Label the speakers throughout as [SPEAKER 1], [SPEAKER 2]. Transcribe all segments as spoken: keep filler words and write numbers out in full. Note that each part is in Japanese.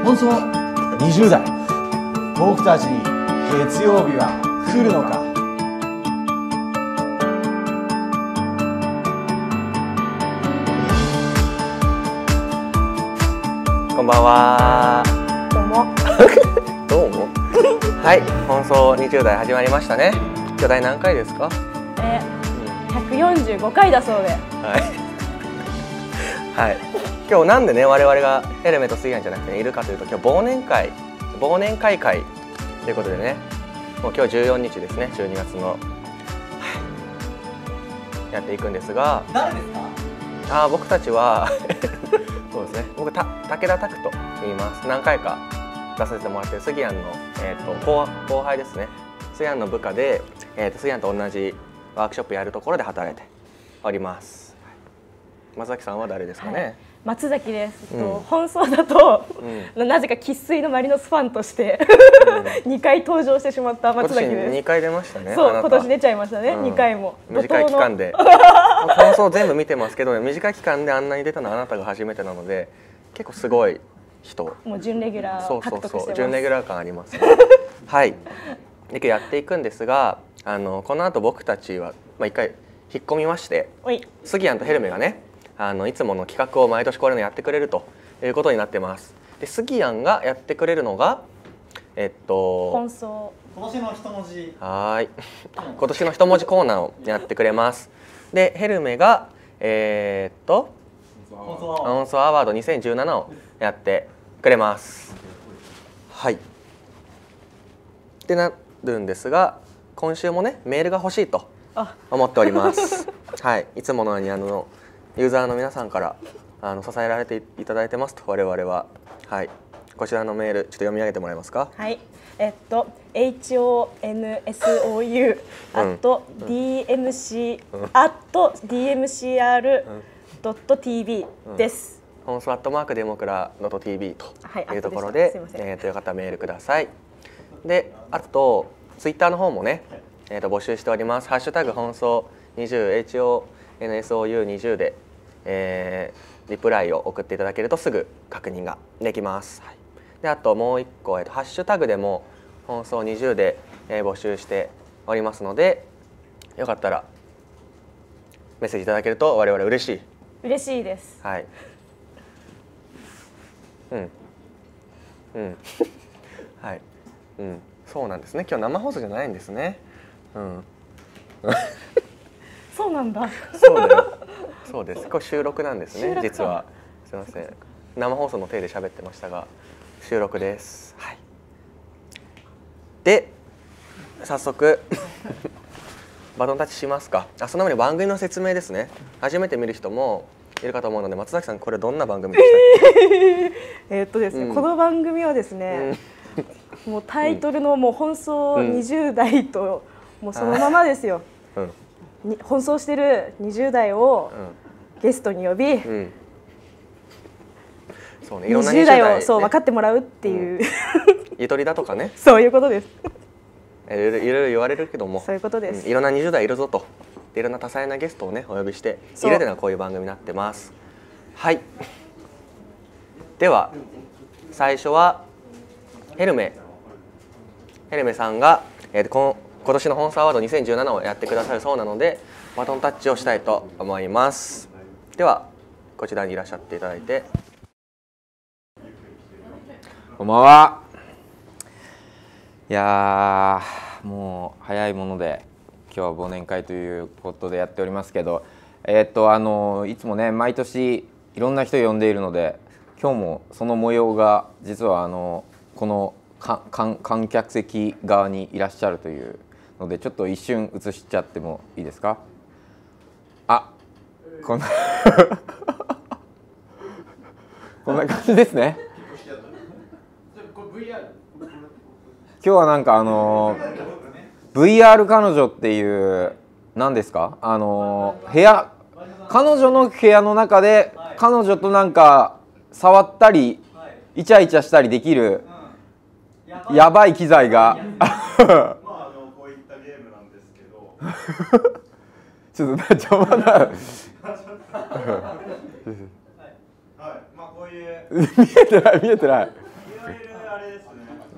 [SPEAKER 1] 放送にじゅう代、僕たちに月曜日は来るのか。
[SPEAKER 2] こんばんは。
[SPEAKER 3] どうも。
[SPEAKER 2] どうも。はい、放送にじゅう代始まりましたね。今日第何回ですか？
[SPEAKER 3] えー、ひゃくよんじゅうごかいだそうで。はい。
[SPEAKER 2] はい。今日なんでね我々がヘルメとスギアンじゃなくているかというと、今日忘年会忘年会会ということでね、もう今日じゅうよっかですね、じゅうにがつの、はい、やっていくんですが、
[SPEAKER 1] 誰ですか？
[SPEAKER 2] あ、僕たちはそうですね、僕た武田拓と言います。何回か出させてもらってるスギアンの、えー、と 後, 後輩ですね。スギアンの部下で、えー、とスギアンと同じワークショップやるところで働いております。松崎さんは誰ですかね？はい、
[SPEAKER 3] 松崎です。うん、
[SPEAKER 2] 本
[SPEAKER 3] 送だと、うん、なぜか生粋のマリノスファンとしてにかい登場してしまった松崎です。
[SPEAKER 2] 今年にかい出ましたね。
[SPEAKER 3] そう、今年出ちゃいましたね。うん、にかいも
[SPEAKER 2] 短い期間で放送全部見てますけど、短い期間であんなに出たのはあなたが初めてなので、結構すごい人。
[SPEAKER 3] もう準レギュラーを獲得してます。そうそうそう、
[SPEAKER 2] 準レギュラー感あります、ね。はい。で今日やっていくんですが、あのこの後僕たちはまあ一回引っ込みまして、スギアンとヘルメがね。あのいつもの企画を毎年これのやってくれるということになってます。でスギアンがやってくれるのがえっと
[SPEAKER 3] 本送
[SPEAKER 1] 今年の一文字
[SPEAKER 2] はい今年の一文字コーナーをやってくれます。でヘルメがえー、っと本送アワードにせんじゅうななをやってくれます。はいってなるんですが、今週もねメールが欲しいと思っております。はい、いつものようにあのユーザーの皆さんからあの支えられていただいてますと、我々は。はい、こちらのメールちょっと読み上げてもらえますか？
[SPEAKER 3] はい、えっと エイチオーエヌエスオーユー アット ディーエムシー アット ディーエムシーアール ドット ティービー です。
[SPEAKER 2] 本送アットマークデモクラドット ティービー というところで、えー、とよかったらメールください。であとツイッターの方もね、えー、と募集しております。ハッシュタグ本送にじゅう エイチオーエヌエスオーユーにじゅう でえー、リプライを送っていただけるとすぐ確認ができます。はい、であともう一個、えーと、ハッシュタグでも放送にじゅうで、えー、募集しておりますので、よかったらメッセージいただけると我々嬉しい。
[SPEAKER 3] 嬉しいです。
[SPEAKER 2] はい。うんうんはい、うん、そうなんですね。今日生放送じゃないんですね。うん
[SPEAKER 3] そうなんだ。
[SPEAKER 2] そうだよ。そうです。これ収録なんですね。実はすみません。生放送の手で喋ってましたが収録です。はい。で早速バトンタッチしますか。あ、その前に番組の説明ですね。初めて見る人もいるかと思うので、松崎さんこれどんな番組でしたっけ？
[SPEAKER 3] えっとですね、うん、この番組はですね、うん、もうタイトルのもう本送にじゅう代と、うん、もうそのままですよ。うんに奔走してるにじゅう代をゲストに呼び、うん、そうね、いろんなにじゅう代をそう分かってもらうっていう、うん、
[SPEAKER 2] ゆとりだとかね
[SPEAKER 3] そういうことです。
[SPEAKER 2] いろいろいろいろ言われるけども、
[SPEAKER 3] そういうことです、
[SPEAKER 2] うん、いろんなにじゅう代いるぞと、いろんな多彩なゲストをねお呼びしているというのはこういう番組になってます。はい、では最初はヘルメヘルメさんが、えー、この今年の本送アワードにせんじゅうななをやってくださるそうなので、バトンタッチをしたいと思います。ではこちらにいらっしゃっていただいて。
[SPEAKER 4] こんばんは。いやーもう早いもので今日は忘年会ということでやっておりますけど、えー、っとあのいつもね毎年いろんな人呼んでいるので、今日もその模様が実はあのこの観客席側にいらっしゃるというので、ちょっと一瞬映しちゃってもいいですか？あ、こんなこんな感じですね。今日はなんかあの ブイアール 彼女っていう何ですか、あの部屋、彼女の部屋の中で彼女となんか触ったりイチャイチャしたりできるやばい機材がちょっと邪魔な見えてない見えてない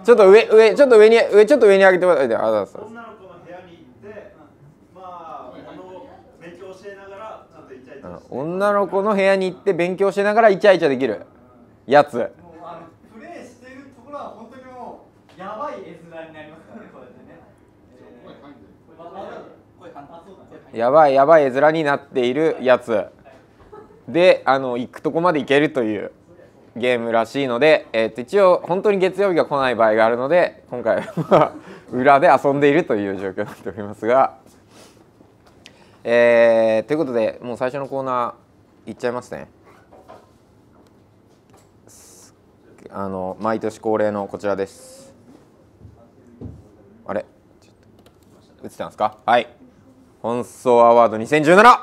[SPEAKER 4] ちょっと上上ちょっと上に上ちょっと上に上げてもらって、あ、そうそう。
[SPEAKER 5] 女の子の部屋に行って、まああの勉強教えながらちょっとイチャイチャして。
[SPEAKER 4] 女の子の部屋に行って勉強しながらイチャイチャできるやつ。
[SPEAKER 6] もうあのプレイしているところは本当にもうやばい絵面になりますからね、こうやってね。
[SPEAKER 4] やばいやばい絵面になっているやつで、あの行くとこまで行けるというゲームらしいので、えー、と一応本当に月曜日が来ない場合があるので、今回は裏で遊んでいるという状況になっておりますが、えー、ということでもう最初のコーナーいっちゃいますね。あの毎年恒例のこちらです。あれちょっと映ってますか。はい、本総アワードにせんじゅうなな。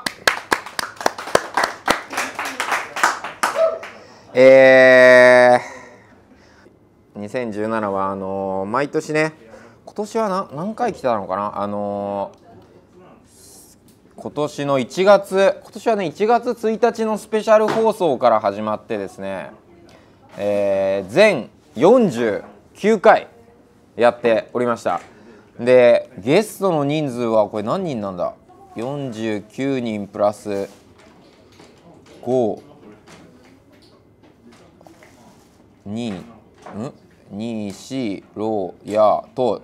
[SPEAKER 4] えー、にせんじゅうななはあのー、毎年ね、今年は何何回来たのかな、あのー、今年のいちがつ、今年はねいちがつついたちのスペシャル放送から始まってですね、えー、全よんじゅうきゅうかいやっておりました。でゲストの人数はこれ何人なんだ、よんじゅうきゅうにんプラスご、に、んに、し、ろ、やと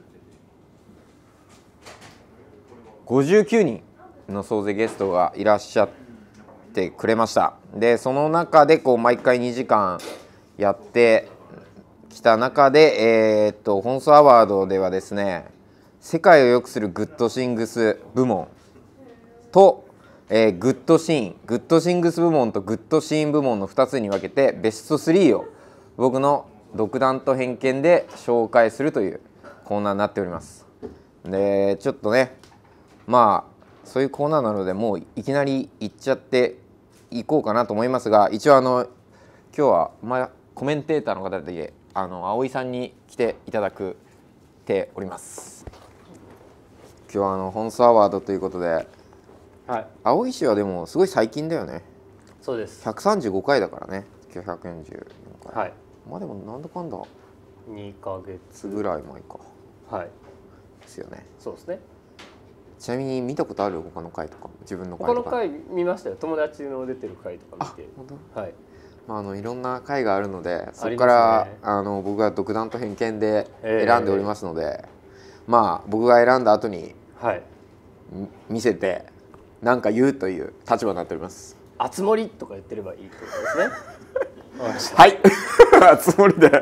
[SPEAKER 4] ごじゅうきゅうにんの総勢ゲストがいらっしゃってくれました。でその中でこう毎回にじかんやってきた中で、えー、っと本総アワードではですね、世界を良くするグッドシングス部門と、えー、グッドシーングッドシングス部門とグッドシーン部門のふたつに分けてベストスリーを僕の独断と偏見で紹介するというコーナーになっております。でちょっとね、まあそういうコーナーなのでもういきなりいっちゃっていこうかなと思いますが、一応あの今日は、まあ、コメンテーターの方であの葵さんに来ていただくております。今日はあの本総アワードということで、はい、葵氏はでもすごい最近だよね。
[SPEAKER 7] そうです。
[SPEAKER 4] ひゃくさんじゅうごかいだからね。今日ひゃくよんじゅうよんかい。
[SPEAKER 7] はい。
[SPEAKER 4] まあでもなんだかんだ
[SPEAKER 7] にかげつ
[SPEAKER 4] ぐらい前か。
[SPEAKER 7] はい。
[SPEAKER 4] ですよね。
[SPEAKER 7] そうですね。
[SPEAKER 4] ちなみに見たことある他の回とか、自分の回とか。
[SPEAKER 7] 他の回見ましたよ。友達の出てる回とか見て。
[SPEAKER 4] 本当？
[SPEAKER 7] はい。
[SPEAKER 4] まああのいろんな回があるので、そこから、ね、あの僕が独断と偏見で選んでおりますので、えー、まあ僕が選んだ後に、はい、見せて何か言うという立場になっております。
[SPEAKER 7] あつ森とか言ってればいいってことですね。
[SPEAKER 4] はい。あつ森で。あ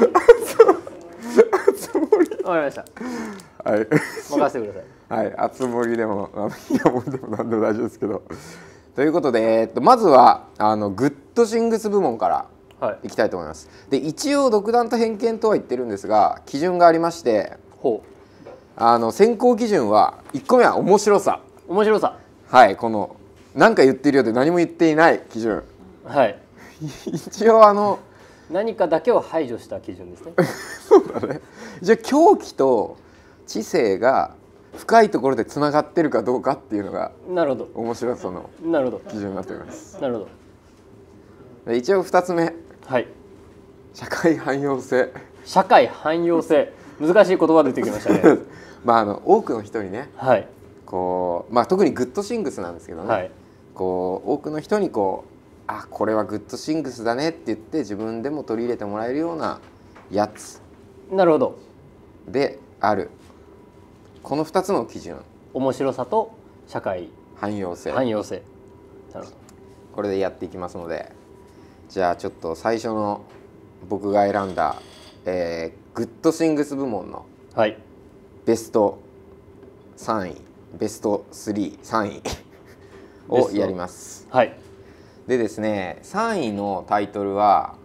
[SPEAKER 4] つ森。
[SPEAKER 7] わかりました。
[SPEAKER 4] はい。
[SPEAKER 7] 任せてください。
[SPEAKER 4] はい。あつ森でもあのいやもうでも何でも大丈夫ですけど。ということで、えー、っとまずはあのグッドシングス部門からいきたいと思います。はい、で一応独断と偏見とは言ってるんですが、基準がありまして、ほうあの選考基準はいっこめは面白さ。
[SPEAKER 7] 面白さ。はい。
[SPEAKER 4] この何か言っているようで何も言っていない基準。
[SPEAKER 7] はい。
[SPEAKER 4] 一応あの
[SPEAKER 7] 何かだけを排除した基準ですね。
[SPEAKER 4] そうだね。じゃあ狂気と知性が深いところでつながってるかどうかっていうのが
[SPEAKER 7] なるほど
[SPEAKER 4] 面白さの基準になっております。
[SPEAKER 7] なるほど。
[SPEAKER 4] で一応ふたつめ、
[SPEAKER 7] はい、
[SPEAKER 4] 社会汎用性。
[SPEAKER 7] 社会汎用性、難しい言葉出てきましたね。
[SPEAKER 4] まああの多くの人にね、
[SPEAKER 7] はい、
[SPEAKER 4] こうまあ特にグッドシングスなんですけどね、はい、こう多くの人にこうあこれはグッドシングスだねって言って自分でも取り入れてもらえるようなやつ。
[SPEAKER 7] なるほど。
[SPEAKER 4] である。このふたつの基準、
[SPEAKER 7] 面白さと社会
[SPEAKER 4] 汎用性。
[SPEAKER 7] 汎用性。なるほど。
[SPEAKER 4] これでやっていきますので、じゃあちょっと最初の僕が選んだ、えー、グッドシングス部門のベストさんい、ベストスリー、さんいをやります。
[SPEAKER 7] はい。
[SPEAKER 4] でですね、さんいのタイトルは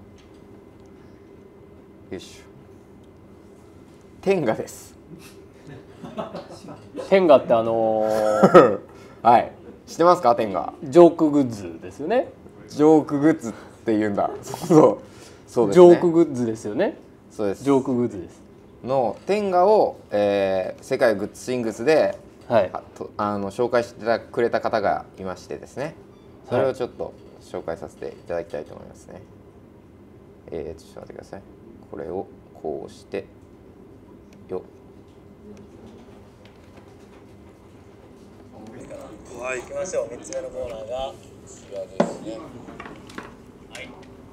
[SPEAKER 4] よいしょ、天下です。
[SPEAKER 7] 天下ってあのー、
[SPEAKER 4] はい知ってますか？天下
[SPEAKER 7] ジョークグッズですよね。
[SPEAKER 4] ジョークグッズって言うんだ。そうそうそうです
[SPEAKER 7] ね。ジョークグッズですよね。
[SPEAKER 4] そうです。
[SPEAKER 7] ジョークグッズです
[SPEAKER 4] の天下を、えー、世界グッドシングスで、はい、あとあの紹介してくれた方がいましてですね、それをちょっと紹介させていただきたいと思いますね。はい、えー、ちょっと待ってください。これをこうしてよ。
[SPEAKER 8] はい、行きましょう。みっつめのコーナーがこちらですね。はい。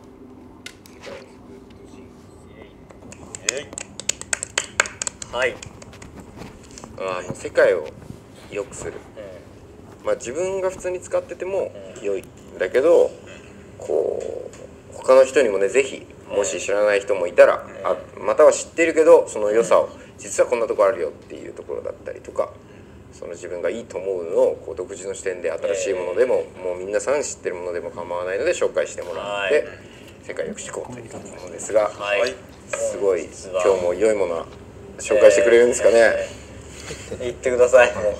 [SPEAKER 8] はい。
[SPEAKER 4] あの世界を良くする、うん、まあ自分が普通に使ってても良いんだけど、うん、こう他の人にもね、ぜひもし知らない人もいたら、うん、あまたは知ってるけどその良さを、実はこんなとこあるよっていうところだったりとか、その自分がいいと思うのをこう独自の視点で新しいものでも、えー、もう皆さん知ってるものでも構わないので紹介してもらって、はい、世界を良くしこうというものですが、はい、すごい今日も良いものは紹介してくれるんですかね。えー
[SPEAKER 8] 言ってください。
[SPEAKER 5] はい、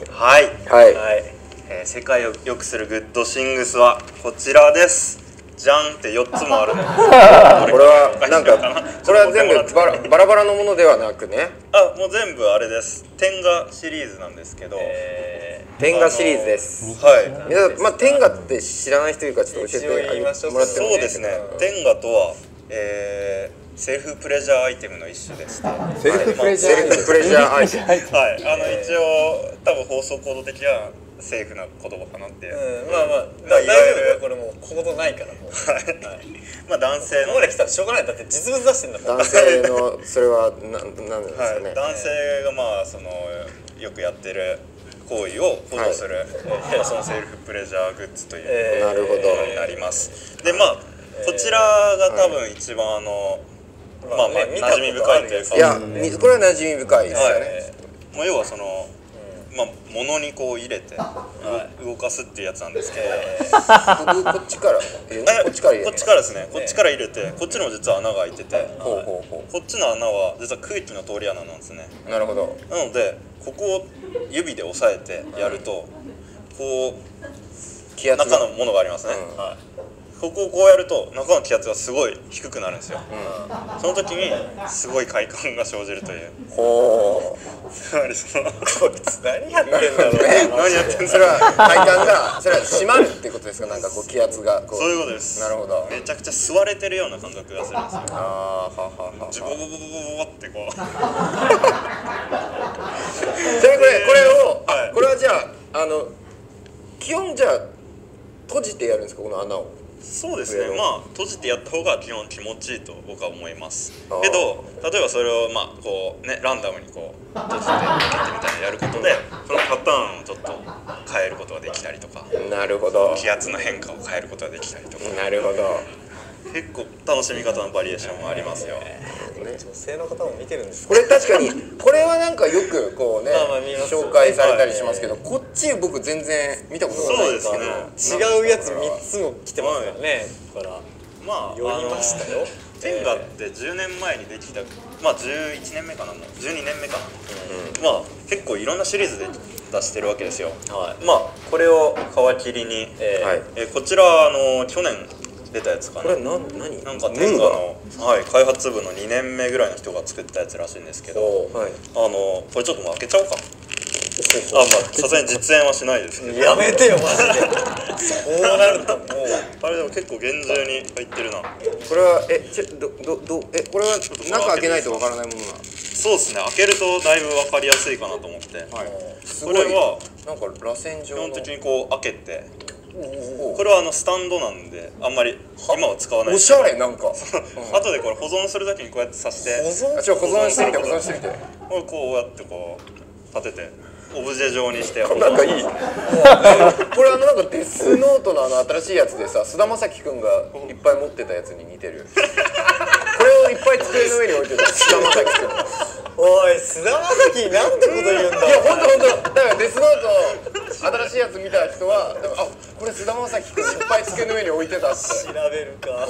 [SPEAKER 4] はい
[SPEAKER 5] はい、えー、世界を良くするグッドシングスはこちらです。じゃんってよっつもあるの。こ
[SPEAKER 4] れはなんかこれは全部バラバラバラのものではなくね。
[SPEAKER 5] あ、もう全部あれです。天下シリーズなんですけど、
[SPEAKER 4] えー、天下シリーズです。
[SPEAKER 5] はい。
[SPEAKER 4] 皆さん、まあ天下って知らない人いるかちょっと教えてもらってもいいですか。
[SPEAKER 5] そうですね。天下とは、えーセルフプレジャーアイテムの一種でして、
[SPEAKER 4] セルフプレジャーアイテム、
[SPEAKER 5] はい、あの一応多分放送コード的にはセーフな言葉かなっていう、
[SPEAKER 8] うん、まあまあ、まあ、大丈夫、これもうコードないからもう、
[SPEAKER 5] はい、まあ男性の、
[SPEAKER 8] ここまで来たらしょうがない、だって実物出してんだから。
[SPEAKER 4] 男性のそれはななんですかね、
[SPEAKER 5] はい、男性がまあそのよくやってる行為を保護する、はい、そのセルフプレジャーグッズという、
[SPEAKER 4] えー、なるほど
[SPEAKER 5] になります。でまあこちらが多分一番あの、まあまあ馴染み深いというか、
[SPEAKER 4] いやこれは馴染み深いですよね。
[SPEAKER 5] まあ要はそのまあ物にこう入れて動かすっていうやつなんですけど、
[SPEAKER 4] こっちからこっちから入れて、
[SPEAKER 5] こっちからですね、こっちから入れて、こっちにも実は穴が開いてて、こっちの穴は実は空気の通り穴なんですね。
[SPEAKER 4] なるほど。
[SPEAKER 5] なのでここを指で押さえてやるとこう中のものがありますね。ここをこうやると中の気圧がすごい低くなるんですよ、うん、その時にすごい快感が生じるという。
[SPEAKER 4] ほう、
[SPEAKER 5] つまりその
[SPEAKER 8] こいつ何やってんだろう
[SPEAKER 5] 何やってんだろう、
[SPEAKER 4] それは快感がそれは締まるってことですか。なんかこう気圧がこう、
[SPEAKER 5] そういうことです。
[SPEAKER 4] なるほど。
[SPEAKER 5] めちゃくちゃ吸われてるような感覚がするんですよ。
[SPEAKER 4] ああ、ははは
[SPEAKER 5] ジボボボボボボってこう
[SPEAKER 4] ちなみにこれこれを、はい、これはじゃああの基本じゃあ閉じてやるんですか、この穴を。
[SPEAKER 5] そうですね、まあ閉じてやった方が基本気持ちいいと僕は思いますけど、例えばそれをまあこうねランダムにこう閉じて開けてみたいなやることでそのパターンをちょっと変えることができたりとか、
[SPEAKER 4] なるほど、
[SPEAKER 5] 気圧の変化を変えることができたりとか、
[SPEAKER 4] なるほど、
[SPEAKER 5] 結構楽しみ方のバリエーションもありますよ。
[SPEAKER 8] 女性の方も見てるんです
[SPEAKER 4] か。これ確かにこれはなんかよくこうね紹介されたりしますけど、こっち僕全然見たことがない
[SPEAKER 5] ですね。
[SPEAKER 8] 違うやつみっつも来てますよね。だから
[SPEAKER 5] まあ
[SPEAKER 8] 読みましたよ。
[SPEAKER 5] 天下ってじゅうねんまえにできた、まあじゅういちねんめかな、もうじゅうにねんめかな、まあ結構いろんなシリーズで出してるわけですよ。まあこれを皮切りにこちらあの去年出たやつかな。
[SPEAKER 4] これ何何
[SPEAKER 5] なんか天下の、はい、開発部のにねんめぐらいの人が作ったやつらしいんですけど、はい、あのこれちょっともう開けちゃおうか。あ、まあさすがに実演はしないですけど。
[SPEAKER 8] やめてよマジで。そうなるともう
[SPEAKER 5] あれでも結構厳重に入ってるな。
[SPEAKER 4] これはえちょどどどえこれは中開けないとわからないものな。
[SPEAKER 5] そうですね。開けるとだいぶわかりやすいかなと思って。はい、これはなんか螺旋状の基本的にこう開けて。これはあのスタンドなんであんまり今は使わない。
[SPEAKER 4] おしゃれなんか。
[SPEAKER 5] 後でこれ保存するときにこうやって刺して。
[SPEAKER 4] 保存？保存してみて保存してみて。
[SPEAKER 5] これこうやってこう立ててオブジェ状にして。
[SPEAKER 4] なんかいい。これあのなんかデスノートのあの新しいやつでさ、菅田将暉くんがいっぱい持ってたやつに似てる。これをいっぱい机の上に置いてた菅田将暉くん。
[SPEAKER 8] おい菅田将暉なんてこと言うんだ。
[SPEAKER 4] いや本当本当。だからデスノート新しいやつ見た人はあこれ菅田将暉くんいっぱい机の上に置いてたって
[SPEAKER 8] 調べるか。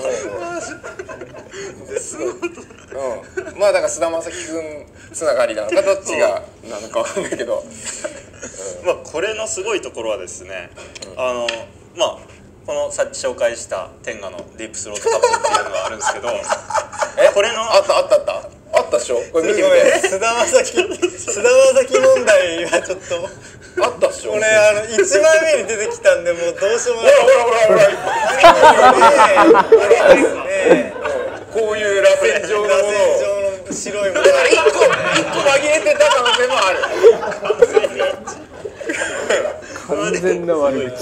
[SPEAKER 4] デスノート。うん。まあだから菅田将暉くんつながりなのかどっちがなのかわかんないけど。
[SPEAKER 5] まあこれのすごいところはですね、あのまあこのさっき紹介した天下のディープスロートカップっていうのがあるんですけど、えこれの
[SPEAKER 4] あったあったあったあったでしょ。これ見てみて。
[SPEAKER 8] 菅田将暉菅田将暉問題はちょっと
[SPEAKER 4] あったっしょ。
[SPEAKER 8] これあのいちまいめに出てきたんでもうどうしようもない。
[SPEAKER 4] ほらほらほらほら。こういう螺旋状のものを
[SPEAKER 8] 白いもの
[SPEAKER 4] 一個一個紛れてた可能性もある。
[SPEAKER 7] 完全な悪口。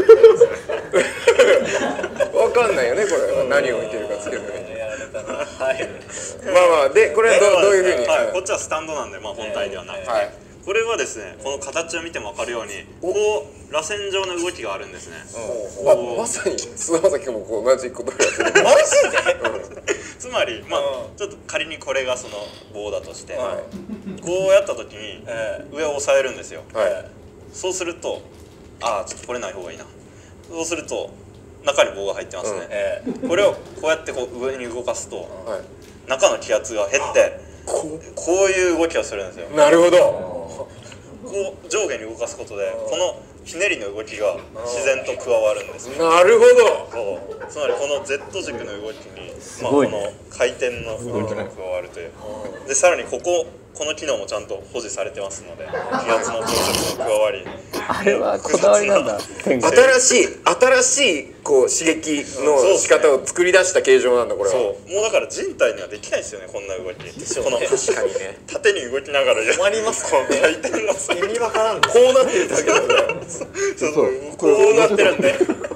[SPEAKER 4] わかんないよねこれは何を見てるかつけるのに。
[SPEAKER 8] やられたな。はい。
[SPEAKER 4] まあまあでこれどうどういうふうに。
[SPEAKER 5] はい、こっちはスタンドなんで、まあ本体ではない。
[SPEAKER 4] はい。
[SPEAKER 5] これはですね、この形を見ても分かるように、こう螺旋状の動きがあるんですね。
[SPEAKER 4] ままさに菅田将暉もこう同じことをやってる。マジで？
[SPEAKER 5] つまり、まあちょっと仮にこれがその棒だとして、こうやった時に上を押さえるんですよ。そうすると、ああちょっとこれない方がいいな。そうすると中に棒が入ってますね。これをこうやってこう上に動かすと、中の気圧が減ってこういう動きをするんですよ。
[SPEAKER 4] なるほど。
[SPEAKER 5] こう上下に動かすことでこのひねりの動きが自然と加わるんです。
[SPEAKER 4] なるほ
[SPEAKER 5] ど。つまりこの Z 軸の動きに、まあ、この回転の動きが加わるという。でさらにこここの機能もちゃんと保持されてますので、気圧の調節も加わり、
[SPEAKER 7] あれはこだわりなんだ。
[SPEAKER 4] 新しい新しいこう刺激の仕方を作り出した形状なんだこれは。
[SPEAKER 5] そうもうだから人体にはできないですよねこんな動き。この
[SPEAKER 4] 確かにね
[SPEAKER 5] 縦に動きながら
[SPEAKER 8] 止まりますからね。
[SPEAKER 5] 回転がさ
[SPEAKER 8] 意味わからん。
[SPEAKER 4] こうなってるだけだから
[SPEAKER 5] そうそうこうなってるんで。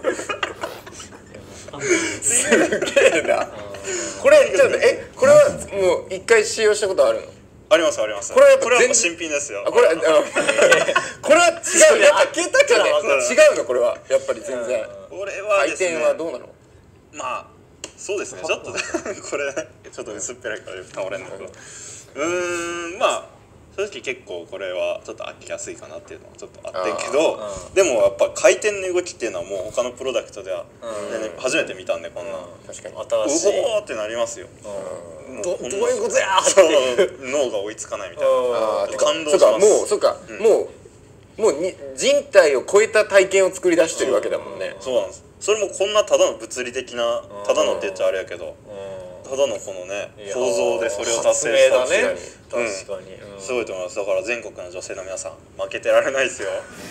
[SPEAKER 4] すげえな。これちょっとえこれはもう一回使用したことあるの？
[SPEAKER 5] ありますあります。
[SPEAKER 4] これはやっぱ
[SPEAKER 5] これはやっぱ新品ですよ。
[SPEAKER 4] あこれあこれは違うやっぱ開けたから違うのこれはやっぱり全然。
[SPEAKER 5] これはですね。
[SPEAKER 4] 回転はどうなの？
[SPEAKER 5] まあそうですね。ちょっとこれちょっと薄っぺらいから倒れんだけど。うーんまあ正直結構これはちょっと飽きやすいかなっていうのはちょっとあってんけど、でもやっぱ回転の動きっていうのはもう他のプロダクトでは初めて見たんでこんな
[SPEAKER 8] 確かに新しい。
[SPEAKER 5] うおーってなりますよ。
[SPEAKER 8] どどういうことやー
[SPEAKER 5] って脳が追いつかないみたいな感動します。
[SPEAKER 4] もうそうかもうもうに人体を超えた体験を作り出してるわけだもんね。
[SPEAKER 5] そうなんです。それもこんなただの物理的なただのって言っちゃあれやけど、ただのこのね構造でそれを達成した
[SPEAKER 8] ね。確かに
[SPEAKER 5] すごいと思います。だから全国の女性の皆さん負けてられないですよ。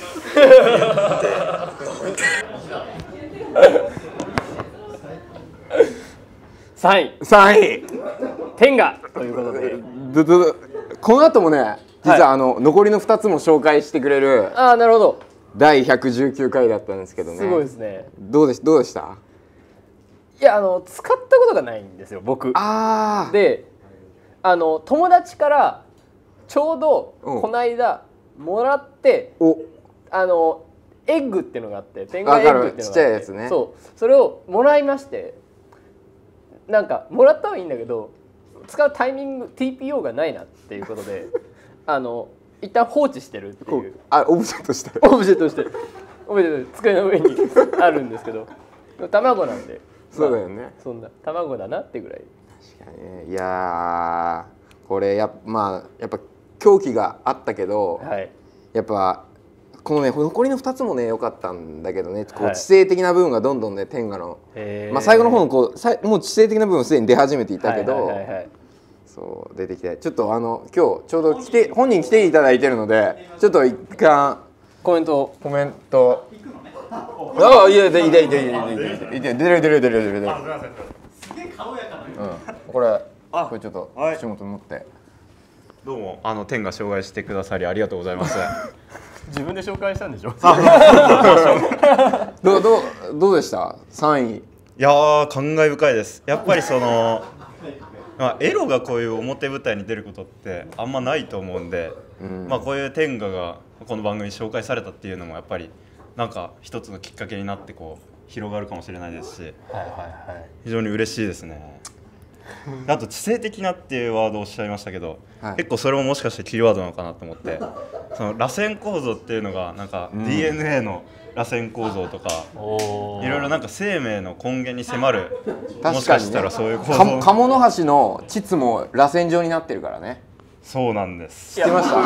[SPEAKER 7] さんい
[SPEAKER 1] さんい
[SPEAKER 7] 天下ということで、
[SPEAKER 1] どどどこの後もね実はあの、はい、残りのふたつも紹介してくれる。
[SPEAKER 7] ああなるほど。
[SPEAKER 1] だいひゃくじゅうきゅうかいだったんですけどね。
[SPEAKER 7] すごいですね。
[SPEAKER 1] どうでしどうでした？
[SPEAKER 7] いやあの使ったことがないんですよ僕。
[SPEAKER 1] ああ。
[SPEAKER 7] であの友達からちょうどこの間もらって、うん、あのエッグっていうのがあって天下エッグっていうのがあって、
[SPEAKER 1] ちっちゃいやつね。
[SPEAKER 7] そうそれをもらいまして、なんかもらったはいいんだけど使うタイミング ティーピーオー がないなっていうことであの一旦放置してるっていう。
[SPEAKER 1] あオブジェとして
[SPEAKER 7] オブジェとしてオブジェとして机の上にあるんですけど卵なんで。
[SPEAKER 1] そうだよね、
[SPEAKER 7] まあ、そんな卵だなってぐらい。
[SPEAKER 1] 確かにね。いやこれやまあやっぱ狂気があったけど、はい、やっぱこのね残りのふたつもね良かったんだけどね、こう知性的な部分がどんどんね天下の、まあ、最後の方のこうさもう知性的な部分すでに出始めていたけど、そう出てきてちょっとあの今日ちょうど来て本人来ていただいてるのでちょっと一旦
[SPEAKER 7] コメント
[SPEAKER 1] コメント。ああいやでいでいでいでいでいで出る出る出る出る出る。
[SPEAKER 6] すげえ軽やかな。
[SPEAKER 1] うんこれこれちょっと口元持って。
[SPEAKER 9] どうもあの天が紹介してくださりありがとうございます。
[SPEAKER 7] 自分で紹介したんでしょ。
[SPEAKER 1] どうどうどうでしたさんい。
[SPEAKER 9] いやー感慨深いです。やっぱりそのまあエロがこういう表舞台に出ることってあんまないと思うんで、うん、まあこういう天下がこの番組に紹介されたっていうのもやっぱりなんか一つのきっかけになってこう広がるかもしれないですし、はいはいはい、非常に嬉しいですね。あと知性的なっていうワードをおっしゃいましたけど、はい、結構それももしかしてキーワードなのかなと思って、その螺旋構造っていうのがなんか ディーエヌエー の螺旋構造とか、うん、いろいろなんか生命の根源に迫る、もしかしたらそういう構造、
[SPEAKER 1] 鴨の橋の膣も螺旋状になってるからね。
[SPEAKER 9] そうなんです。
[SPEAKER 1] 知ってました？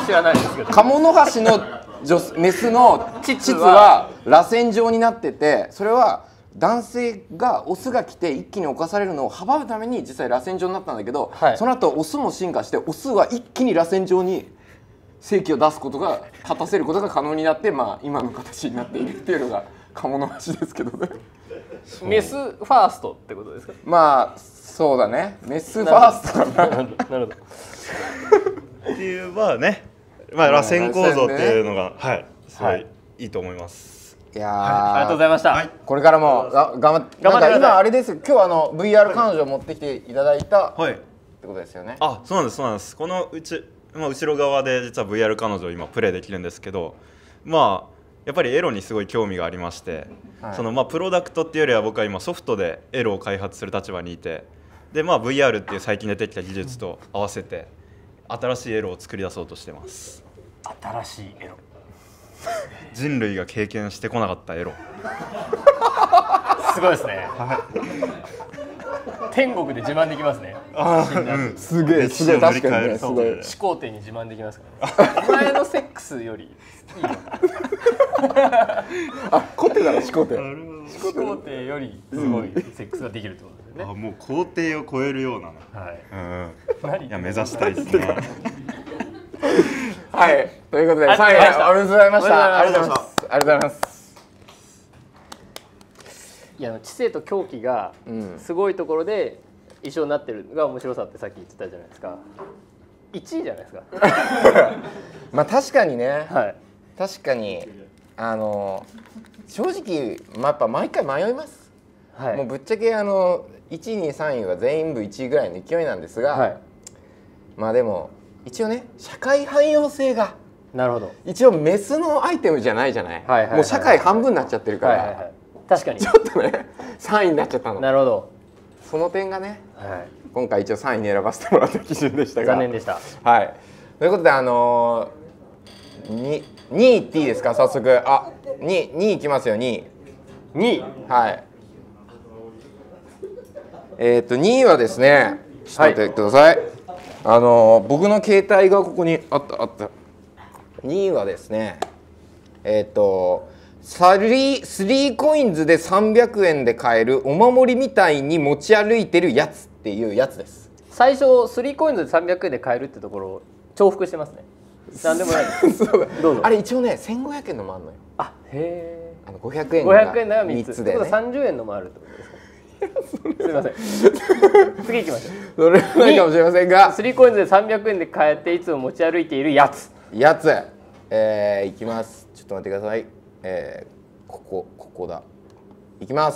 [SPEAKER 7] 知らないですけど。
[SPEAKER 1] 鴨の橋のメスの膣は螺旋状になってて、それは男性がオスが来て一気に侵されるのを阻むために実際螺旋状になったんだけど、はい、その後オスも進化してオスは一気に螺旋状に精気を出すことが立たせることが可能になって、まあ、今の形になっているっていうのが鴨の橋ですけどね。
[SPEAKER 7] メスファーストってことですか？
[SPEAKER 1] まあそうだね、メスファーストかな。なるほど。
[SPEAKER 9] っていうまあね、まあ先行像っていうのがはいすごいいいと思います。
[SPEAKER 1] いや
[SPEAKER 7] ありがとうございました。
[SPEAKER 1] これからもが頑張ってなんか今あれです。今日あの ブイアール 彼女を持ってきていただいたってことですよね。
[SPEAKER 9] あ、そうなんですそうなんです。このうちまあ後ろ側で実は ブイアール 彼女を今プレイできるんですけど、まあやっぱりエロにすごい興味がありまして、はい、そのまあプロダクトっていうよりは僕は今ソフトでエロを開発する立場にいて、でまあ ブイアール っていう最近出てきた技術と合わせて新しいエロを作り出そうとしてます。
[SPEAKER 7] 新しいエロ。
[SPEAKER 9] 人類が経験してこなかったエロ。
[SPEAKER 7] すごいですね。天国で自慢できますね。
[SPEAKER 1] すげえすげえ確かにね。すごい。
[SPEAKER 7] 始皇帝に自慢できますからね。お前のセックスよりいいよ。
[SPEAKER 1] あ、皇帝だろ始皇帝。
[SPEAKER 7] 始皇帝よりすごいセックスができるってことですよね。
[SPEAKER 9] あ、もう皇帝を超えるような。
[SPEAKER 7] はい。
[SPEAKER 9] うん。いや目指したいですね。
[SPEAKER 1] はい、ということで、さんい、ありがとうございました。ありがとうございます。ありがとうございます。
[SPEAKER 7] いや、知性と狂気がすごいところで一緒になってるのが面白さってさっき言ってたじゃないですか。いちいじゃないですか。
[SPEAKER 1] まあ確かにね。
[SPEAKER 7] はい。
[SPEAKER 1] 確かにあの正直、まあ、やっぱ毎回迷います。はい。もうぶっちゃけあのいちい、にい、さんいは全部いちいぐらいの勢いなんですが、はい、まあでも。一応ね、社会汎用性が
[SPEAKER 7] なるほど
[SPEAKER 1] 一応メスのアイテムじゃないじゃない。もう社会半分になっちゃってるから、はいはいはい、
[SPEAKER 7] 確かに
[SPEAKER 1] ちょっとねさんいになっちゃったの。
[SPEAKER 7] なるほど。
[SPEAKER 1] その点がね、
[SPEAKER 7] はい、
[SPEAKER 1] 今回一応さんいに選ばせてもらった基準でしたが
[SPEAKER 7] 残念でした。
[SPEAKER 1] はい、ということであのー、ににいっていいですか早速。あ、にいいきますよ。にい
[SPEAKER 7] にい
[SPEAKER 1] はい。えっとにいはですね、ちょっと待ってください、はい。あの僕の携帯がここにあったあったにいはですね、えっとスリーコインズでさんびゃくえんで買えるお守りみたいに持ち歩いてるやつっていうやつです。
[SPEAKER 7] 最初スリーコインズでさんびゃくえんで買えるってところを重複してますね。なんでもないです。
[SPEAKER 1] どうぞ。あれ一応ねせんごひゃくえんのもあるのよ。
[SPEAKER 7] あ、へえ。
[SPEAKER 1] あのごひゃくえん
[SPEAKER 7] がみっつで、ね、さんじゅうえんのもあるってことですか。すみません。次行きましょう。
[SPEAKER 1] それはないかもしれませんが、
[SPEAKER 7] スリーコインズでさんびゃくえんで買えていつも持ち歩いているやつ。
[SPEAKER 1] やつ、えー、いきます。ちょっと待ってください。えー、ここここだ。いきます。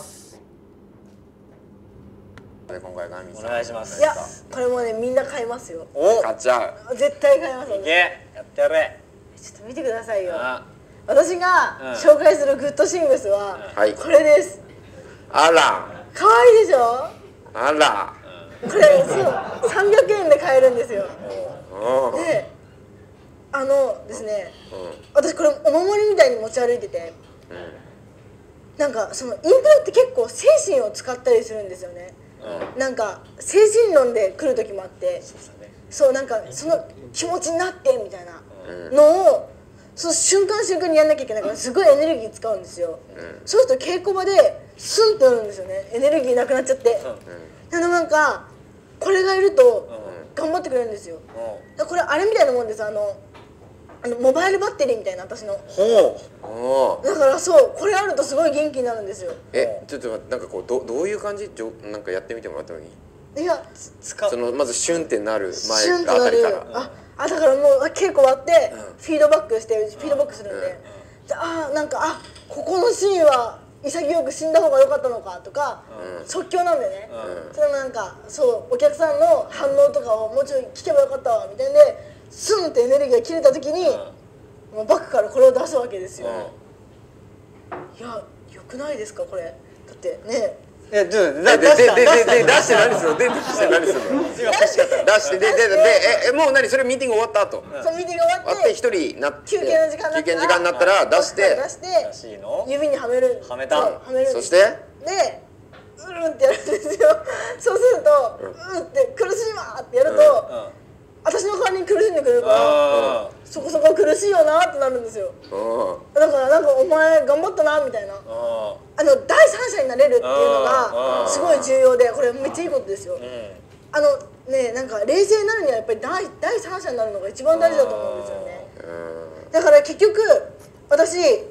[SPEAKER 8] 今回ガミさん
[SPEAKER 10] お願いします。
[SPEAKER 3] いや、これもねみんな買いますよ。
[SPEAKER 8] お、
[SPEAKER 1] 買っちゃ
[SPEAKER 3] う。絶対買います。
[SPEAKER 10] いけ、やってやれ。
[SPEAKER 3] ちょっと見てくださいよ。私が紹介するグッドシングスはこれです。
[SPEAKER 1] あら。
[SPEAKER 3] 可愛いでしょ。
[SPEAKER 1] あら。
[SPEAKER 3] これそうさんびゃくえんで買えるんですよ。で、あのですね、私これお守りみたいに持ち歩いてて、なんかそのインプレって結構精神を使ったりするんですよね。なんか精神論で来る時もあって、そうなんかその気持ちになってみたいなのをその瞬間瞬間にやんなきゃいけないからすごいエネルギー使うんですよ。そうすると稽古場でスンってなるんですよね。エネルギーなくなっちゃって。でもなんかこれがいると頑張ってくれるんですよ。これあれみたいなもんです。あのあのモバイルバッテリーみたいな私の。
[SPEAKER 1] ほう。
[SPEAKER 3] だからそうこれあるとすごい元気になるんですよ。
[SPEAKER 1] え、ちょっと待って、なんかこうどどういう感じ？なんかやってみてもらってもいい？
[SPEAKER 3] いや、
[SPEAKER 1] そのまずシュンってなる前あたりから。
[SPEAKER 3] あ、あだからもう稽古終わってフィードバックしてフィードバックするんで、じゃあなんかあここのシーンは潔く死んだ方が良かったのかとか、即興なんでね。それもなんかそうお客さんの反応とかをもうちょい聞けばよかったわみたいで。スンってエネルギーが切れた時に、もうバッグからこれを出すわけですよ。いや、よくないですかこれ。だってね。
[SPEAKER 1] え、ちょっとででででで出して何するの？で出して何するの？出してでででええもう何それミーティング終わった後。
[SPEAKER 3] そうミーティング終わって
[SPEAKER 1] 一人な
[SPEAKER 3] 休憩の時間
[SPEAKER 1] 休憩の時間になったら出して
[SPEAKER 3] 出して指にはめる。
[SPEAKER 10] はめた。
[SPEAKER 3] はめる。
[SPEAKER 1] そして
[SPEAKER 3] で、うるんってやるんですよ。そうするとうんって苦しいわってやると。私の代わりに苦しんでくれるからそこそこ苦しいよなってなるんですよ。だからなんかお前頑張ったなみたいなあの第三者になれるっていうのがすごい重要でこれめっちゃいいことですよ。あのねなんか冷静になるにはやっぱり第第三者になるのが一番大事だと思うんですよね。だから結局私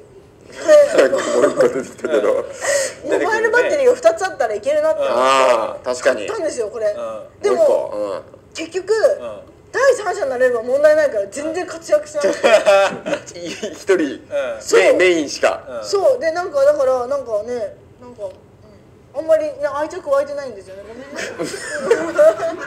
[SPEAKER 1] れもう一個出てきたけど、
[SPEAKER 3] モバイルバッテリーがふたつあったらいけるなって思って
[SPEAKER 1] ああ確かに
[SPEAKER 3] 買ったんですよこれ。で
[SPEAKER 1] もう一個
[SPEAKER 3] も結局第三者になれれば問題ないから全然活躍しなくて
[SPEAKER 1] 一人メインしか。
[SPEAKER 3] そうでなんかだからなんかねなんかあんまり愛着湧いてないんですよね。ごめんね。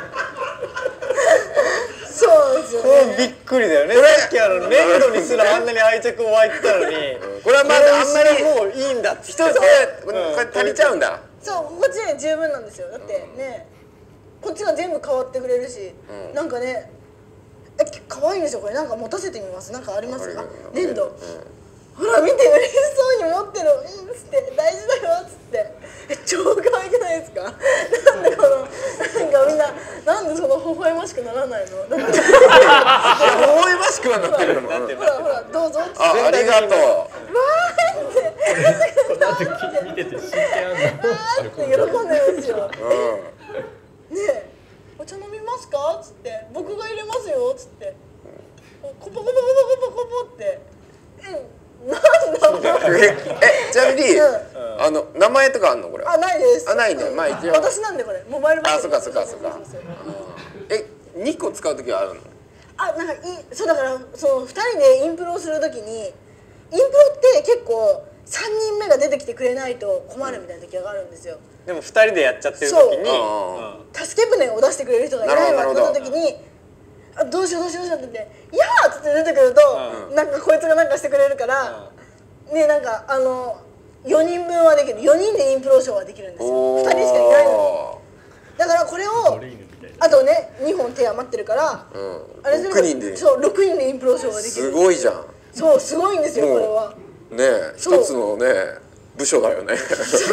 [SPEAKER 3] そうですよね。
[SPEAKER 8] びっくりだよね。さっきあの粘土にすらあんなに愛着湧いてたのに、
[SPEAKER 1] これはまだあんまり
[SPEAKER 8] もういいんだって
[SPEAKER 1] 一つでこれ足りちゃうんだ。
[SPEAKER 3] そうこっちで十分なんですよ。だってねこっちが全部変わってくれるし、なんかねえ可愛いんですよこれ。なんか持たせてみます。なんかありますか粘土。ほら見て嬉しそうに持ってるうんつって大事だよっつってえ超可愛くないですか。なんでこのなんかみんななんでその微笑ましくならないの。だって微
[SPEAKER 1] 笑ましくはなってるのも
[SPEAKER 3] ほらほらどうぞっつって
[SPEAKER 1] ありがとう
[SPEAKER 3] わーって
[SPEAKER 7] 見てて真剣なんだ
[SPEAKER 3] って喜んでるんですよ。ねえお茶飲みますかっつって僕が入れますよっつってコポコポコポコポコってなんだ
[SPEAKER 1] えちなみにあの名前とかあんのこれ。
[SPEAKER 3] あないです。
[SPEAKER 1] あないね。まあ一応
[SPEAKER 3] 私なんでこれモバイルバッテリー。
[SPEAKER 1] あそっかそっかそっか。えにこ使う時はあるの。
[SPEAKER 3] あなんかいそうだからそのふたりでインプロをする時にインプロって結構さんにんめが出てきてくれないと困るみたいな時があるんですよ。
[SPEAKER 8] でもふたりでやっちゃってる時に
[SPEAKER 3] 助け舟を出してくれる人がいないわってなった時にあどうしようどうしようどうしようって言って「いやー!」って出てくるとなんかこいつがなんかしてくれるからねなんかあのよにんぶんはできる。よにんでインプローションはできるんですよ。ふたりしかいないのに。だからこれをあとねにほん手余ってるからあれすればそうろくにんでインプローションができる。
[SPEAKER 1] すごいじゃん。
[SPEAKER 3] そうすごいんですよこれは。
[SPEAKER 1] ねえ一つのね部署だよね。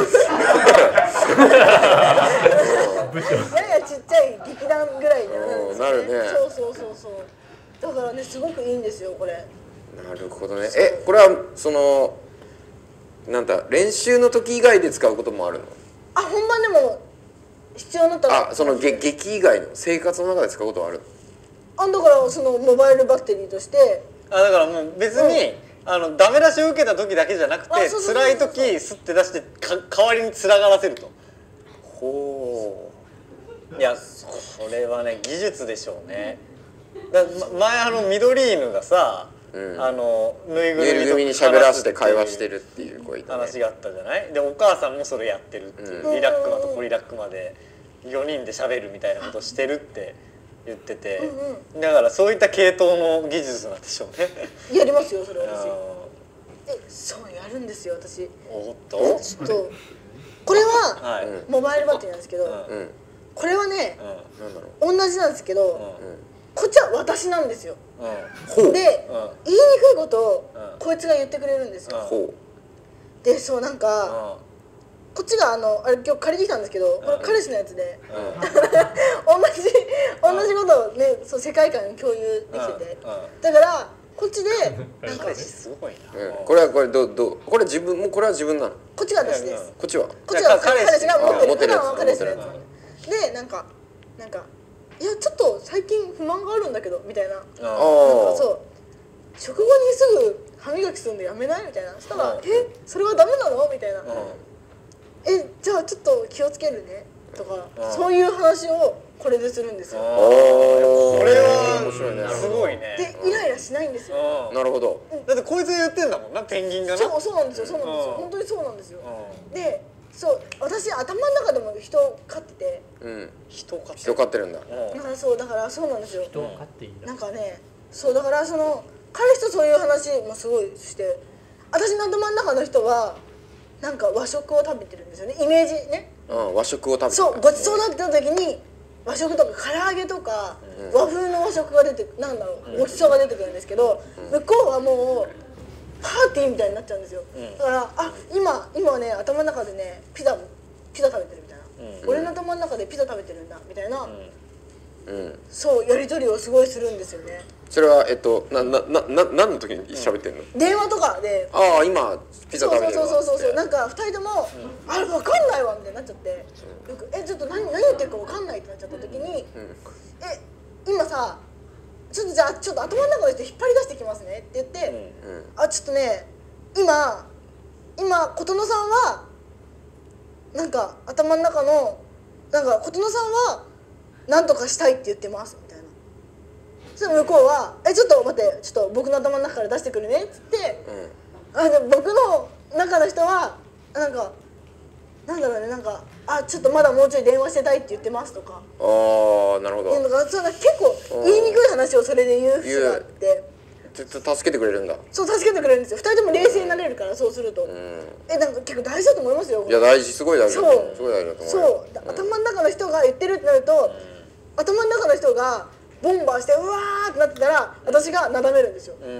[SPEAKER 3] ややちっちゃい劇団ぐらいになるんです
[SPEAKER 1] なるね。
[SPEAKER 3] そうそうそうそう。だからねすごくいいんですよこれ。
[SPEAKER 1] なるほどね。えこれはそのなんだ練習の時以外で使うこともあるの？
[SPEAKER 3] あ本番でも必要になったら。
[SPEAKER 1] あその劇劇以外の生活の中で使うことはあるの？
[SPEAKER 3] あだからそのモバイルバッテリーとして。
[SPEAKER 8] あだからもう別に、うん、あのダメ出しを受けた時だけじゃなくて辛い時スッて出してか代わりにつらがらせると。
[SPEAKER 1] ほ
[SPEAKER 8] ういやこれはね技術でしょうね。だ前あの緑犬がさ、うん、あのぬいぐ
[SPEAKER 1] るみに喋らせて会話してるっていう声、ね、
[SPEAKER 8] 話があったじゃない。でお母さんもそれやってるっていう、うん、リラックマとポリラックマでよにんで喋るみたいなことしてるって言ってて、うんうん、だからそういった系統の技術なんでしょうね。
[SPEAKER 3] やりますよそれ私。えそうやるんですよ私。
[SPEAKER 8] おっと
[SPEAKER 3] ちょっとこれはモバイルバッテリーなんですけど、うん、これはね、うん、同じなんですけど、うん、こっちは私なんですよ。うん、で、うん、言いにくいことをこいつが言ってくれるんですよ。うん、でそうなんか、うんこっちがあのあれ今日借りてきたんですけどこれ彼氏のやつで、うん、同じ同じことをねそう世界観に共有できてて、だからこっちでなんか
[SPEAKER 8] すごいな、
[SPEAKER 1] うん、これはこれどどこれ自分もうこれは自分なの？
[SPEAKER 3] こっちが私です。
[SPEAKER 1] こっちは
[SPEAKER 3] こっちは彼氏が持ってる
[SPEAKER 1] やつ
[SPEAKER 3] 彼氏のやつでなんかなんかいやちょっと最近不満があるんだけどみたいな、なんかそう食後にすぐ歯磨きするのやめないみたいな。そしたらえそれはダメなのみたいな。えじゃあちょっと気をつけるねとかそういう話をこれでするんですよ。
[SPEAKER 8] これは面白いね。すごいね。
[SPEAKER 3] でイライラしないんですよ。
[SPEAKER 1] なるほど。
[SPEAKER 8] だってこいつが言ってんだもんなペンギンがな。
[SPEAKER 3] そうそうなんですよそうなんですよ本当にそうなんですよ。でそう私頭の中でも人を飼ってて。
[SPEAKER 8] 人を飼って
[SPEAKER 1] 人飼ってるんだ。
[SPEAKER 3] だからそうだからそうなんですよ。
[SPEAKER 7] 人を飼っていいんだ。
[SPEAKER 3] なんかねそうだからその彼氏とそういう話もすごいして私の頭の中の人は。なんか和食を食べてるんですよねイメージね、
[SPEAKER 1] うん、和食を食べてる
[SPEAKER 3] そうごちそうだった時に和食とか唐揚げとか、うん、和風の和食が出てなんだろう、うん、ごちそうが出てくるんですけど、うん、向こうはもうパーティーみたいになっちゃうんですよ、うん、だからあ今今ね頭の中でねピザピザ食べてるみたいな、うん、俺の頭の中でピザ食べてるんだみたいな、うん、そうやり取りをすごいするんですよね。
[SPEAKER 1] それはえっとなななな何の時に喋ってんの？
[SPEAKER 3] 電話とかで。
[SPEAKER 1] ああ今ピザ食べてるわ。
[SPEAKER 3] そうそうそうそうなんか二人ともあれ分かんないわみたいになっちゃって、えちょっと何何言ってるか分かんないってなっちゃった時に、え今さちょっとじゃあちょっと頭の中の人引っ張り出してきますねって言って、あちょっとね今
[SPEAKER 10] 今琴乃さんはなんか頭の中のなんか琴乃さんは何とかしたいって言ってますみたいな。それ向こうは「えちょっと待ってちょっと僕の頭の中から出してくるね」っつって、うん、あで僕の中の人はなんかなんだろうねなんか「あちょっとまだもうちょい電話してたいって言ってます」とか。
[SPEAKER 1] ああなるほど。
[SPEAKER 10] なんかそう結構言いにくい話をそれで言う節があって。
[SPEAKER 1] 助けてくれるんだ。
[SPEAKER 10] そう助けてくれるんですよ。ふたりとも冷静になれるからそうすると、うん、えなんか結構大事だと思いますよ。
[SPEAKER 1] いや大事すごい大事。
[SPEAKER 10] そう
[SPEAKER 1] すごい大事だと思う。
[SPEAKER 10] そう、うん、頭の中の人が言ってるってなると、うん、頭の中の人がボンバーしてうわーってなってたら私がなだめるんですよ。うん、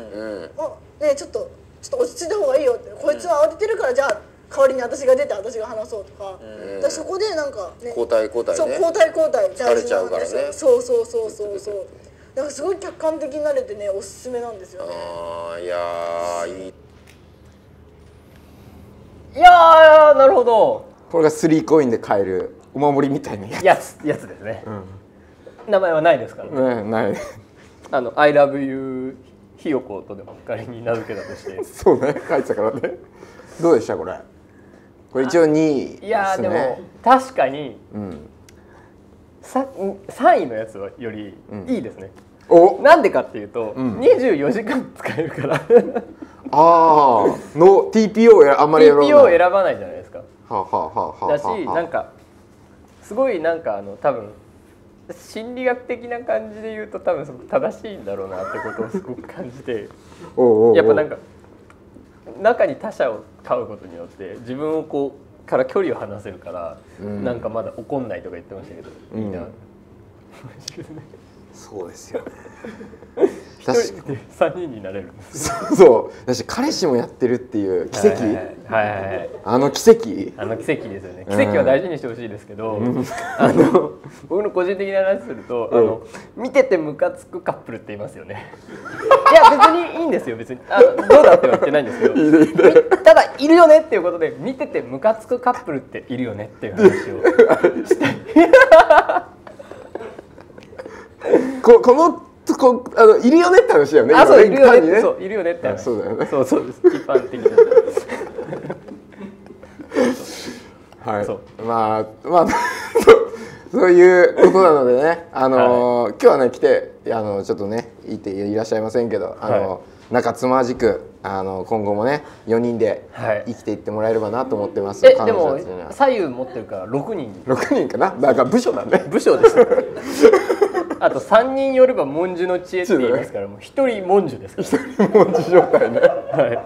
[SPEAKER 10] あねえちょっとちょっと落ち着いた方がいいよって、こいつは慌ててるからじゃあ代わりに私が出て私が話そうとか、うん、だそこでなんかね
[SPEAKER 1] 交代交代ね。
[SPEAKER 10] そう交代交代
[SPEAKER 1] 疲れちゃうからね。
[SPEAKER 10] そうそうそうそうそう。なんかすごい客観的になれてねおすすめなんですよね。
[SPEAKER 1] ああいやーいい。
[SPEAKER 7] いやーなるほど。
[SPEAKER 1] これがスリーコインで買えるお守りみたいなやつ
[SPEAKER 7] やつやつですね、うん、名前はないですから
[SPEAKER 1] ね。ねない。
[SPEAKER 7] あの I love you ひよことでも仮に名付けたとして
[SPEAKER 1] そうね書いてたからね。どうでしたこれ。これ一応にいですね。
[SPEAKER 7] いやーでも確かに、うん、ささんいのやつよりいいですね、うん、なんでかっていうと、うん、にじゅうよじかん使えるから
[SPEAKER 1] ああの ティーピーオー あんまり選ばない
[SPEAKER 7] ティーピーオー 選ばないじゃないですか。
[SPEAKER 1] はははは
[SPEAKER 7] だしなんかすごいなんかあの多分心理学的な感じで言うと多分すごく正しいんだろうなってことをすごく感じておうおうおうやっぱなんか中に他者を飼うことによって自分をこうから距離を離せるから、うん、なんかまだ怒んないとか言ってましたけど、うん、いいな
[SPEAKER 1] そうですよね。
[SPEAKER 7] 一人でさんにんになれるんです。
[SPEAKER 1] そうそう。だし彼氏もやってるっていう奇跡。はいはいはい。あの奇跡。
[SPEAKER 7] あの奇跡ですよね。奇跡は大事にしてほしいですけど、うん、あの僕の個人的な話すると、うん、あの見ててムカつくカップルって言いますよね。いや別にいいんですよ別に。あのどうだっては言ってないんですけど、ただいるよねっていうことで見ててムカつくカップルっているよねっていう話をしたい。
[SPEAKER 1] ここのこあのいるよねって話だよね。
[SPEAKER 7] あ、そういるよね。ねそういるよねって話。
[SPEAKER 1] そうだよね。
[SPEAKER 7] そうそうです。一般的に。
[SPEAKER 1] はい。そうまあまあそういうことなのでね、あの、はい、今日はね来てあのちょっとねいていらっしゃいませんけど、あの、はい、仲睦じくあの今後もねよにんで生きていってもらえればなと思ってます。
[SPEAKER 7] えでも左右持ってるからろくにん。
[SPEAKER 1] ろくにんかな。なんか部署だね。
[SPEAKER 7] 部署です。あとさんにんよれば文殊の知恵って言いますからもうひとり文殊ですから。
[SPEAKER 1] ひとり文殊状態ね。
[SPEAKER 7] はい。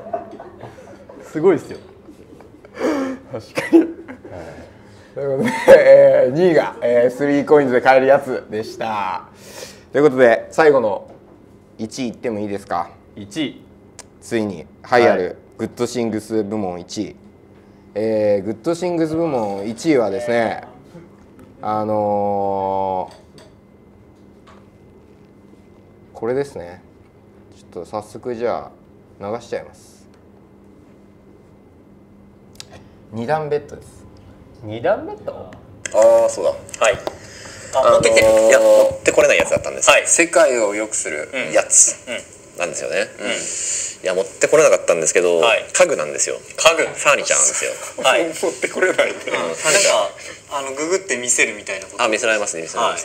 [SPEAKER 7] すごいですよ。
[SPEAKER 1] 確かに。はい、ということで、えー、にいが、えー、スリーコインズで買えるやつでした。ということで最後のいちいいってもいいですか。
[SPEAKER 7] いちい。
[SPEAKER 1] ついに栄えあるグッドシングス部門いちい。えー、グッドシングス部門いちいはですね、あのー。これですね。ちょっと早速じゃあ流しちゃいます。二段ベッドです。
[SPEAKER 7] 二段ベッド？
[SPEAKER 11] ああそうだ。はい。あ持ってきてる。いや持ってこれないやつだったんです。はい。世界を良くするやつなんですよね。うん。いや持ってこれなかったんですけど、家具なんですよ。家具。サーニちゃんですよ。はい。持ってこれないんで。なんかあのググって見せるみたいなこと。あ見せられますね見せられます。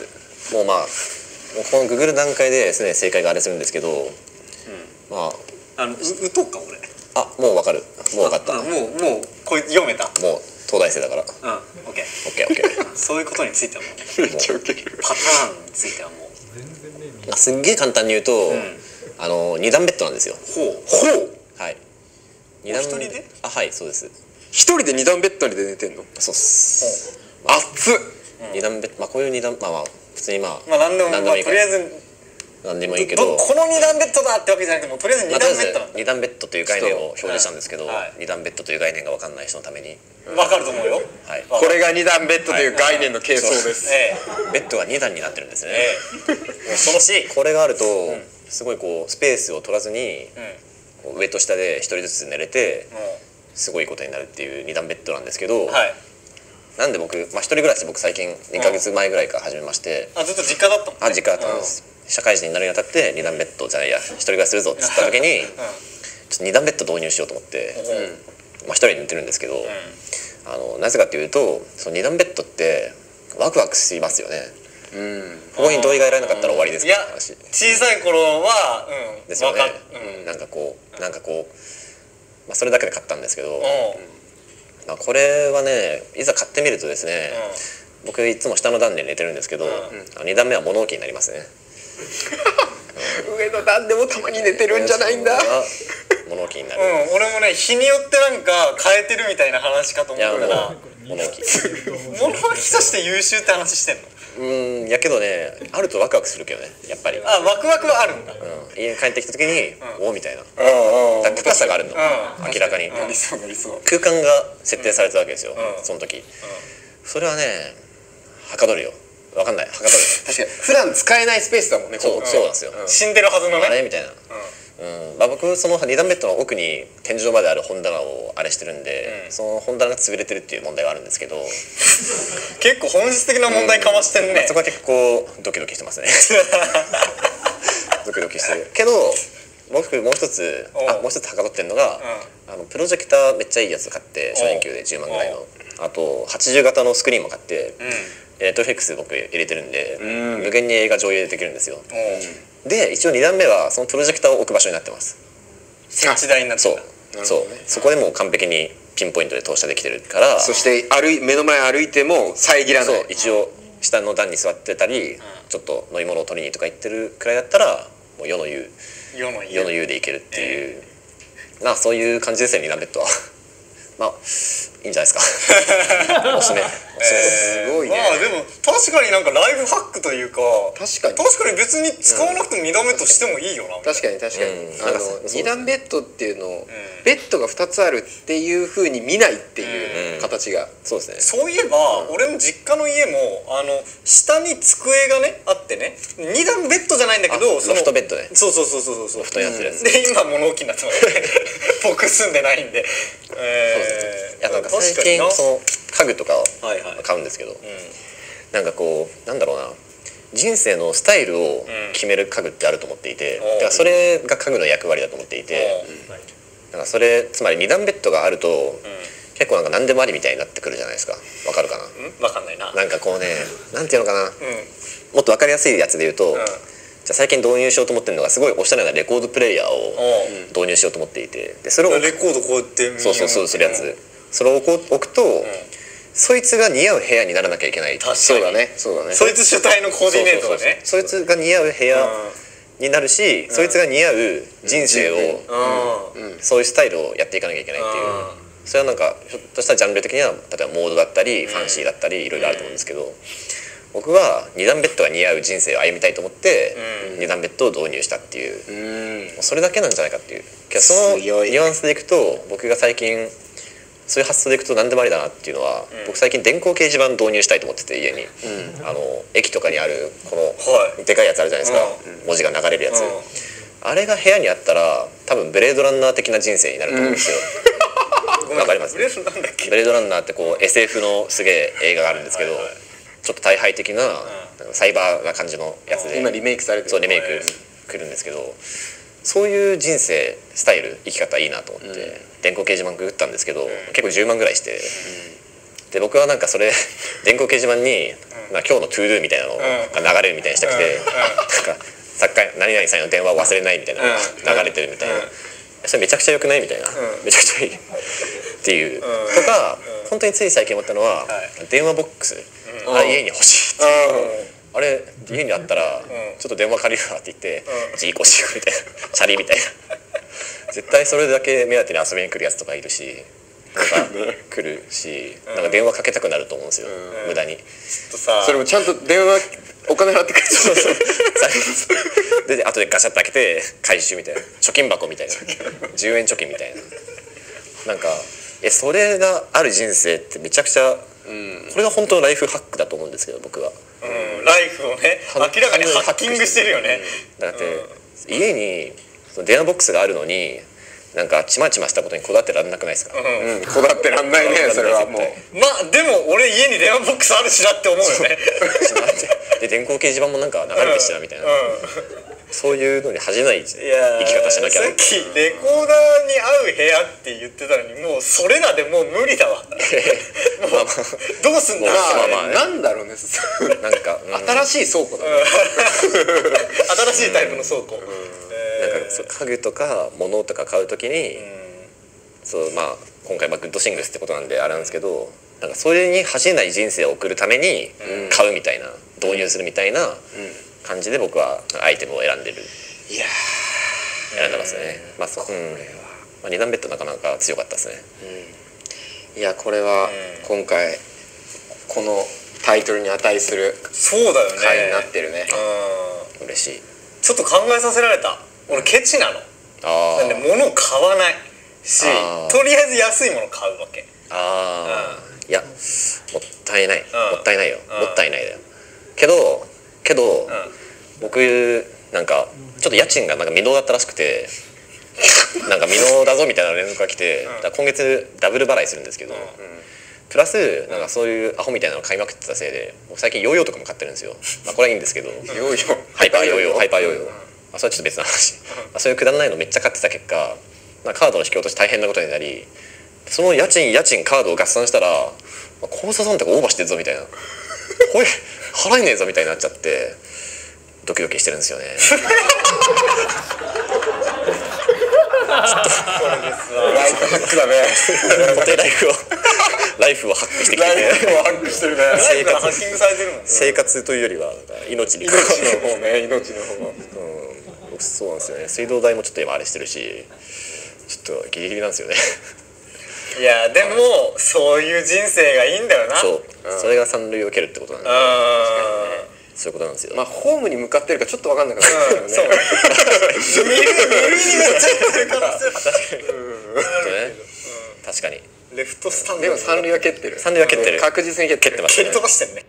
[SPEAKER 11] もうまあ。もうこのググる段階ですね正解があれするんですけど、うん、まああのううとか俺あもう分かるもう分かったもうもうこれ読めたもう東大生だからうんオッケーオッケーオッケーそういうことについてはもうめっちゃウケるパターンについてはもう全然すんげえ簡単に言うと、うん、あの二段ベッドなんですよほうほうはい二段一人であはいそうです一人で二段ベッドで寝てんのそうっす熱っ二段ベッドまあこういう二段まあまあ普通にまあ、まあ何でも、まあ、とりあえず何でもいいけどこの二段ベッドだってわけじゃなくてもとりあえず二段ベッドなんだ二段ベッドという概念を表示したんですけど、はい、二段ベッドという概念が分かんない人のために分かると思うよ、はい、これが二段ベッドという概念の形相です、はい、ベッドが二段になってるんですね、ええ、恐ろしいこれがあると、うん、すごいこうスペースを取らずに、うん、上と下で一人ずつ寝れて、うん、すごいことになるっていう二段ベッドなんですけど、はいなんで僕、まあ、一人暮らし僕最近にかげつまえぐらいから始めまして、うん、あずっと実家だったもんねあ実家だったんです、うん、社会人になるにあたって二段ベッドじゃないや一人暮らしするぞっつった時に、うん、ちょっと二段ベッド導入しようと思って、 まあ、ひとりで寝てるんですけど、あのなぜかっていうとそのにだんベッドってワクワクしますよね。うん、ここに同意が得られなかったら終わりですけど、
[SPEAKER 8] 話小さい頃は、うん、
[SPEAKER 11] ですよね、うん、なんかこうなんかこう、まあ、それだけで買ったんですけど、うんまあ、これはねいざ買ってみるとですね、うん、僕いつも下の段で寝てるんですけど、うん、にだんめは物置になりますね
[SPEAKER 1] 上の段でもたまに寝てるんじゃないんだ
[SPEAKER 11] 物置になる、
[SPEAKER 8] うん、俺もね日によってなんか変えてるみたいな話かと思ったら
[SPEAKER 11] 物置
[SPEAKER 8] 物置として優秀って話してんの？
[SPEAKER 11] うんやけどねあるとワクワクするけどねやっぱり。
[SPEAKER 8] あワクワクはあるんだ、
[SPEAKER 11] うん、家に帰ってきた時に、うん、おおみたいな、うん、だ高さがあるの、うん、明らかに、うん、空間が設定されたわけですよ、うん、その時、うん、それはねはかどるよ。わかんないはかどる
[SPEAKER 1] 確かに普段使えないスペースだもんね。
[SPEAKER 11] そう、そうなんですよ、
[SPEAKER 8] うん、死んでるはずのね
[SPEAKER 11] あれみたいな、うんうんまあ、僕そのにだんベッドの奥に天井まである本棚をあれしてるんで、うん、その本棚が潰れてるっていう問題があるんですけど
[SPEAKER 8] 結構本質的な問題かましてるね、うんまあ、
[SPEAKER 11] そこは結構ドキドキしてますねドキドキしてるけどもうもう一つあもう一つはかどってるのが、うん、あのプロジェクターめっちゃいいやつ買って初任給でじゅうまんぐらいのあとはちじゅう型のスクリーンも買って、うんネットフリックス僕入れてるんで、うん、無限に映画上映できるんですよ、うん、で一応にだんめはそのプロジェクターを置く場所になってます。
[SPEAKER 8] 設置台になってる。
[SPEAKER 11] そうそう、ね、そこでもう完璧にピンポイントで投射できてるから。
[SPEAKER 1] そして歩い目の前歩いても遮らない。
[SPEAKER 11] そう一応下の段に座ってたり、うん、ちょっと飲み物を取りにとか行ってるくらいだったらもう世の言う世の言う、言うでいけるっていう、えー、まあそういう感じですねにだんベッドはまあいいんじゃないですかおすすめ
[SPEAKER 8] すごいね。まあでも確かになんかライフハックというか
[SPEAKER 1] 確かに
[SPEAKER 8] 確かに別に使わなくてもにだんベッドしてもいいよな、うん、
[SPEAKER 1] 確かに確かに、うん、あのにだんベッドっていうのを、うん、ベッドがふたつあるっていうふうに見ないっていう形が、うん、
[SPEAKER 11] そうですね。
[SPEAKER 8] そういえば、うん、俺の実家の家もあの下に机がねあってねにだんベッドじゃないんだけど
[SPEAKER 11] ロフトベッドね。
[SPEAKER 8] そうそうそうそうそう
[SPEAKER 11] ロフトになってるやつ、
[SPEAKER 8] うん、で今物置になってますね僕住んでないんで、
[SPEAKER 11] えー、いやなんか最近その家具とかを買うんですけど、はいはい、うん、なんかこうなんだろうな人生のスタイルを決める家具ってあると思っていて、うん、だからそれが家具の役割だと思っていて、うん、だからそれつまりにだんベッドがあると、うん、結構なんか何でもありみたいになってくるじゃないですか。わかるかな？
[SPEAKER 8] うん、わかんないな。
[SPEAKER 11] なんかこうねなんていうのかな、うん、もっとわかりやすいやつで言うと、うん、じゃあ最近導入しようと思ってるのがすごいおしゃれなレコードプレイヤーを導入しようと思っていて、でそれを
[SPEAKER 8] レコードこうやって
[SPEAKER 11] そうそうそうするやつ、うん、それを置くと、うん、そいつが似合う部屋にならなきゃいけない。
[SPEAKER 8] そうだねそうだね。そいつ主体のコーディネートがね、
[SPEAKER 11] そいつが似合う部屋になるし、うん、そいつが似合う人生を、うんうん、そういうスタイルをやっていかなきゃいけないっていう、うん、それはなんかひょっとしたらジャンル的には例えばモードだったり、うん、ファンシーだったりいろいろあると思うんですけど、僕はにだんベッドが似合う人生を歩みたいと思って、うん、にだんベッドを導入したっていう、うん、それだけなんじゃないかっていう。そのニュアンスでいくと僕が最近そういう発想でいくと何でもありだなっていうのは、うん、僕最近電光掲示板導入したいと思ってて家に、うん、あの駅とかにあるこのでかいやつあるじゃないですか、うん、文字が流れるやつ、うん、あれが部屋にあったら多分ブレードランナー的な人生になると思うんですよ、うん、わかります？ブレードランナーってこう エスエフ のすげえ映画があるんですけど、はいはい、ちょっと大敗的な、うん、サイバーな感じのやつで
[SPEAKER 1] 今リメイクされてる。
[SPEAKER 11] そうリメイク来るんですけど、そういう人生スタイル生き方いいなと思って、うん、電光掲示板ググったんですけど、うん、結構じゅうまんぐらいして、うん、で僕はなんかそれ電光掲示板に、うん、まあ、今日のトゥードゥみたいなのが流れるみたいにしたくて、うん、なんか作家何々さんの電話を忘れないみたいなのが流れてるみたいな、うん、それめちゃくちゃ良くないみたいな、うん、めちゃくちゃいいっていう、うん、とか、うん、本当につい最近思ったのは、はい、電話ボックス、うん、あ家に欲しいっていう、うんあれ家にあったら、うん、ちょっと電話借りるわって言って、うん、ジーコシーコみたいなチャリみたいな絶対それだけ目当てに遊びに来るやつとかいるしなんか来るし、うん、なんか電話かけたくなると思うんですよ、うん、無駄に。ちょ
[SPEAKER 1] っとさそれもちゃんと電話お金払ってくれるそう
[SPEAKER 11] そうで後でガシャッと開けて回収みたいな貯金箱みたいなじゅうえん貯金みたいななんかえそれがある人生ってめちゃくちゃ、うん、これが本当のライフハックだと思うんですけど僕は。
[SPEAKER 8] うん、ライフをね明らかにハッキングしてるよね。
[SPEAKER 11] だって、うん、家にその電話ボックスがあるのになんかちまちましたことにこだわってらんなくないですか？
[SPEAKER 1] うんうん、こだわってらんないねそれはもう。
[SPEAKER 8] まあでも俺家に電話ボックスあるしなって思うよね。
[SPEAKER 11] で電光掲示板もなんか流れてきたなみたいな、うんうん、 そういうのに恥じない生き方しなきゃ。
[SPEAKER 8] さっきレコーダーに合う部屋って言ってたのに、もうそれらでもう無理だわ。もうどうすんだ。
[SPEAKER 1] まあまあなんだろうね。
[SPEAKER 11] なんか
[SPEAKER 1] 新しい倉庫だね。
[SPEAKER 8] 新しいタイプの倉庫。
[SPEAKER 11] なんかそう家具とか物とか買うときに、そうまあ今回まあグッドシングスってことなんであれなんですけど、なんかそれに恥じない人生を送るために買うみたいな、導入するみたいな感じで僕はアイテムを選んでる。
[SPEAKER 1] いや
[SPEAKER 11] 選んでますね。まあそう、うん、まあ、二段ベッドなかなか強かったですね。
[SPEAKER 1] うん、いやこれは今回このタイトルに値する
[SPEAKER 8] そうだよね
[SPEAKER 1] 回になってるね。
[SPEAKER 11] うん、嬉しい。
[SPEAKER 8] ちょっと考えさせられた。俺ケチなの。あなんで物を買わないし、とりあえず安いもの買うわけ。
[SPEAKER 11] ああ、うん、いやもったいない、うん、もったいないよ、うん、もったいないだよ。けどけど、うん、僕なんかちょっと家賃がなんか未納だったらしくてなんか未納だぞみたいな連絡が来て、うん、だ今月ダブル払いするんですけど、うん、プラスなんかそういうアホみたいなの買いまくってたせいで最近ヨーヨーとかも買ってるんですよ。まあこれはいいんですけどヨーヨーハイパーヨーヨーハイパーヨーヨー、あそれはちょっと別の話そういうくだらないのめっちゃ買ってた結果カードの引き落とし大変なことになり、その家賃家賃カードを合算したら口座さんとかオーバーしてるぞみたいなこれ払えねえぞみたいになっちゃってドキドキしてるんですよね。ちょっと
[SPEAKER 1] ライフハックだね。
[SPEAKER 11] 固定ライフをライフをハックしてきて、
[SPEAKER 1] ライフをハックしてるね。
[SPEAKER 11] 生活
[SPEAKER 8] ハッキングされてるの。
[SPEAKER 11] 生活というよりは命に
[SPEAKER 1] 命の方ね、命の方が。
[SPEAKER 11] うん、そうなんですよね。水道代もちょっと今あれしてるし、ちょっとギリギリなんですよね。
[SPEAKER 8] いやでもそういう人生がいいんだよな。
[SPEAKER 11] そう、それが三塁を蹴るってことなんで。そういうことなんですよ。
[SPEAKER 1] まあホームに向かってるかちょっと分かんなくなってるよね。そう。
[SPEAKER 8] 二塁に向かっちゃってる可能性は
[SPEAKER 11] 確かに。
[SPEAKER 8] レフトスタンド。
[SPEAKER 1] でも三塁は蹴ってる。
[SPEAKER 11] 三塁は蹴ってる。
[SPEAKER 1] 確実に蹴ってます。
[SPEAKER 8] 蹴り飛ばしてるね。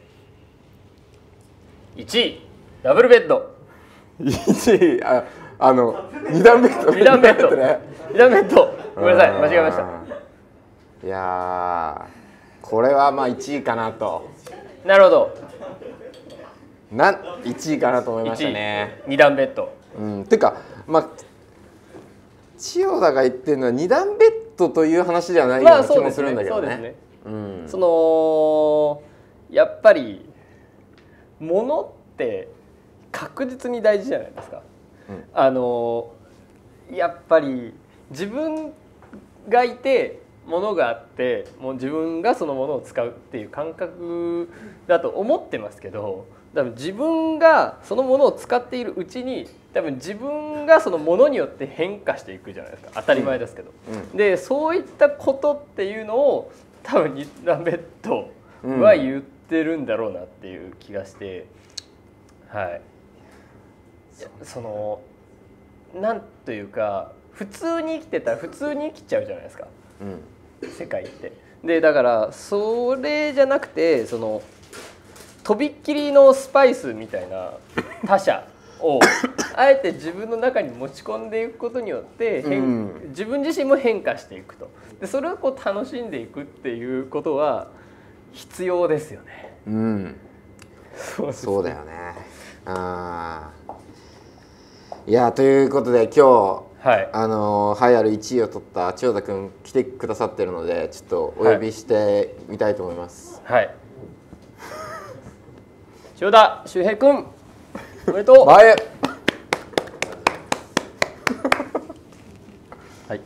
[SPEAKER 7] いちいダブルベッド。
[SPEAKER 1] いちいああの二段ベッド。
[SPEAKER 7] 二段ベッドね。二段ベッド。ごめんなさい間違えました。
[SPEAKER 1] いやこれはまあいちいかなと。
[SPEAKER 7] なるほど。
[SPEAKER 1] ないちいかなと思いましたね。
[SPEAKER 7] に段ベッド。
[SPEAKER 1] うん、てかまあ千代田が言ってるのはに段ベッドという話ではないような気もするんだけどね。
[SPEAKER 7] そのやっぱり物って確実に大事じゃないですか。うん、あのやっぱり自分がいて物があってもう自分がそのものを使うっていう感覚だと思ってますけど。多分自分がそのものを使っているうちに多分自分がそのものによって変化していくじゃないですか。当たり前ですけど、うん、でそういったことっていうのを多分ニラベッドは言ってるんだろうなっていう気がして、うん、はいそのなんというか普通に生きてたら普通に生きちゃうじゃないですか、うん、世界って。でだからそれじゃなくてそのとびっきりのスパイスみたいな他者をあえて自分の中に持ち込んでいくことによって変、うん、自分自身も変化していくと。でそれをこう楽しんでいくっていうことは必要ですよね。
[SPEAKER 1] うん、そうですね。そうだよね。あいやということで今日、はい、あの栄えあるいちいを取った千代田くん来てくださってるのでちょっとお呼びしてみたいと思います。
[SPEAKER 7] はい。千代田周平君おめでとう。
[SPEAKER 1] 前
[SPEAKER 12] はい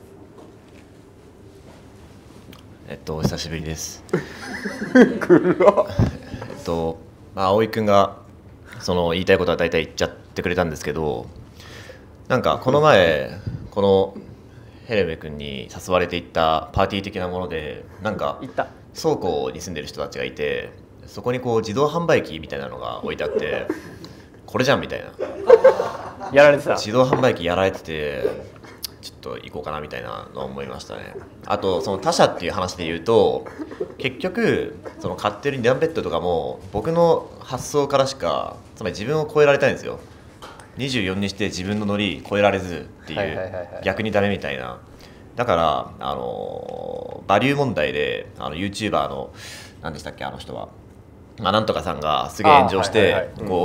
[SPEAKER 12] えっとお久しぶりです。
[SPEAKER 1] えっ
[SPEAKER 12] とまあ葵君がその言いたいことは大体言っちゃってくれたんですけど、なんかこの前このヘレメ君に誘われていったパーティー的なものでなんか倉庫に住んでる人たちがいて、そこにこう自動販売機みたいなのが置いてあってこれじゃんみたいな
[SPEAKER 7] やられてた。
[SPEAKER 12] 自動販売機やられててちょっと行こうかなみたいなのを思いましたね。あとその他社っていう話で言うと結局その買ってるに段ベッドとかも僕の発想からしかつまり自分を超えられたいんですよ。にじゅうよんにして自分のノリ超えられずっていう逆にダメみたいな。だからあのバリュー問題であの YouTuber の何でしたっけあの人は、まあ、なんとかさんがすげえ炎上してこう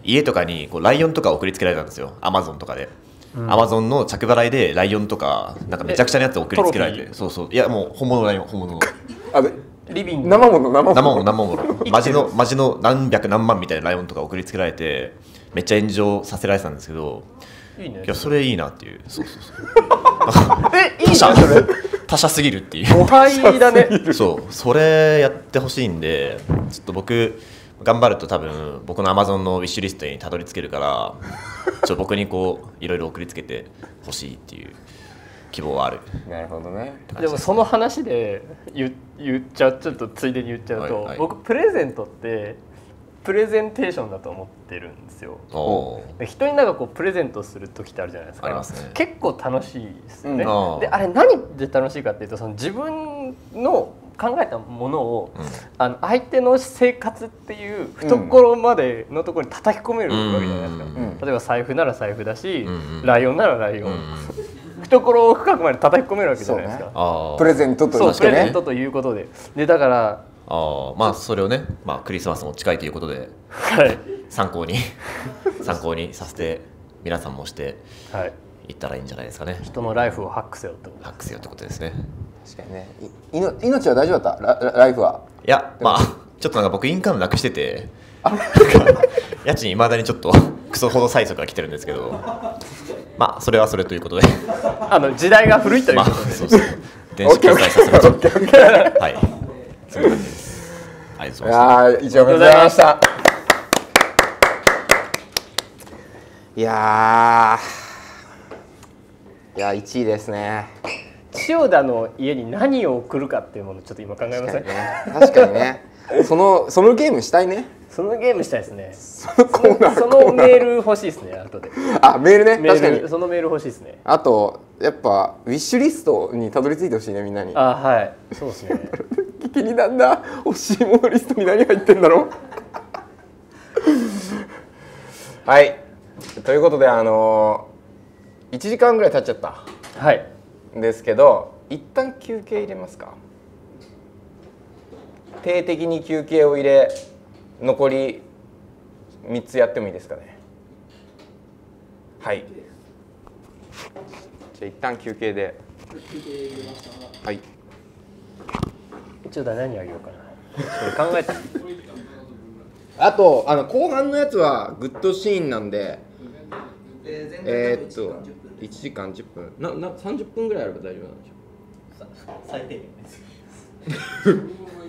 [SPEAKER 12] 家とかにこうライオンとか送りつけられたんですよ、アマゾンとかで。アマゾンの着払いでライオンとかなんかめちゃくちゃなやつ送りつけられて、そうそう、いやもう本物のライオン、本物の
[SPEAKER 1] あ
[SPEAKER 7] リビング
[SPEAKER 1] 生もの生もの
[SPEAKER 12] 生もの生ものマジのマジの何百何万みたいなライオンとか送りつけられてめっちゃ炎上させられてたんですけど、いいね、いやそれいいなっていう、そうそうそう
[SPEAKER 7] えいいねそれ
[SPEAKER 12] 他社すぎるっていう、
[SPEAKER 7] 誤解だね
[SPEAKER 12] そうそれやってほしいんで、ちょっと僕頑張ると多分僕の Amazon のウィッシュリストにたどり着けるからちょ僕にこういろいろ送りつけてほしいっていう希望はある。
[SPEAKER 1] なるほどね。
[SPEAKER 7] でもその話で言言っちゃう、ちょっとついでに言っちゃうと、はいはい、僕プレゼントってプレゼンテーションだと思ってるんですよ。人になんかこうプレゼントする時ってあるじゃないですか。
[SPEAKER 12] ありますね。
[SPEAKER 7] 結構楽しいですよね。
[SPEAKER 12] うん、
[SPEAKER 7] であれ何で楽しいかっていうと、その自分の考えたものを、うん、あの相手の生活っていう懐までのところに叩き込めるわけじゃないですか。うん、例えば財布なら財布だし、うん、ライオンならライオン、うん、懐を深くまで叩き込めるわけじゃないですか。
[SPEAKER 1] ね、プレゼントと
[SPEAKER 7] そう、プレゼントということで、でだから
[SPEAKER 12] あまあそれをね、まあ、クリスマスも近いということで、
[SPEAKER 7] はい、
[SPEAKER 12] 参考に参考にさせて皆さんもしていったらいいんじゃないですかね。
[SPEAKER 7] 人のライフをハックせよってこと
[SPEAKER 12] ハックせよってことですね。
[SPEAKER 1] 確かにね。いの命は大丈夫だったラライフは。
[SPEAKER 12] いやまあちょっとなんか僕インカムなくしてて家賃いまだにちょっとクソほど催促が来てるんですけど、まあそれはそれということで
[SPEAKER 7] あの時代が古いということで、まあ、そうそう
[SPEAKER 12] 電子決済させましょうはいそういう感じです。ありがとうございました。
[SPEAKER 1] 一応ございました。いやいやいちいですね。
[SPEAKER 7] 千代田の家に何を送るかっていうものをちょっと今考えません？
[SPEAKER 1] 確かにね。そのそのゲームしたいね。
[SPEAKER 7] そのゲームしたいですね。
[SPEAKER 1] そのコーナー
[SPEAKER 7] そのメール欲しいですね。後で。
[SPEAKER 1] あメールね。確かに。
[SPEAKER 7] そのメール欲しいですね。
[SPEAKER 1] あとやっぱウィッシュリストにたどり着いてほしいね、みんなに。
[SPEAKER 7] あはいそうですね。
[SPEAKER 1] 気になんだ。欲しいものリストに何入ってんだろう。はい。ということであのいちじかんぐらい経っちゃった。
[SPEAKER 7] はい。
[SPEAKER 1] ですけど一旦休憩入れますか。定的に休憩を入れ残りみっつやってもいいですかね。はい。じゃあ一旦休憩で。はい。
[SPEAKER 7] ちょっと何あげようかな。それ考えて。
[SPEAKER 1] あとあの後半のやつはグッドシーンなんで、えー、っといちじかんじゅっぷんななさんじゅっぷんぐらいあれば大丈夫なんでしょう。
[SPEAKER 6] 最低限です。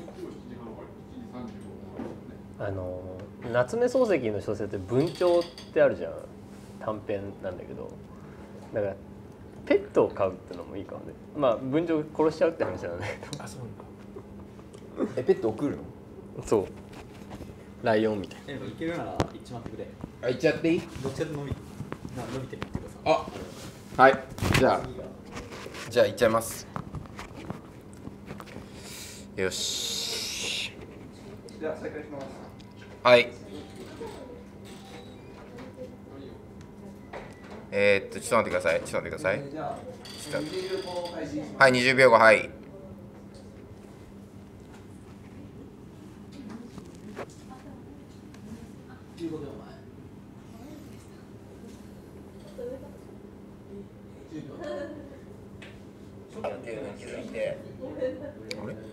[SPEAKER 7] あの夏目漱石の小説って文鳥ってあるじゃん、短編なんだけど、だからペットを飼うってのもいいかもね。まあ文鳥殺しちゃうって話なんだけど。あ、そう
[SPEAKER 1] なんだ。え、ペット送る
[SPEAKER 7] の？そう。ライオンみたいな。
[SPEAKER 6] え、いけるなら行っちまってくれ。
[SPEAKER 1] あ、行っちゃっていい？
[SPEAKER 6] どっちかと伸びな伸びてみてください。
[SPEAKER 1] あ、はい。じゃあじゃあ行っちゃいます。よし。
[SPEAKER 6] じゃあ再開します。
[SPEAKER 1] はい。えー、っとちょっと待ってください。ちょっと待ってください。はい、にじゅうびょうご、はい。
[SPEAKER 6] じゅうごびょう前。
[SPEAKER 1] っていうのに気づいて、あれ？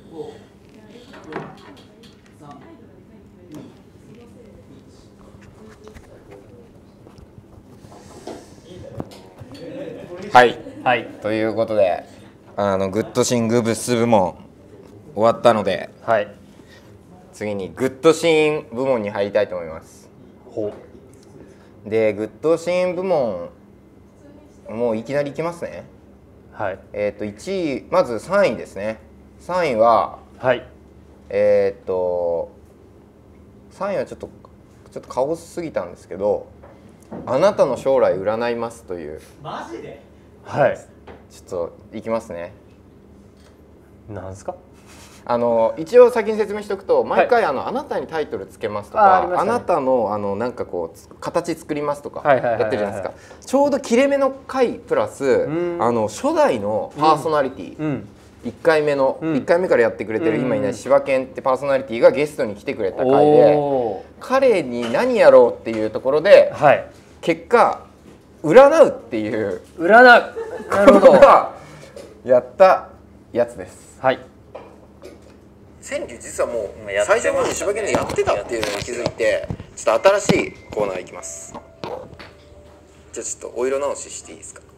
[SPEAKER 1] はい、
[SPEAKER 7] はい、
[SPEAKER 1] ということであのグッドシーングブス部門終わったので、
[SPEAKER 7] はい、
[SPEAKER 1] 次にグッドシーン部門に入りたいと思います。
[SPEAKER 7] ほ
[SPEAKER 1] うでグッドシーン部門もういきなりいきますね。
[SPEAKER 7] はい、
[SPEAKER 1] えっといちい、まずさんいですね。さんいは、
[SPEAKER 7] はい、
[SPEAKER 1] えっとさんいはちょっとちょっと顔すぎたんですけど、あなたの将来占いますという。
[SPEAKER 6] マジで？
[SPEAKER 7] はい。
[SPEAKER 1] ちょっといきますね。
[SPEAKER 7] なんですか？
[SPEAKER 1] あの一応先に説明しておくと、毎回あの、はい、あなたにタイトルつけますとか、 あ, あ, ね、あなたのあのなんかこう形作りますとかやってるじゃないですか。ちょうど切れ目の回プラスあの初代のパーソナリティ、うんうん、 いっかいめの、うん、いっかいめからやってくれてる、うん、今いない柴犬ってパーソナリティがゲストに来てくれた回で彼に何やろうっていうところで、はい、結果占うっていう
[SPEAKER 7] 占うなるほど
[SPEAKER 1] やったやつです。
[SPEAKER 7] はい。
[SPEAKER 1] 川柳実はもう最初まで柴犬でやってたっていうのに気づいてちょっと新しいコーナーいきます。じゃあちょっとお色直ししていいですか。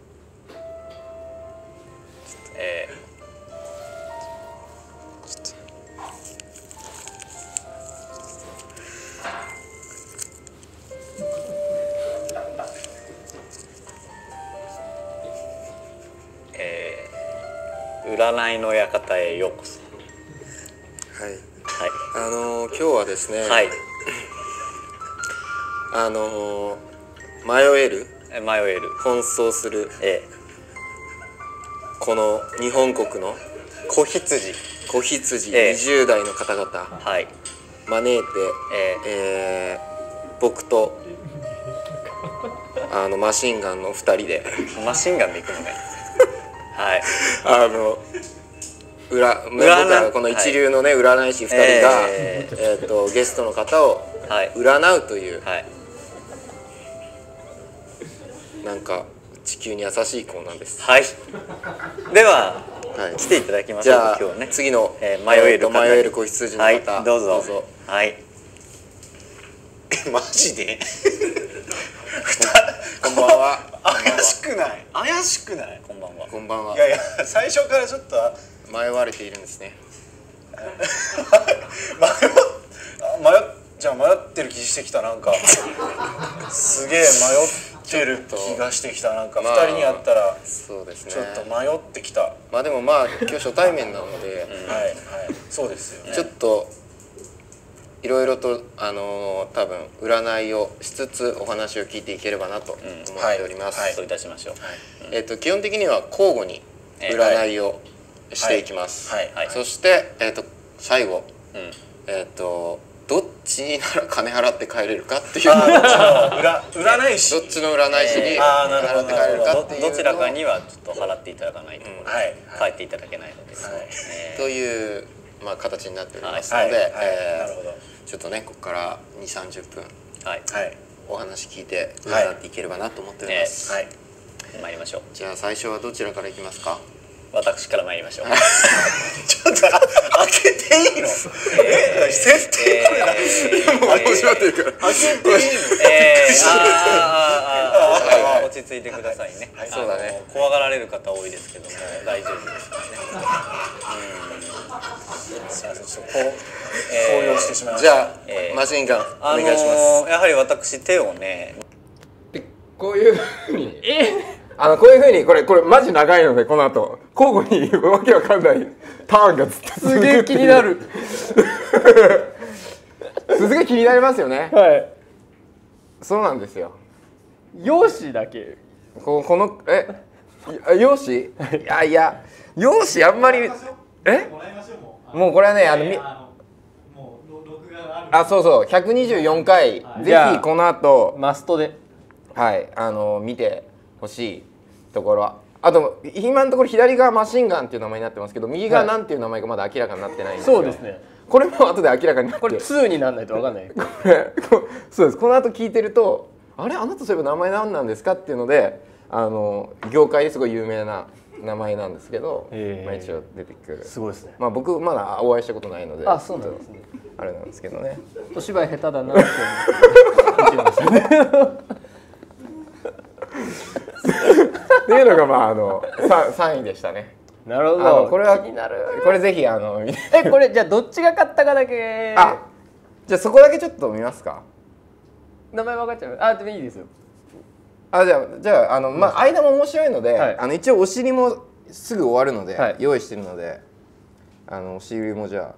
[SPEAKER 1] えー
[SPEAKER 8] えー、占いの館へようこそ。
[SPEAKER 1] はい、はい、あのー、今日はですね、はい、あのー、迷える
[SPEAKER 8] 迷える
[SPEAKER 1] 奔走する、ええ、この日本国の
[SPEAKER 8] 子羊
[SPEAKER 1] 子羊、ええ、にじゅう代の方々、
[SPEAKER 8] はい、
[SPEAKER 1] 招いて、えええー、僕とあのマシンガンのふたりで
[SPEAKER 8] マシンガンで行くのねはい
[SPEAKER 1] あの裏僕らこの一流のね、はい、占い師ふたりが、えーえー、とゲストの方を占うという、はい、なんか地球に優しいコーナーです。
[SPEAKER 8] はい。では、はい、来ていただきましょう。
[SPEAKER 1] 今日ね。次の、えー、迷える迷える子羊の方、
[SPEAKER 8] はい、どうぞ。どうぞ。はい。
[SPEAKER 1] マジで？こんばんは。
[SPEAKER 8] 怪しくない。怪しくない。こんばんは。
[SPEAKER 1] こんばんは。
[SPEAKER 8] いやいや、最初からちょっと
[SPEAKER 1] 迷われているんですね。
[SPEAKER 8] 迷迷じゃあ迷ってる気してきた。なんかすげえ迷ってる気がしてきた。なんかふたりに会ったら
[SPEAKER 1] そうですね、
[SPEAKER 8] ちょっと迷ってきた。
[SPEAKER 1] まあでもまあ今日初対面なので、
[SPEAKER 8] うん、はいはいそうですよね。
[SPEAKER 1] ちょっといろいろとあのー、多分占いをしつつお話を聞いていければなと思っております。
[SPEAKER 8] うん、はい、はい、そういたしましょう。
[SPEAKER 1] はい、えっと基本的には交互に占いをしていきます。はいはいはい、そしてえっと最後、うん、えっとどっちなら金払って帰れるかっていうのを
[SPEAKER 8] 占い師
[SPEAKER 1] どっちの占い師に金払って帰れるかっていうのを
[SPEAKER 8] どちらかにはちょっと払っていただかないと、うんはい、帰っていただけないので、はい
[SPEAKER 1] えー、というまあ形になっておりますので、はいはいえー、なるほどちょっとねここからにじゅう、さんじゅっぷん、はい、お話聞いて占っていければなと思っております。
[SPEAKER 8] はい、はい、参りましょう。
[SPEAKER 1] じゃあ最初はどちらからいきますか。
[SPEAKER 8] 私から参りましょう。ちょっと開けていいの？え、設定これ
[SPEAKER 1] もう始まってるから。
[SPEAKER 8] 開けていいの？えー、ああ落ち着いてくださいね。
[SPEAKER 1] そうだね。
[SPEAKER 8] 怖がられる方多いですけども大丈夫ですからね。うん。すみません、ちょっとこう高揚してしまいました。
[SPEAKER 1] じゃあマシンガンお願いします。
[SPEAKER 8] やはり私手をね。
[SPEAKER 1] こういうふうに。え？あのこういうふうにこれこれマジ長いのでこの後交互にわけわかんないターンがずっと
[SPEAKER 7] すげえ気になる
[SPEAKER 1] すげえ気になりますよね。はいそうなんですよ。
[SPEAKER 7] 容姿だけ
[SPEAKER 1] ここのえ容姿いやいや容姿あんまりえもうこれはねあのみあそうそうひゃくにじゅうよんかいぜひこの後
[SPEAKER 7] マストで
[SPEAKER 1] はいあの見て欲しいところ。あと今のところ左側マシンガンっていう名前になってますけど右側なんていう名前がまだ明らかになってないんですよ。
[SPEAKER 7] そうですね。
[SPEAKER 1] これも後で明らかになって
[SPEAKER 7] これツーにならないと分かんない。
[SPEAKER 1] これそうです。この後聞いてるとあれあなたそういえば名前何なんですかっていうのであの業界ですごい有名な名前なんですけど、まあ、一応出てくる。
[SPEAKER 7] すごいですね。
[SPEAKER 1] まあ僕まだお会いしたことないので
[SPEAKER 7] あそうなんですね。
[SPEAKER 1] あれなんですけどね。
[SPEAKER 7] お芝居下手だなって思ってましたね。
[SPEAKER 1] っていうのがまああのさんいでしたね。
[SPEAKER 7] なるほど。
[SPEAKER 1] これは
[SPEAKER 7] 気になる。
[SPEAKER 1] これぜひあの
[SPEAKER 7] えこれじゃあどっちが勝ったかだけ。
[SPEAKER 1] あじゃあそこだけちょっと見ますか。
[SPEAKER 7] 名前分かっちゃう。あでもいいですよ。
[SPEAKER 1] あじゃあじゃああのまあ間も面白いので、はい、あの一応お尻もすぐ終わるので、はい、用意してるのであのお尻もじゃあ。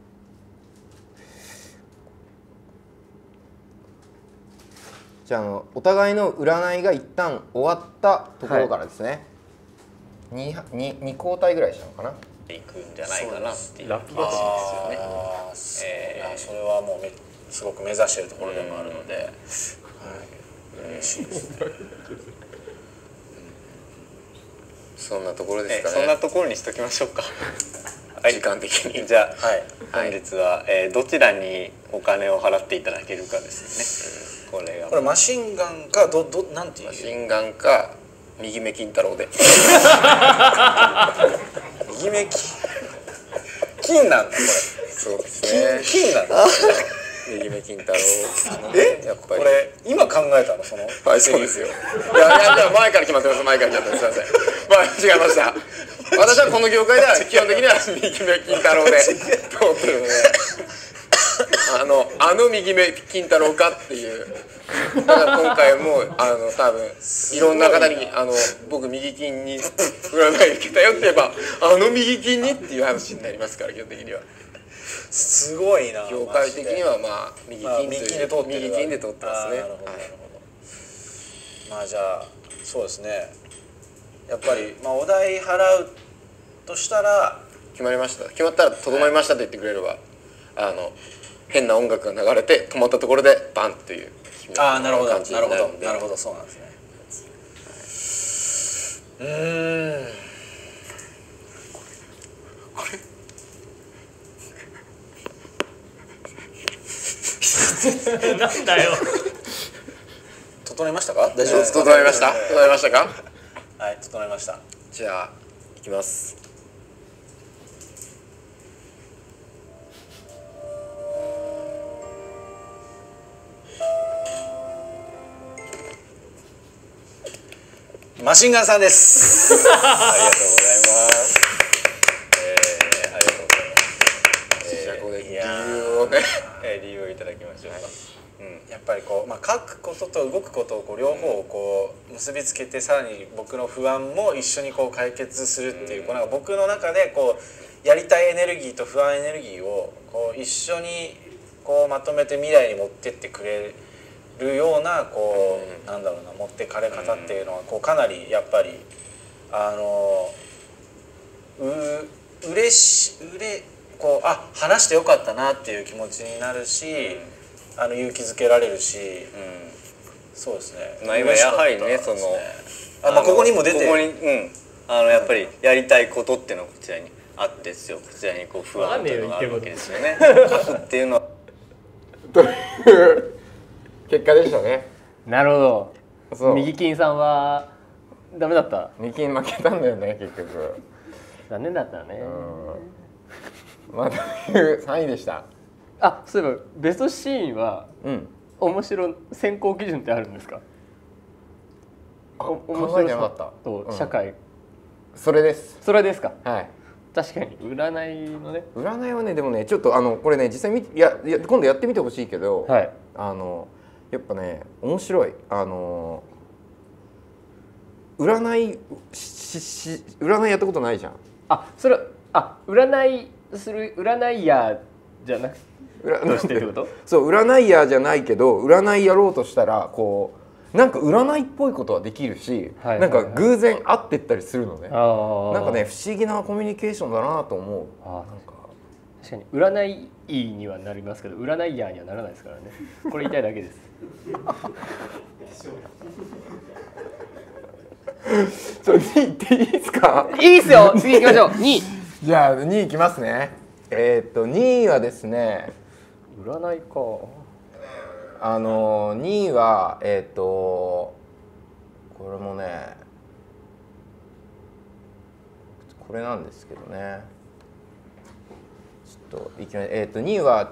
[SPEAKER 1] じゃあ、あのお互いの占いが一旦終わったところからですね、はい、に, に, に交代ぐらいしたのかな
[SPEAKER 8] 行くんじゃないかなっていう
[SPEAKER 7] ラップバトル
[SPEAKER 8] ですよね。えー、それはもうめすごく目指しているところでもあるので、はい、嬉しいですね。
[SPEAKER 1] そんなところですかね。
[SPEAKER 8] そんなところにしときましょうか。
[SPEAKER 1] 時間的に。
[SPEAKER 8] じゃあ、はい、本日は、えー、どちらにお金を払っていただけるかですね。これが。
[SPEAKER 5] これマシンガンかどどなんていう。
[SPEAKER 1] マシンガンか右目金太郎で。
[SPEAKER 5] 右目金。金なんだこれ。
[SPEAKER 1] そうですね。
[SPEAKER 5] 金なんだ。
[SPEAKER 1] 右目金太郎。
[SPEAKER 5] え、やっぱり。これ今考えたのその。
[SPEAKER 1] はい、そうですよ。いやいやじゃあ前から決まってます。前から決まってます。すみません。まあ違いました。私はこの業界では基本的には右目金太郎で通ってるので、あのあの右目金太郎かっていう。だから今回もあの多分いろんな方にあの僕右金に占い受けたよって言えばあの右金にっていう話になりますから基本的には。
[SPEAKER 5] すごいな。
[SPEAKER 1] 業界的にはまあ右金という、
[SPEAKER 5] 右金で通ってる。
[SPEAKER 1] 右金で通ってますね。
[SPEAKER 5] なるほどなるほど。まあじゃあそうですね。やっぱりまあお題払うとしたら
[SPEAKER 1] 決まりました。決まったらとどまりましたと言ってくれれば、あの変な音楽が流れて止まったところでバンっていう。
[SPEAKER 5] ああなるほどなるほどなるほどそうなんですね。うーん。こ
[SPEAKER 7] れ。なんだよ。
[SPEAKER 5] 整いましたか？大丈夫ですか？
[SPEAKER 1] 整いました。整いましたか？
[SPEAKER 5] はい、整いました。
[SPEAKER 1] じゃあいきます。
[SPEAKER 5] マシンガンさんです。ありがとうございます。えー、ありがとうございます。
[SPEAKER 1] じゃあここで理由をね、
[SPEAKER 5] えー、理由をいただきましょうか。うん、やっぱりこう、まあ、書くことと動くことをこう両方をこう結びつけて、さらに僕の不安も一緒にこう解決するっていう、こうなんか僕の中でこうやりたいエネルギーと不安エネルギーをこう一緒にこうまとめて未来に持ってってくれるようなこう、なんだろうな、持ってかれ方っていうのはこうかなりやっぱりあのう嬉しうれこうあ話してよかったなっていう気持ちになるし、あの勇気づけられるし、うん、そうですね。
[SPEAKER 8] まあ今やはりねその
[SPEAKER 5] あまあここにも出て
[SPEAKER 8] ここにうんあのやっぱりやりたいことっていうのはこちらにあってですよ。こちらにこう不安っていうのがあるわけですよね。書くっていうのは
[SPEAKER 1] という結果でしたね。
[SPEAKER 7] なるほど。右金さんはダメだった。
[SPEAKER 1] 右金負けたんだよね結局。
[SPEAKER 7] 残念だったね。
[SPEAKER 1] まあというさんいでした。
[SPEAKER 7] あ、そういえばベストシーンは、うん、面白選考基準ってあるんですか？
[SPEAKER 1] 考えてなかった。
[SPEAKER 7] と社会、うん、
[SPEAKER 1] それです。
[SPEAKER 7] それですか。
[SPEAKER 1] はい。
[SPEAKER 7] 確かに占いのね。
[SPEAKER 1] 占いはねでもねちょっとあのこれね実際みやや今度やってみてほしいけど、はい、あのやっぱね面白いあの占いしし占いやったことないじゃん。
[SPEAKER 7] あ、それあ占いする占いやじゃなくとしてってこと？
[SPEAKER 1] そう占いやじゃないけど占いやろうとしたらこうなんか占いっぽいことはできるし、はいはいはい、なんか偶然会ってったりするのね。なんかね不思議なコミュニケーションだなと思う。あなんか
[SPEAKER 7] 確かに占いにはなりますけど占いやにはならないですからね。これ言いたいだけです。
[SPEAKER 1] ちょにいっていいですか？
[SPEAKER 7] いいですよ。次行きましょう。にい。
[SPEAKER 1] じゃあにいいきますね。えー、っとにいはですね。
[SPEAKER 7] 占いか。
[SPEAKER 1] あのにいはえー、っとこれもねこれなんですけどね。ちょっといきなりえー、っとにいは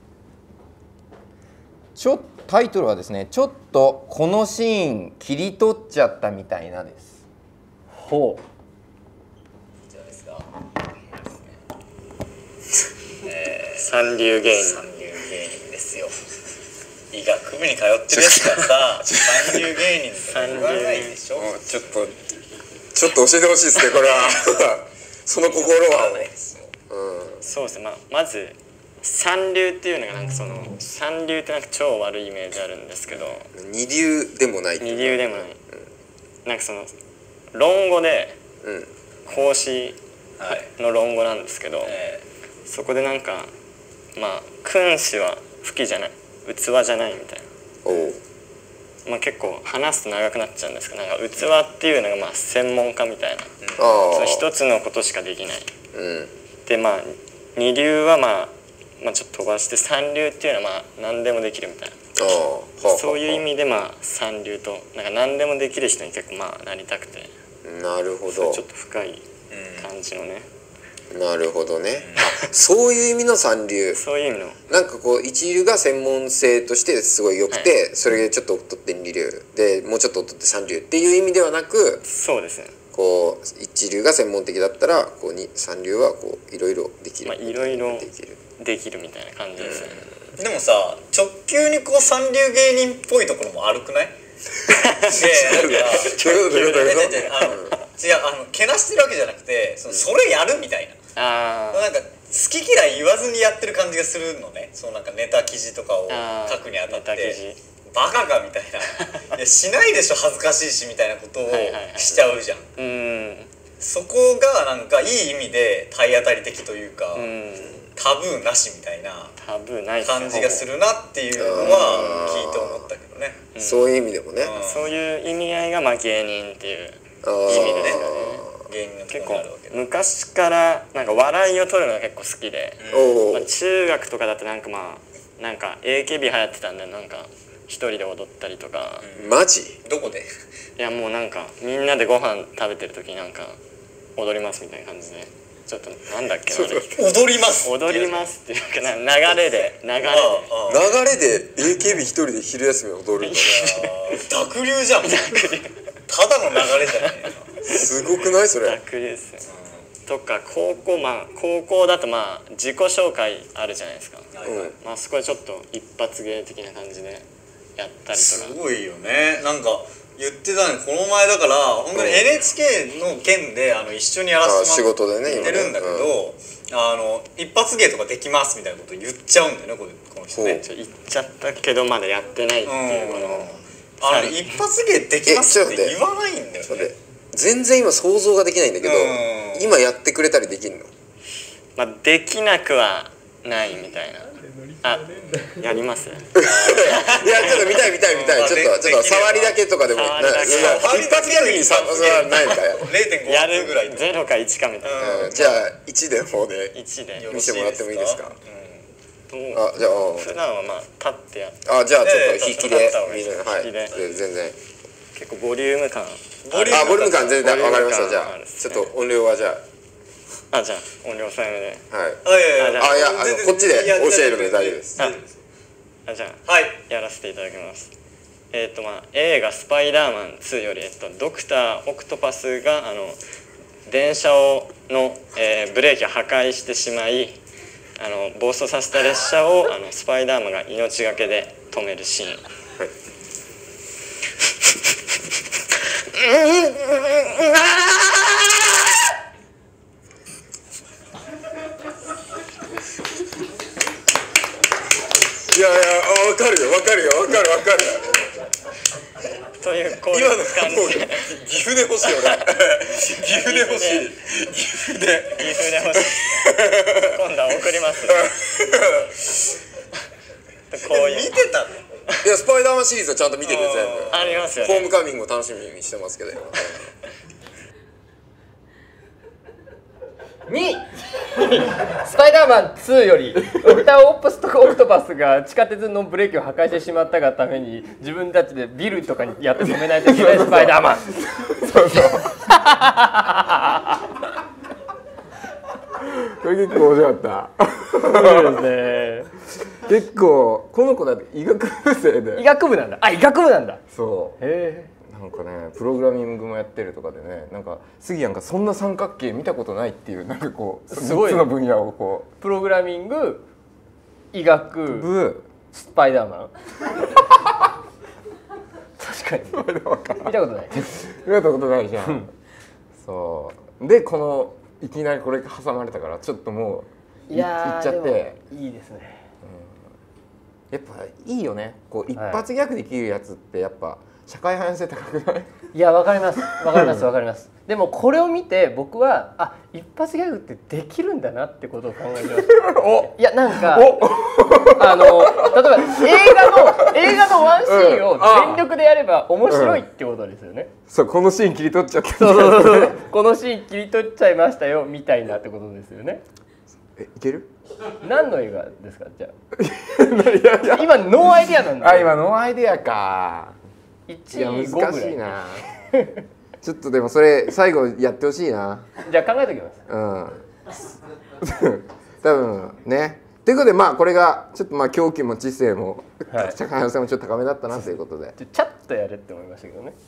[SPEAKER 1] ちょタイトルはですねちょっとこのシーン切り取っちゃったみたいなです。
[SPEAKER 7] ほう。
[SPEAKER 8] えー、三流芸人三流芸人ですよ。医学部に通ってるやつがさ三流芸人って言わないでしょ。
[SPEAKER 1] ちょっとちょっと教えてほしいですねこれは。その心は、
[SPEAKER 8] うん、そうですね、まあ、まず三流っていうのがなんかその三流ってなんか超悪いイメージあるんですけど
[SPEAKER 1] 二流でもない
[SPEAKER 8] 二流でもない、うん、なんかその論語で、うん、孔子の論語なんですけど、はいえー、そこでなんかまあ君子は武器じゃない器じゃないみたいな
[SPEAKER 13] まあ、結構話すと長くなっちゃうんですけど、なんか器っていうのがまあ専門家みたいな、うん、その一つのことしかできない、うん、でまあ二流は、まあ、まあちょっと飛ばして三流っていうのはまあ何でもできるみたいな、そういう意味でまあ三流となんか何でもできる人に結構まあなりたくて。
[SPEAKER 1] なるほど。
[SPEAKER 13] ちょっと深い感じのね、
[SPEAKER 1] うん、なるほどね、うん、そういう意味の三流。
[SPEAKER 13] そういう意味の
[SPEAKER 1] なんかこう一流が専門性としてすごい良くて、はい、それでちょっと劣って二流でもうちょっと劣って三流っていう意味ではなく、
[SPEAKER 13] そうですね、
[SPEAKER 1] こう一流が専門的だったらこうに三流はこういろいろできる、
[SPEAKER 13] まあいろいろできるできるみたいな感じですね、
[SPEAKER 8] うん、でもさ直球にこう三流芸人っぽいところも悪くない？でなんか違うあのけなしてるわけじゃなくて そ, それやるみたいな、あなんか好き嫌い言わずにやってる感じがするのね。そのなんかネタ記事とかを書くにあたってバカかみたいな、いやしないでしょ恥ずかしいしみたいなことをしちゃうじゃん。うん、そこがなんかいい意味で体当たり的というか、うん、タブーなしみたいな感じがするなっていうのは聞いて思ったけどね、
[SPEAKER 1] うん、そういう意味でもね、
[SPEAKER 13] うん、そういう意味合いがまあ芸人っていう意味ですかね。
[SPEAKER 8] 芸人の
[SPEAKER 13] 結構昔からなんか笑いを取るのが結構好きで、うんまあ、中学とかだとなんかまあなんか エーケービー 流行ってたんでなんか一人で踊ったりとか、
[SPEAKER 1] うん、マジ？
[SPEAKER 8] どこで？
[SPEAKER 13] いやもうなんかみんなでご飯食べてる時になんか踊りますみたいな感じでちょっとなんだっけな
[SPEAKER 8] 踊ります
[SPEAKER 13] 踊りますっていうかな流れで流れで流
[SPEAKER 1] れで エーケービー 一人で昼休み踊るんだ
[SPEAKER 8] 濁流じゃんただの流れじゃない
[SPEAKER 1] すごくないそれ？
[SPEAKER 13] 濁流ですよ、うん、とか高校まあ高校だとまあ自己紹介あるじゃないですか、うん、まあそこでちょっと一発芸的な感じでやったりとか
[SPEAKER 8] すごいよね。なんか言ってたねこの前だから本当に エヌエイチケー の件であの一緒にやらせてもらってるんだけど、ね、あの一発芸とかできますみたいなこと言っちゃうんだよねこの人ね。
[SPEAKER 13] 言っちゃったけどまだやってないっていうこの、うん、
[SPEAKER 8] あの一発芸できますって言わないんだよね。
[SPEAKER 1] 全然今想像ができないんだけど、うん、今やってくれたりできるの？
[SPEAKER 13] まあできなくはないみたいな。あ、やります？いやちょっ
[SPEAKER 1] と見たい見たい見たい。ちょっとちょっと触りだけとかでも。一発ギャグにさないかよ。
[SPEAKER 8] ゼロてんご 発ぐらい。
[SPEAKER 13] ゼロかいちかみたい
[SPEAKER 1] な。じゃあいちで方で見せてもらってもいいですか？
[SPEAKER 13] あ、じゃあ普段はまあ立ってやって。
[SPEAKER 1] あ、じゃあちょっと引きで見る。はい。全然。
[SPEAKER 13] 結構ボリューム感。
[SPEAKER 1] ボリューム感全然わかりました。じゃあちょっと音量はじゃあ。
[SPEAKER 13] あ、じゃあ音量抑えめで。はい。
[SPEAKER 1] あ、いや、あ、いや、こっちで教えるので大丈夫です。
[SPEAKER 13] あ、じゃあ、はい、やらせていただきます。えっとまあ映画スパイダーマンツーよりえっとドクターオクトパスがあの電車をの、えー、ブレーキを破壊してしまい、あの暴走させた列車をあのスパイダーマンが命がけで止めるシーン。はい。
[SPEAKER 1] いやいや、わかるよ、わかるよ、わかるわかる。
[SPEAKER 13] というこう
[SPEAKER 1] いう感じで岐阜で欲しい俺。岐阜で欲しい。岐阜で。
[SPEAKER 13] 岐阜で欲しい。今度は送ります。
[SPEAKER 8] こういう見てたの？
[SPEAKER 1] いやスパイダーマンシリーズはちゃんと見てて全部。
[SPEAKER 13] ありますよね。
[SPEAKER 1] ホームカミングを楽しみにしてますけど。
[SPEAKER 7] にスパイダーマンツーよりドクターオプスとオクトパスが地下鉄のブレーキを破壊してしまったがために自分たちでビルとかにやって止めないといけないスパイダーマン。そうそう。
[SPEAKER 1] これ結構面白かった。
[SPEAKER 7] そうですね。
[SPEAKER 1] 結構この子だって医学部生で。
[SPEAKER 7] 医学部なんだ。あ、医学部なんだ。
[SPEAKER 1] そう。へえ。なんかねプログラミングもやってるとかでね、なんか杉なんかそんな三角形見たことないっていうなんかこうすごいの分野をこう
[SPEAKER 7] プログラミング、医学部、スパイダーマン。確かに見たことない。
[SPEAKER 1] 見たことないじゃん。そうでこのいきなりこれ挟まれたからちょっともういっちゃって。
[SPEAKER 7] いいですね。
[SPEAKER 1] やっぱいいよね。こう一発ギャグできるやつってやっぱ社会反性高くない？
[SPEAKER 7] いや、わかりますわかりますわかります。でもこれを見て僕はあ一発ギャグってできるんだなってことを考えてました。おいやなんかあの例えば映画の映画のワンシーンを全力でやれば面白いってことですよね。
[SPEAKER 1] うん、そうこのシーン切り取っちゃった。
[SPEAKER 7] そうそうそうこのシーン切り取っちゃいましたよみたいなってことですよね。
[SPEAKER 1] えいける？何
[SPEAKER 7] の映画ですかじゃあ？今ノーアイディアなんだ。
[SPEAKER 1] あ今ノーアイディアか。
[SPEAKER 7] いちいごぐらい。
[SPEAKER 1] 難しいな。ちょっとでもそれ最後やってほしいな。
[SPEAKER 7] じゃあ考えておきます。
[SPEAKER 1] うん。多分ね。ということでまあこれがちょっとまあ狂気も知性も、はい、社会の性もちょっと高めだったなということで。
[SPEAKER 7] ちゃっとやれって思いましたけどね。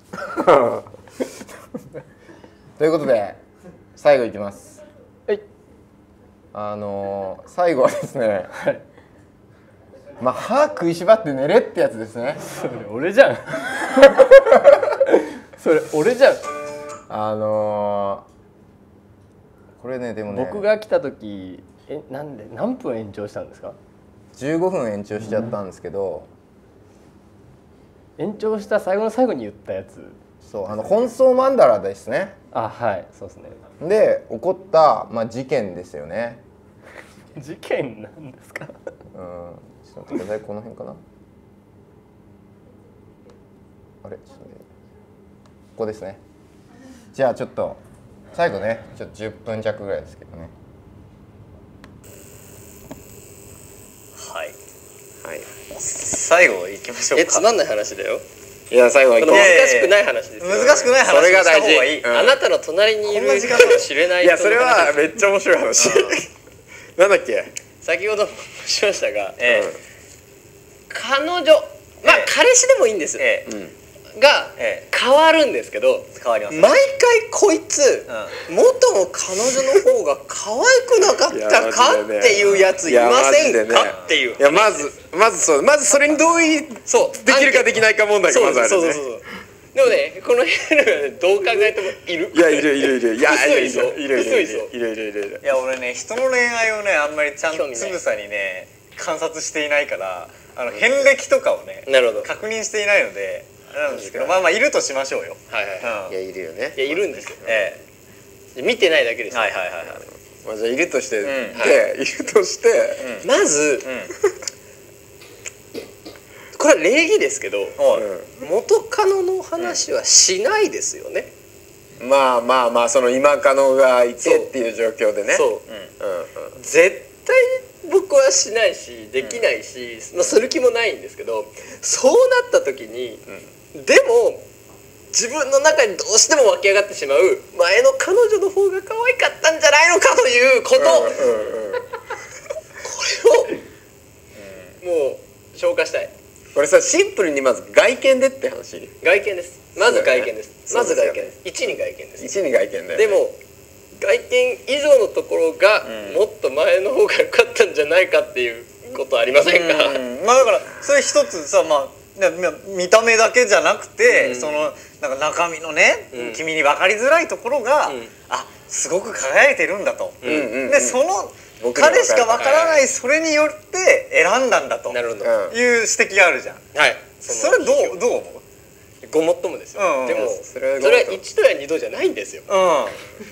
[SPEAKER 1] ということで最後いきます。
[SPEAKER 7] はい。
[SPEAKER 1] あのー、最後はですね。はい。まあ歯食いしばって寝れってやつですね。
[SPEAKER 7] それ俺じゃん。それ俺じゃん。
[SPEAKER 1] あのー、これねでもね
[SPEAKER 7] 僕が来た時えなんで何分延長したんですか？
[SPEAKER 1] じゅうごふん延長しちゃったんですけど、
[SPEAKER 7] うん、延長した最後の最後に言ったやつ。
[SPEAKER 1] そうあの本草マンダラですね。
[SPEAKER 7] あはいそうですね。
[SPEAKER 1] で起こった、まあ、事件ですよね。
[SPEAKER 7] 事件なんですか？
[SPEAKER 1] うんちょっと待ってくださいこの辺かな。あれちょっとねここですね。じゃあちょっと最後ねちょっとじゅっぷんじゃくぐらいですけどね。
[SPEAKER 8] はいはい最後いきましょうか。
[SPEAKER 11] えつまんない話だよ。
[SPEAKER 1] いや最後は
[SPEAKER 11] 難しくない話ですよ。
[SPEAKER 8] 難しくない話
[SPEAKER 1] それが大事。
[SPEAKER 11] うん、あなたの隣にいるかもしれない。
[SPEAKER 1] いやそれはめっちゃ面白い話。なんだっけ？
[SPEAKER 11] 先ほど申しましたが、ええ、彼女まあ、ええ、彼氏でもいいんです、ええ、が、ええ、変わるんですけど
[SPEAKER 8] 変わります、ね、
[SPEAKER 11] 毎回こいつ、うん、元の彼女の方が可愛くなかったかっていうやついませんか、ね、っていう。
[SPEAKER 1] いやまずまずそうまずそれに同意そうできるかできないか問題がまずあるね。そうそうそうそう
[SPEAKER 11] でもね、この辺は、ね、どう考えてもいる。
[SPEAKER 1] いやいるいるいる。いやいるいるいるいるいる
[SPEAKER 8] いるいるいる。いや俺ね人の恋愛をねあんまりちゃんとつぶさにね観察していないからあの遍歴とかをねなるほど確認していないのであれなんですけどまあまあいるとしましょうよ。
[SPEAKER 11] はいはい。うん、いやいるよね。いやいるんですよ。
[SPEAKER 8] え
[SPEAKER 11] え。見てないだけです。
[SPEAKER 8] はいはいはいはい。
[SPEAKER 1] まあじゃあいるとして、うん、でいるとして、
[SPEAKER 11] うん、まず。うんこれは礼儀ですけど、うん、元カノの話はしないですよね。
[SPEAKER 1] うん、まあまあまあその今カノがいてっていう状況でね。そう、うん
[SPEAKER 11] うん、絶対僕はしないしできないし、うん、する気もないんですけど、そうなった時に、うん、でも自分の中にどうしても湧き上がってしまう前の彼女の方が可愛かったんじゃないのかということ、うんうんうん、これを、うん、もう消化したい。
[SPEAKER 1] これさシンプルにまず外見でって話。
[SPEAKER 11] 外見です。まず外見です。まず外見です。一に外見です。
[SPEAKER 1] 一に外見だよね。
[SPEAKER 11] でも外見以上のところがもっと前の方が良かったんじゃないかっていうことありませんか？
[SPEAKER 8] うんうん、まあだからそれ一つさまあ見た目だけじゃなくて、うん、そのなんか中身のね、うん、君に分かりづらいところが、うん、あすごく輝いてるんだと。うんうんうん、でその彼しかわからないそれによって選んだんだという指摘があるじゃん。はい。それどうどう思う？
[SPEAKER 11] ごもっともですよ。うん、でもそれはいちとやにどじゃないんですよ。うん、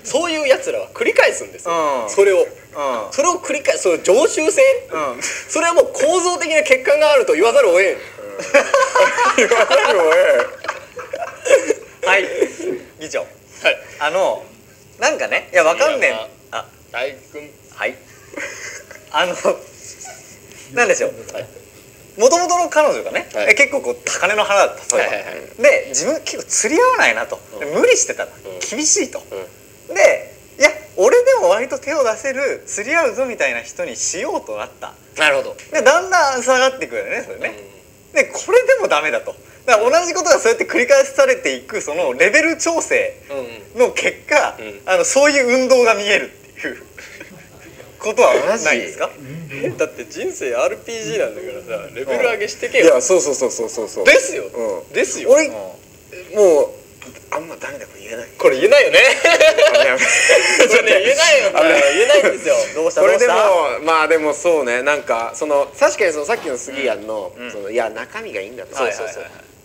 [SPEAKER 11] そういうやつらは繰り返すんですよ。うん、それを、うん、それを繰り返すその常習性、うん、それはもう構造的な欠陥があると言わざるを得ん。
[SPEAKER 8] 言わざるを得ん。はい。議長。はい。あのなんかねいやわかんねえ。あ
[SPEAKER 11] 大君
[SPEAKER 8] はい。あのなんでしょうもともとの彼女がね、はい、結構こう高嶺の花だったそう、はいはいはい、で自分結構釣り合わないなと、うん、無理してたら、うん、厳しいと、うん、でいや俺でも割と手を出せる釣り合うぞみたいな人にしようとなった。
[SPEAKER 11] なるほど。
[SPEAKER 8] でだんだん下がってくるよねそれね、うん、でこれでもダメだとだから同じことがそうやって繰り返されていくそのレベル調整の結果、うん、あのそういう運動が見えるっていうことはないですか？
[SPEAKER 11] だって人生 アールピージー なんだからさレベル上げしてけよ。
[SPEAKER 1] いやそうそうそうそうそうそう
[SPEAKER 11] ですよ、うん、ですよ。
[SPEAKER 1] 俺、うん、もうあんまダメだこれ言えない。
[SPEAKER 11] これ言えないよね。それね言えないよ。言えないんですよ。どうした
[SPEAKER 1] これでもまあでもそうねなんかその確かにそのさっきの杉谷の、うん、そのいや中身がいいんだと。そうそうそう。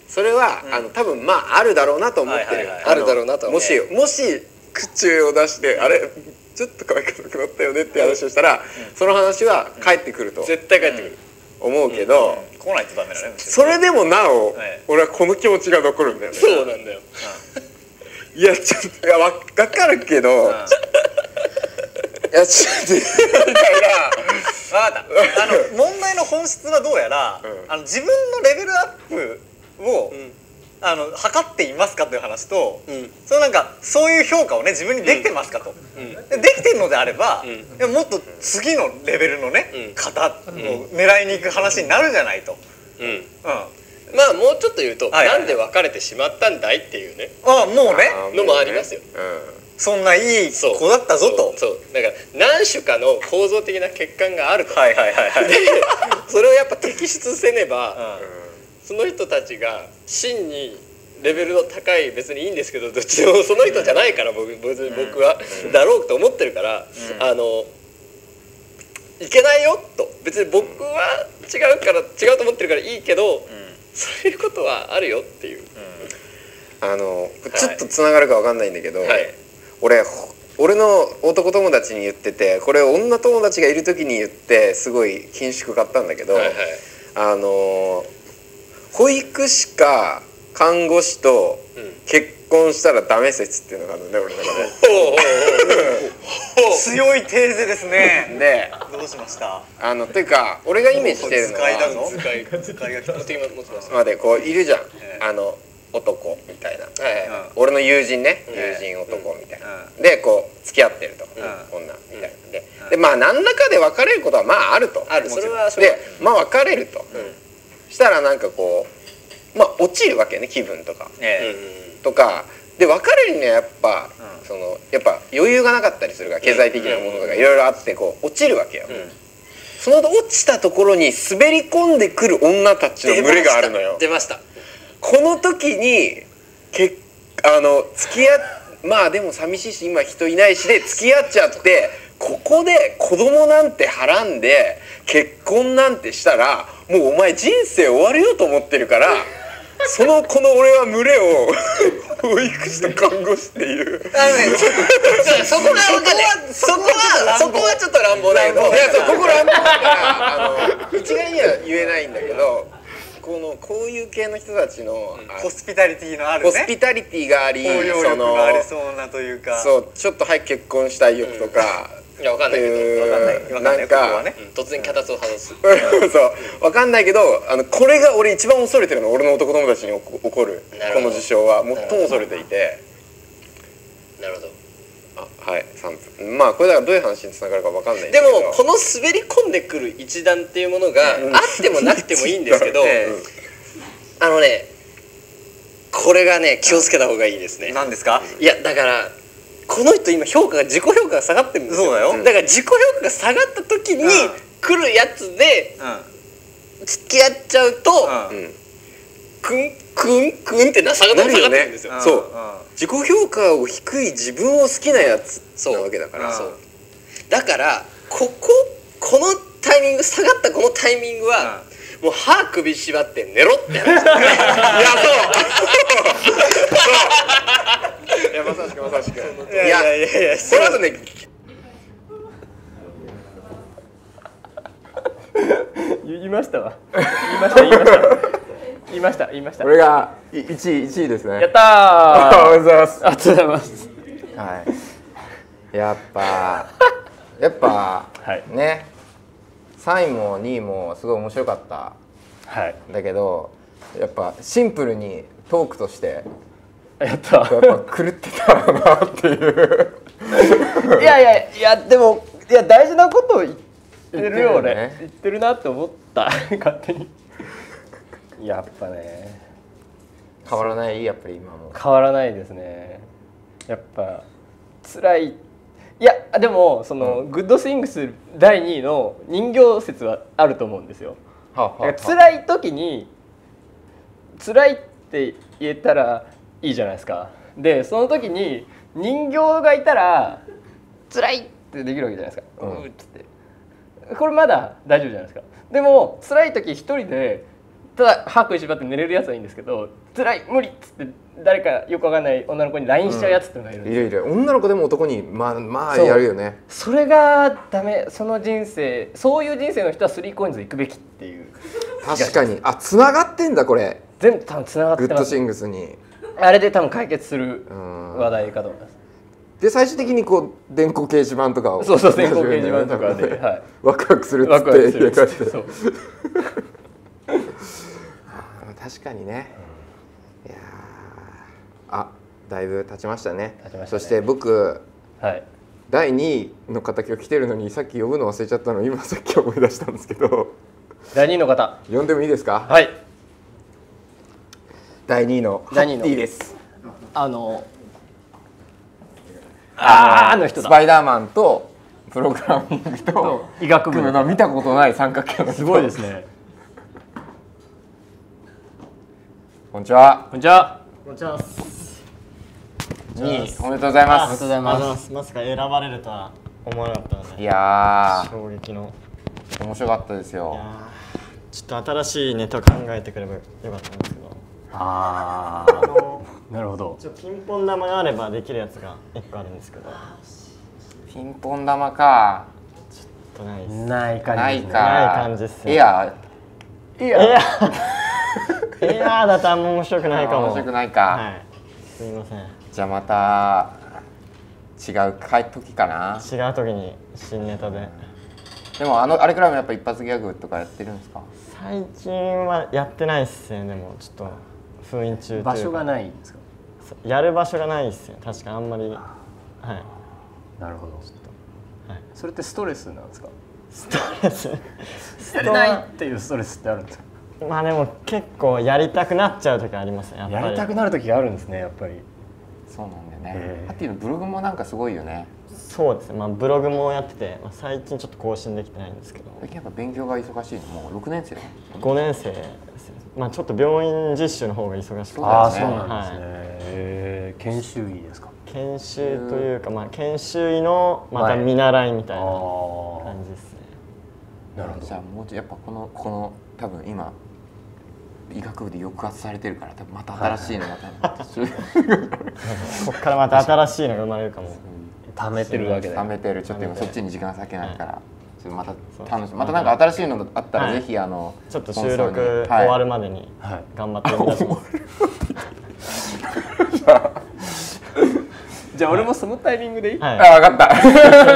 [SPEAKER 1] それは、うん、あの多分まああるだろうなと思ってる。あるだろうなと。もしもし口を出して、うん、あれちょっと可愛くなくなったよねって話をしたら、うん、その話は返ってくると、うん、絶対返ってくる、うん、思うけど、うん、
[SPEAKER 8] 来ないとダメだね。
[SPEAKER 1] それでもなお、はい、俺はこの気持ちが残るんだよね。
[SPEAKER 8] そうなんだよ。
[SPEAKER 1] いやちょっといやわ分かるけど、うん、いやちょっとみたいな。
[SPEAKER 8] 分かった。あの問題の本質はどうやら、うん、あの自分のレベルアップを、うん、あの測っていますかという話と、うん、そのなんかそういう評価をね自分にできてますかと、うん、できてるのであれば、うん、いやもっと次のレベルのね、うん、方を狙いに行く話になるじゃないと。うんうん、
[SPEAKER 14] まあもうちょっと言うと、はいはい、なんで別れてしまったんだいっていうね、
[SPEAKER 8] ああもうね
[SPEAKER 14] のもありますよ。
[SPEAKER 8] うんそんないい子だったぞと。
[SPEAKER 14] そうそうだから何種かの構造的な欠陥があると。
[SPEAKER 8] はいはいはいはい。
[SPEAKER 14] でそれをやっぱ摘出せねば、うん、その人たちが真にレベルの高い別にいいんですけどどっちもその人じゃないから僕別に僕は、うん、だろうと思ってるから、うん、あのいけないよと別に僕は違うから違うと思ってるからいいけど、うん、そういうことはあるよっていう。
[SPEAKER 1] うん、あのちょっとつながるかわかんないんだけど。はい俺俺の男友達に言っててこれ女友達がいる時に言ってすごい緊縮買ったんだけど、はいはい、あの保育士か看護師と結婚したらダメ説っていうのがあるのね俺の中
[SPEAKER 8] で。強いテーゼですね。
[SPEAKER 1] で
[SPEAKER 8] どうしました？
[SPEAKER 1] あのというか俺がイメージしてるのは
[SPEAKER 8] 図解だぞ。図解が来た。
[SPEAKER 1] 待ってこういるじゃん。あの男みたいな、はいはいはい、俺の友人ね、うん、友人男みたいな、うん、でこう付き合ってると、うん、女みたいなで、うん、でまあ何らかで別れることはまああると
[SPEAKER 14] あるそれは
[SPEAKER 1] でまあ別れると、うん、したらなんかこうまあ落ちるわけね気分とか、うん、とかで別れるにはやっぱ、うん、そのやっぱ余裕がなかったりするから経済的なものとかいろいろあってこう落ちるわけよ、うん、その落ちたところに滑り込んでくる女たちの群れがあるのよ。
[SPEAKER 14] 出ました。
[SPEAKER 1] この時にけあの付き合っまあでも寂しいし今人いないしで付き合っちゃってここで子供なんてはらんで結婚なんてしたらもうお前人生終わるよと思ってるからそのこの俺は群れを保育士と看護師っていうあのね
[SPEAKER 14] そこが分かんないそこはそこはちょっと乱暴だけどい
[SPEAKER 1] やそうここ乱暴だからあの一概には言えないんだけどこのこういう系の人たちの、うん、
[SPEAKER 8] ホスピタリティのあるね
[SPEAKER 1] ホスピタリティがあり
[SPEAKER 8] 包容力がありそうなというか
[SPEAKER 1] そうちょっと早く結婚したい欲とか、
[SPEAKER 14] うん、いや分かんないけど分かんない分かんないなんか、ね、突然脚立を外す
[SPEAKER 1] そう分かんないけどあのこれが俺一番恐れてるの俺の男友達に起こるこの事象は最も恐れていて
[SPEAKER 14] なるほど
[SPEAKER 1] あはいさんぷんまあこれだからどういう話につながるか分かんないん
[SPEAKER 14] だけどでもこの滑り込んでくる一段っていうものがあってもなくてもいいんですけど、うん、あのねこれがね気をつけた方がいいですね。
[SPEAKER 8] 何ですか？
[SPEAKER 14] いやだからこの人今評価が自己評価が下がってるんですよ。
[SPEAKER 8] そうだよ。
[SPEAKER 14] だから自己評価が下がった時に来るやつで付き合っちゃうと、うん、クンクンクンってな下がってるんですよ。
[SPEAKER 1] そう。自己評価を低い自分を好きなやつなわけだから。
[SPEAKER 14] そうだからこここのタイミング下がったこのタイミングは、うん、もう歯首縛って寝ろって話。いやそう
[SPEAKER 1] そういやまさしくまさしく
[SPEAKER 14] いやいやいやいや
[SPEAKER 1] これあとね
[SPEAKER 7] 言いましたわ言いました言いました言いました言いました
[SPEAKER 1] これがいちいいちいですね。
[SPEAKER 7] やったー
[SPEAKER 1] おめでとうございます
[SPEAKER 7] ありがとうございます
[SPEAKER 1] はいやっぱやっぱ、はい、ねさんいもにいもすごい面白かった、はい、だけどやっぱシンプルにトークとして
[SPEAKER 7] やった
[SPEAKER 1] やっぱ狂ってたなっていう
[SPEAKER 7] いやいやいやでもいや大事なことを言ってるよ俺、ね、言ってるなって思った勝手にやっぱね
[SPEAKER 1] 変わらないやっぱり今も
[SPEAKER 7] 変わらないですねやっぱ辛いいやでもその、うん、グッドスイングスだいにいの人形説はあると思うんですよ。はあはあはあ、辛い時に辛いって言えたらいいじゃないですか。でその時に人形がいたら辛いってできるわけじゃないですか。うん、うっつってこれまだ大丈夫じゃないですか。でも辛い時一人でただ歯食いしばって寝れるやつはいいんですけど、辛い無理っつって誰かよくわかんない女の子に ライン しちゃうやつってのがいるんですよ、
[SPEAKER 1] うん、いるいる。女の子でも男にまあまあやるよね。
[SPEAKER 7] それがダメ。その人生、そういう人生の人はスリーコインズ行くべきっていう。
[SPEAKER 1] 確かに。あ、つながってんだこれ。
[SPEAKER 7] 全部多分つながってます。
[SPEAKER 1] グッドシングスに
[SPEAKER 7] あれで多分解決する話題かと思います。
[SPEAKER 1] で最終的にこう電光掲示板とかを、
[SPEAKER 7] そうそう電光掲示板とかで、はい、
[SPEAKER 1] ワクワクするっつって入れ替えて。そう確かにね。いやあ、だいぶ経ちましたね。経ちましたね。そして僕、はい、だいにいの方今日来てるのにさっき呼ぶの忘れちゃったの今さっき思い出したんですけど。
[SPEAKER 7] だいにいの方
[SPEAKER 1] 呼んでもいいですか。
[SPEAKER 7] はい。
[SPEAKER 1] だいにいのハッティです。
[SPEAKER 7] あのああの人だ。
[SPEAKER 1] スパイダーマンとプログラミングと
[SPEAKER 7] 医学部
[SPEAKER 1] の見たことない三角形の
[SPEAKER 7] すごいですね。
[SPEAKER 1] こんにちは。
[SPEAKER 7] こんにちは。
[SPEAKER 15] こんにちは。
[SPEAKER 1] にいおめでとうございます。
[SPEAKER 15] おめでとうございます。まさか選ばれるとは思わなかったので。
[SPEAKER 1] いやー
[SPEAKER 15] 衝撃の
[SPEAKER 1] 面白かったですよ。
[SPEAKER 15] ちょっと新しいネタ考えてくればよかったんですけど。
[SPEAKER 7] ああ。なるほど。
[SPEAKER 15] ちょピンポン玉があればできるやつがいっこあるんですけど。
[SPEAKER 1] ピンポン玉か。
[SPEAKER 15] ちょっとないです。
[SPEAKER 7] ない感じ。
[SPEAKER 1] ないか。
[SPEAKER 15] ない感じっすね。
[SPEAKER 1] エア
[SPEAKER 15] ー。エアー。エアーだとあんま面白くないかも。
[SPEAKER 1] 面白くないか。
[SPEAKER 15] はい。すみません。
[SPEAKER 1] じゃあまた違う時かな。
[SPEAKER 15] 違う時に新ネタで。
[SPEAKER 1] でもあのあれくらいもやっぱ一発ギャグとかやってるんですか。
[SPEAKER 15] 最近はやってないっすね。でもちょっと封印中というか。
[SPEAKER 7] 場所がないんですか。
[SPEAKER 15] やる場所がないっすね。確かあんまり。はい。
[SPEAKER 7] なるほど。ちょっと。はい。それってストレスなんですか。
[SPEAKER 15] ストレス。
[SPEAKER 7] やれないっていうストレスってあるんですか。
[SPEAKER 15] まあでも結構やりたくなっちゃう時ありますね。やっぱり。
[SPEAKER 7] やりたくなる時があるんですね。やっぱり。
[SPEAKER 1] そうなんだよね。ハッティのブログもなんかすごいよね。
[SPEAKER 15] そうですね。まあブログもやってて、まあ、最近ちょっと更新できてないんですけど。
[SPEAKER 1] 最近やっぱ勉強が忙しいのもうろくねん生。
[SPEAKER 15] ごねん生です。まあちょっと病院実習の方が忙しくて。
[SPEAKER 7] ああ、そうなんですね。へえ、研修医ですか。
[SPEAKER 15] 研修というかまあ研修医のまた見習いみたいな感じですね。
[SPEAKER 1] なるほど。じゃあもうちょっとやっぱこのこの多分今。医学部で抑圧されてるから多分また新しいのまたこ
[SPEAKER 15] こからまた新しいのが生まれるかも。
[SPEAKER 7] 貯めてるわけで。
[SPEAKER 1] 貯めてる。ちょっと今そっちに時間割けないから、ちょっとまた楽しみ。またなんか新しいのあったらぜひあの
[SPEAKER 15] ちょっと収録終わるまでに頑張ってみます。
[SPEAKER 7] じゃあ俺もそのタイミングでいい？
[SPEAKER 1] あ、分かった。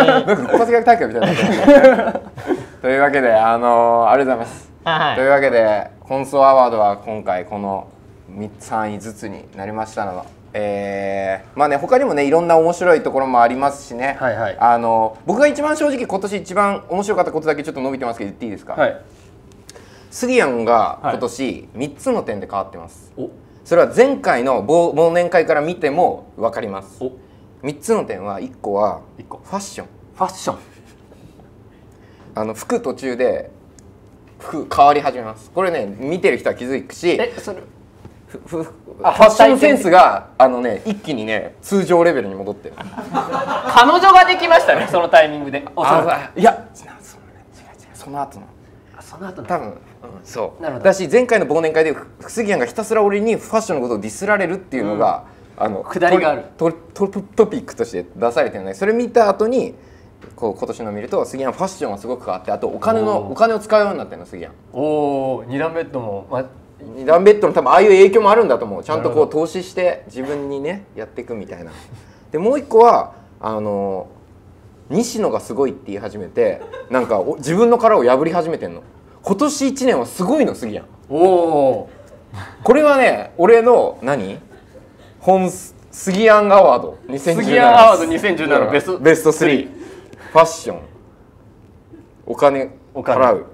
[SPEAKER 1] なんか小発学大会みたいな。というわけであのありがとうございます。というわけで本草アワードは今回このさんいずつになりましたので、えー、まあね他にもねいろんな面白いところもありますしね、はい、はい、あの僕が一番正直今年一番面白かったことだけちょっと伸びてますけど言っていいですか。はい、スギヤンが今年みっつの点で変わってます。はい、それは前回の忘年会から見ても分かります。みっつの点はいっこはファッション。
[SPEAKER 7] ファッション
[SPEAKER 1] あの服途中で服変わり始めます。これね見てる人は気づくし、えそれフフファッションセンスがあのね一気にね通常レベルに戻ってる。
[SPEAKER 7] 彼女ができましたねそのタイミングで。
[SPEAKER 1] あいやその後の
[SPEAKER 7] その後の
[SPEAKER 1] 多分、うん、そうなるほど。だし前回の忘年会でスギヤンがひたすら俺にファッションのことをディスられるっていうのが、うん、あの
[SPEAKER 7] くだりがある
[SPEAKER 1] トトトピックとして出されてるので、それ見た後にこう今年の見るとスギヤンファッションはすごく変わって、あとお金のお金を使うようになってるのスギヤン。
[SPEAKER 7] おお、二段ベッドも、ま、
[SPEAKER 1] 二段ベッドの多分ああいう影響もあるんだと思う。ちゃんとこう投資して自分にねやっていくみたいな。でもう一個はあの西野がすごいって言い始めて、なんか自分の殻を破り始めてんの。今年一年はすごいのスギヤン。おお。これはね俺の何本スギヤンアワードにせんじゅうなな。スギヤンアワードにせんじゅうななベストベストスリー。ファッション、お金を払う、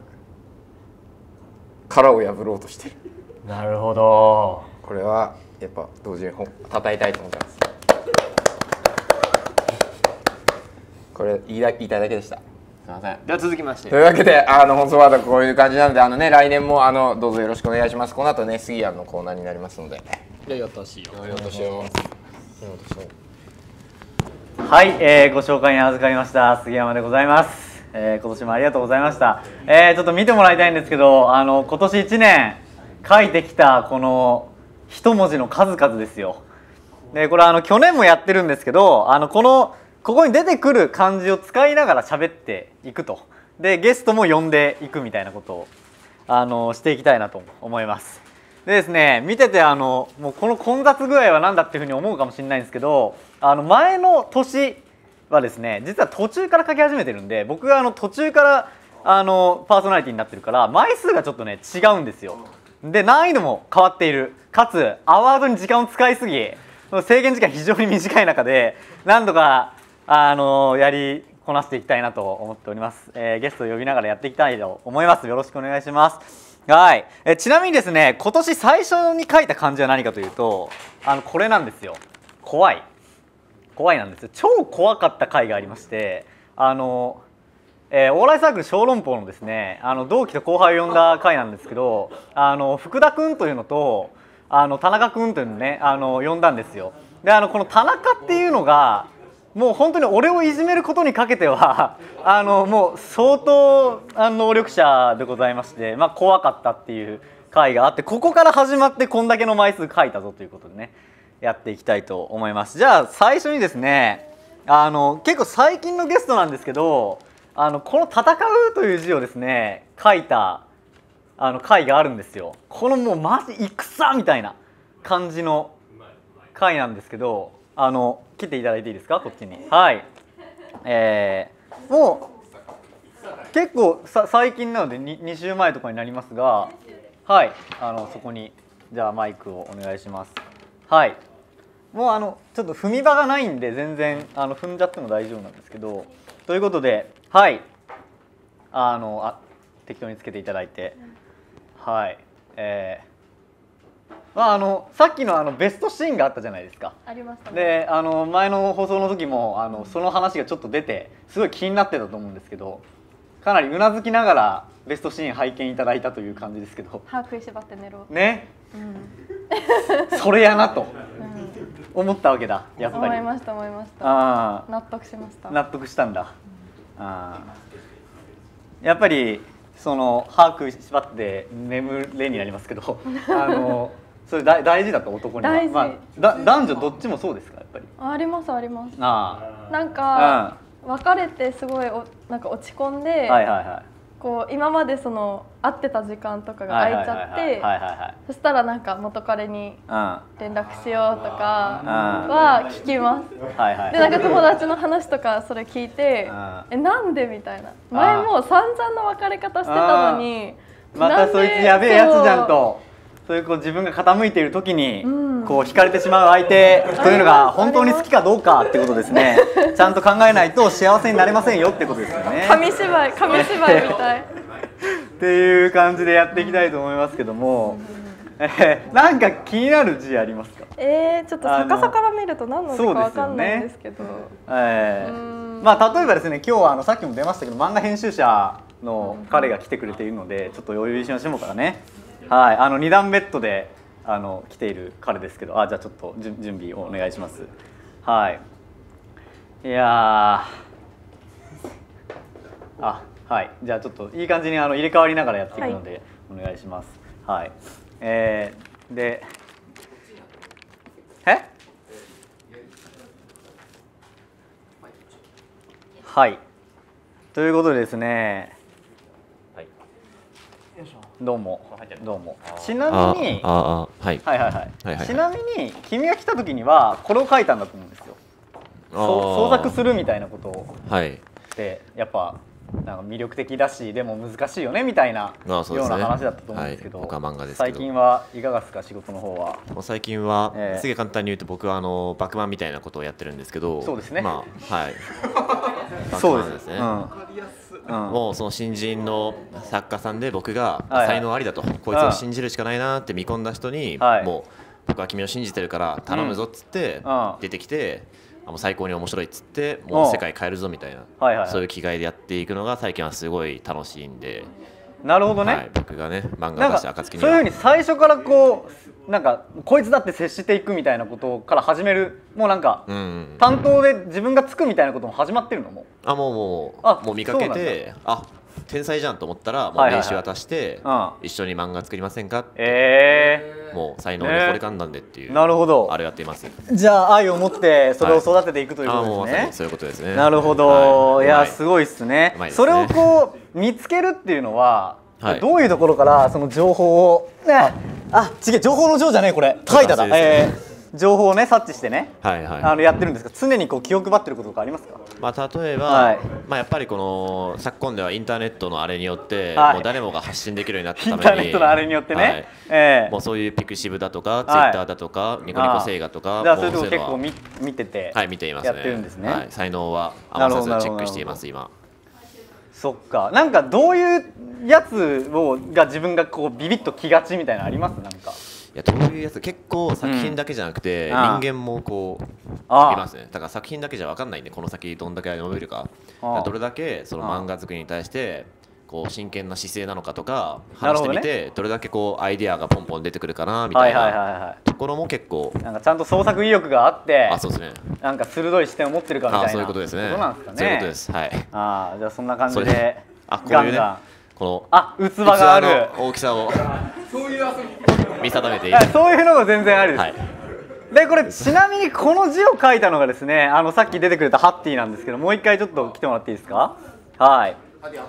[SPEAKER 1] 殻を破ろうとしてる。
[SPEAKER 7] なるほど。
[SPEAKER 1] これはやっぱ同時に叩いたいと思ってます。これ言いたいだけでした。すみません。
[SPEAKER 7] では続きまして。
[SPEAKER 1] というわけであの本草ワードはこういう感じなので、あのね来年もあのどうぞよろしくお願いします。この後ねスギヤンのコーナーになりますので。
[SPEAKER 7] 良いお年を。
[SPEAKER 1] 良いお年を。
[SPEAKER 16] はい、えー、ご紹介に預かりました杉山でございます、えー、今年もありがとうございました、えー、ちょっと見てもらいたいんですけど、あの今年いちねん書いてきたこの一文字の数々ですよ。でこれあの去年もやってるんですけど、あのこのここに出てくる漢字を使いながら喋っていくと、でゲストも呼んでいくみたいなことをあのしていきたいなと思います。でですね、見ててあのもうこの混雑具合は何だっていうふうに思うかもしれないんですけど、あの前の年はですね実は途中から書き始めてるんで、僕があの途中からあのパーソナリティになってるから枚数がちょっとね違うんですよ。で難易度も変わっている、かつアワードに時間を使いすぎ、制限時間非常に短い中で何度かあのやりこなしていきたいなと思っております。えー、ゲストを呼びながらやっていきたいと思います。よろしくお願いします。はい、えちなみにですね、今年最初に書いた漢字は何かというと、あのこれなんですよ。怖い怖いなんですよ。超怖かった回がありまして、あの、えー、お笑いサークル小籠包のですね、あの同期と後輩を呼んだ回なんですけど、あの福田君というのとあの田中君というのね、あの呼んだんですよ。であのこの田中っていうのがもう本当に俺をいじめることにかけてはあのもう相当能力者でございまして、まあ、怖かったっていう回があって、ここから始まってこんだけの枚数書いたぞということでねやっていきたいと思います。じゃあ最初にですね、あの結構最近のゲストなんですけど、あのこの「戦う」という字をですね書いたあの回があるんですよ。このもうマジ戦みたいな感じの回なんですけど、あの切っていただいていいですか、こっちに。はい、えー、もう結構さ最近なので 2, 2週前とかになりますが、はい、あのそこにじゃあマイクをお願いします。はい、もうあのちょっと踏み場がないんで全然あの踏んじゃっても大丈夫なんですけど、ということで、はい、あのあ適当につけていただいて、はい、えーまあ、あのさっきのあのベストシーンがあったじゃないですか。
[SPEAKER 3] ありましたね。
[SPEAKER 16] であの前の放送の時もあのその話がちょっと出てすごい気になってたと思うんですけど、かなりうなずきながらベストシーン拝見いただいたという感じですけど、
[SPEAKER 3] 歯食いしばって寝ろ
[SPEAKER 16] ね、
[SPEAKER 3] うん、
[SPEAKER 16] それやなと思ったわけだ、やっぱり。
[SPEAKER 3] 思いました思いました。
[SPEAKER 16] あ
[SPEAKER 3] 納得しました。
[SPEAKER 16] 納得したんだ。あやっぱりその歯食いしばって眠れになりますけどあのそれ大大事だと男には。
[SPEAKER 3] 大事、
[SPEAKER 16] まあ、だ男女どっちもそうですか、やっぱり。
[SPEAKER 3] ありますあります。
[SPEAKER 16] あ
[SPEAKER 3] なんか、うん、別れてすごいおなんか落ち込んで、はいはいはい、こう今までその会ってた時間とかが空いちゃって、そしたらなんか元彼に連絡しようとかは聞きます。でなんか友達の話とかそれ聞いて、えなんでみたいな、前もう散々な別れ方してたのに
[SPEAKER 16] またそいつやべえやつじゃんと。そういうこう自分が傾いている時にこう惹かれてしまう相手というのが本当に好きかどうかってことですね。ちゃんと考えないと幸せになれませんよってことですよね。
[SPEAKER 3] 紙芝居紙芝居みたい
[SPEAKER 16] っていう感じでやっていきたいと思いますけども、えー、なんか気になる字ありますか？
[SPEAKER 3] えー、ちょっと逆さから見ると何の字かわかんないんですけど、ね
[SPEAKER 16] えー、まあ例えばですね、今日はあのさっきも出ましたけど漫画編集者の彼が来てくれているのでちょっとお呼びしましょうからね。はい、あのに段ベッドであの来ている彼ですけど、あじゃあちょっと準備をお願いします。はい。いやあはいじゃあちょっといい感じにあの入れ替わりながらやっていくのでお願いします。はい。はい、えー、でえはいということでですね。どうもどうも。ちなみにはいはいはいちなみに君が来た時にはこれを書いたんだと思うんですよ。創作するみたいなことをでやっぱなんか魅力的だしでも難しいよねみたいなような話だったと思うんですけど、最近はいかがですか、仕事の方は。
[SPEAKER 12] 最近はすげえ簡単に言うと僕はあのバクマンみたいなことをやってるんですけど、
[SPEAKER 16] そうですね。
[SPEAKER 12] まあはいバ
[SPEAKER 16] クマンです
[SPEAKER 12] ね。もうその新人の作家さんで僕が才能ありだと、こいつを信じるしかないなって見込んだ人に、もう僕は君を信じてるから頼むぞっつって出てきて、もう最高に面白いっつってもう世界変えるぞみたいな、そういう気概でやっていくのが最近はすごい楽しいんで。
[SPEAKER 16] なるほどね。
[SPEAKER 12] はい、僕がね漫画出した暁に
[SPEAKER 16] はそういうふうに最初からこうなんかこいつだって接していくみたいなことから始める、もうなんか、うんうん、担当で自分がつくみたいなことも始まってるのも。
[SPEAKER 12] あもうもうあもう見かけてあ天才じゃんと思ったらもう名刺渡して一緒に漫画作りませんかって、
[SPEAKER 16] えー、
[SPEAKER 12] もう才能でこれかんだんでっていう、
[SPEAKER 16] なるほど、
[SPEAKER 12] あれやっています。
[SPEAKER 16] じゃあ愛を持ってそれを育てていくということですね。
[SPEAKER 12] そういうことですね。
[SPEAKER 16] なるほど、いやすごいっすね。それをこう見つけるっていうのはどういうところからその情報を、あ、違う、情報の情じゃねえこれ書いただ、えー情報をね察知してね、はいはい、あのやってるんですが、常にこう気を配ってることとかありますか？
[SPEAKER 12] まあ例えば、はい、まあやっぱりこの昨今ではインターネットのあれによって、はい、もう誰もが発信できるようになったために、インターネットのあれによってね、はい、えー、もうそういうピクシブだとか、ツイッターだとか、はい、ニコニコ星画とか、
[SPEAKER 16] じゃあそういうとこ結構見見てて、
[SPEAKER 12] はい、見ていますね。
[SPEAKER 16] やってるんですね。
[SPEAKER 12] はい、才能は余さずチェックしています今。
[SPEAKER 16] そっか、なんかどういうやつをが自分がこうビビッときがちみたいなのあります？なんか。い
[SPEAKER 12] や、どういうやつ、結構作品だけじゃなくて、うん、人間もこういますね。だから作品だけじゃ分かんないんで、この先どんだけ伸びるか、かどれだけその漫画作りに対してこう真剣な姿勢なのかとか話してみて、ど, ね、どれだけこうアイデアがポンポン出てくるかなみたいなところも結構
[SPEAKER 16] なんかちゃんと創作意欲があって、
[SPEAKER 12] あ、そうですね、
[SPEAKER 16] なんか鋭い視点を持ってるかみたいな、
[SPEAKER 12] あ、そういうことですね。
[SPEAKER 16] ことなんですかね。
[SPEAKER 12] そういうことです。はい。
[SPEAKER 16] ああ、じゃあそんな感じで、
[SPEAKER 12] あ、こういうね、この
[SPEAKER 16] あ、器がある
[SPEAKER 12] 大きさを
[SPEAKER 6] そういう遊び
[SPEAKER 12] 見定めていい。
[SPEAKER 16] そういうのが全然ありです。はい、でこれちなみにこの字を書いたのがですね、あのさっき出てくれたハッティなんですけど、もう一回ちょっと来てもらっていいですか？はい。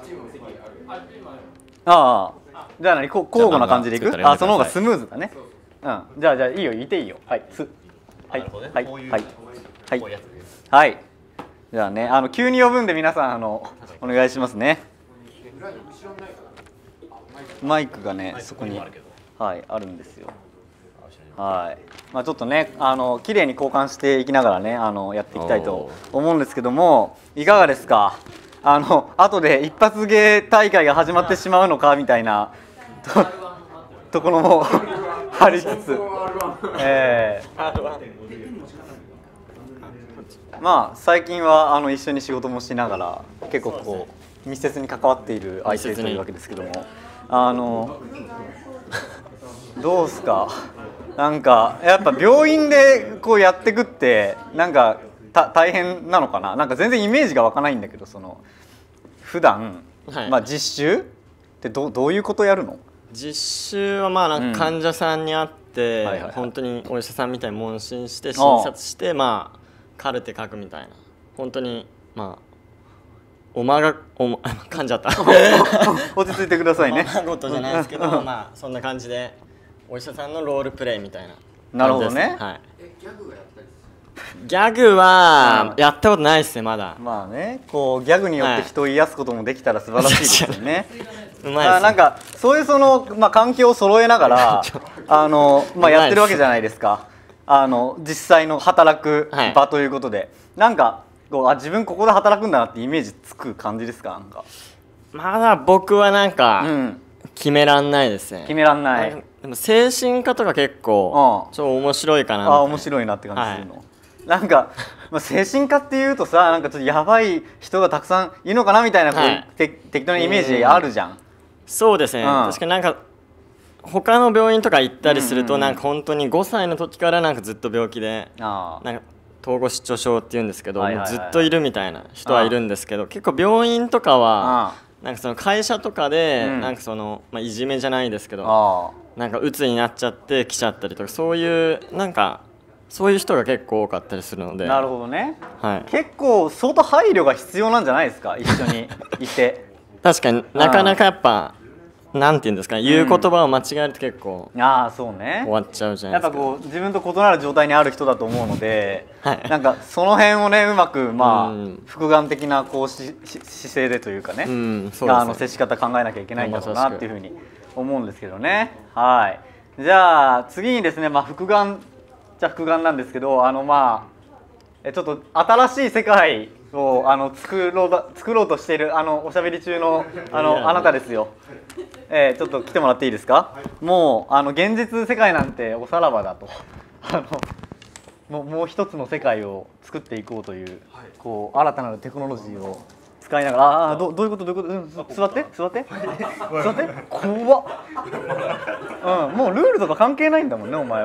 [SPEAKER 16] ああ、じゃあ何、こ交互な感じでいく？あ、その方がスムーズだね。うん。じゃあじゃあいいよ、いていいよ。はい。す。はいはいはいはいはい。じゃあね、あの急に呼ぶんで皆さんあのお願いしますね。マイクがねそこにはいあるんですよ。はい。まあちょっとね、あの綺麗に交換していきながらね、あのやっていきたいと思うんですけども、いかがですか？あの後で一発芸大会が始まってしまうのかみたいな と, ところもありつつ、えー、まあ最近はあの一緒に仕事もしながら結構こう密接に関わっている相手というわけですけども、あのどうすか？なんかやっぱ病院でこうやってくってなんかた大変なのかな。なんか全然イメージが湧かないんだけど、その普段、はい、まあ実習ってどどういうことやるの？
[SPEAKER 17] 実習はまあなんか患者さんに会って、うんはいはいはい、本当にお医者さんみたいに問診して診察してまあカルテ書くみたいな、本当にまあおまがおま噛んじゃった
[SPEAKER 16] 落ち着いてくださいね。
[SPEAKER 17] おまごとじゃないですけどまあそんな感じでお医者さんのロールプレイみたいな。
[SPEAKER 16] なるほどね。
[SPEAKER 17] はい。ギャグはやったりする？ギャグはやったことないですね、まだ。
[SPEAKER 16] まあね、こうギャグによって人を癒すこともできたら素晴らしいですよね。うまいですね。なんかそういうそのまあ環境を揃えながらあのまあやってるわけじゃないですか。あの実際の働く場ということで、はい、なんかこうあ自分ここで働くんだなってイメージつく感じですか？なんか
[SPEAKER 17] まだ僕はなんか、うん、決めらんないですね。
[SPEAKER 16] 決めらんない。
[SPEAKER 17] でも精神科とか結構ちょっと面白いかな。
[SPEAKER 16] あ、面白いなって感じするの。はい、なんか、まあ、精神科っていうとさ、なんかちょっとやばい人がたくさんいるのかなみたいな、はい、て適当なイメージあるじゃん。
[SPEAKER 17] そうですね。うん、確かになんか他の病院とか行ったりすると、なんか本当にごさいの時からなんかずっと病気で、なんか統合失調症っていうんですけど、ずっといるみたいな人はいるんですけど、結構病院とかはなんかその会社とかでなんかそのまあいじめじゃないですけど、なんか鬱になっちゃって来ちゃったりとか、そういうなんかそういう人が結構多かったりするので。
[SPEAKER 16] なるほどね。
[SPEAKER 17] はい。
[SPEAKER 16] 結構相当配慮が必要なんじゃないですか、一緒にいて。
[SPEAKER 17] 確かになかなかやっぱなんていうんですか、言う言葉を間違えると結構、
[SPEAKER 16] うん、ああそうね、
[SPEAKER 17] 終わっちゃうじゃないですか。
[SPEAKER 16] やっぱこう自分と異なる状態にある人だと思うので、はい、なんかその辺をねうまくまあ、うん、複眼的なこうしし姿勢でというかね、うん、そうですね、あの接し方考えなきゃいけないんだろうなっていうふうに思うんですけどね。はい。じゃあ次にですね、まあ複眼じゃ複眼なんですけど、あのまあちょっと新しい世界をあの作ろうだ作ろうとしているあのおしゃべり中のあのあなたですよ。えー、ちょっと来てもらっていいですか。もうあの現実世界なんておさらばだと、あのもうもう一つの世界を作っていこうという、はい、こう新たなるテクノロジーを使いながら、ああど, どういうことどういうこと、うん、座って座って座って怖っ、うん、もうルールとか関係ないんだもんねお前は。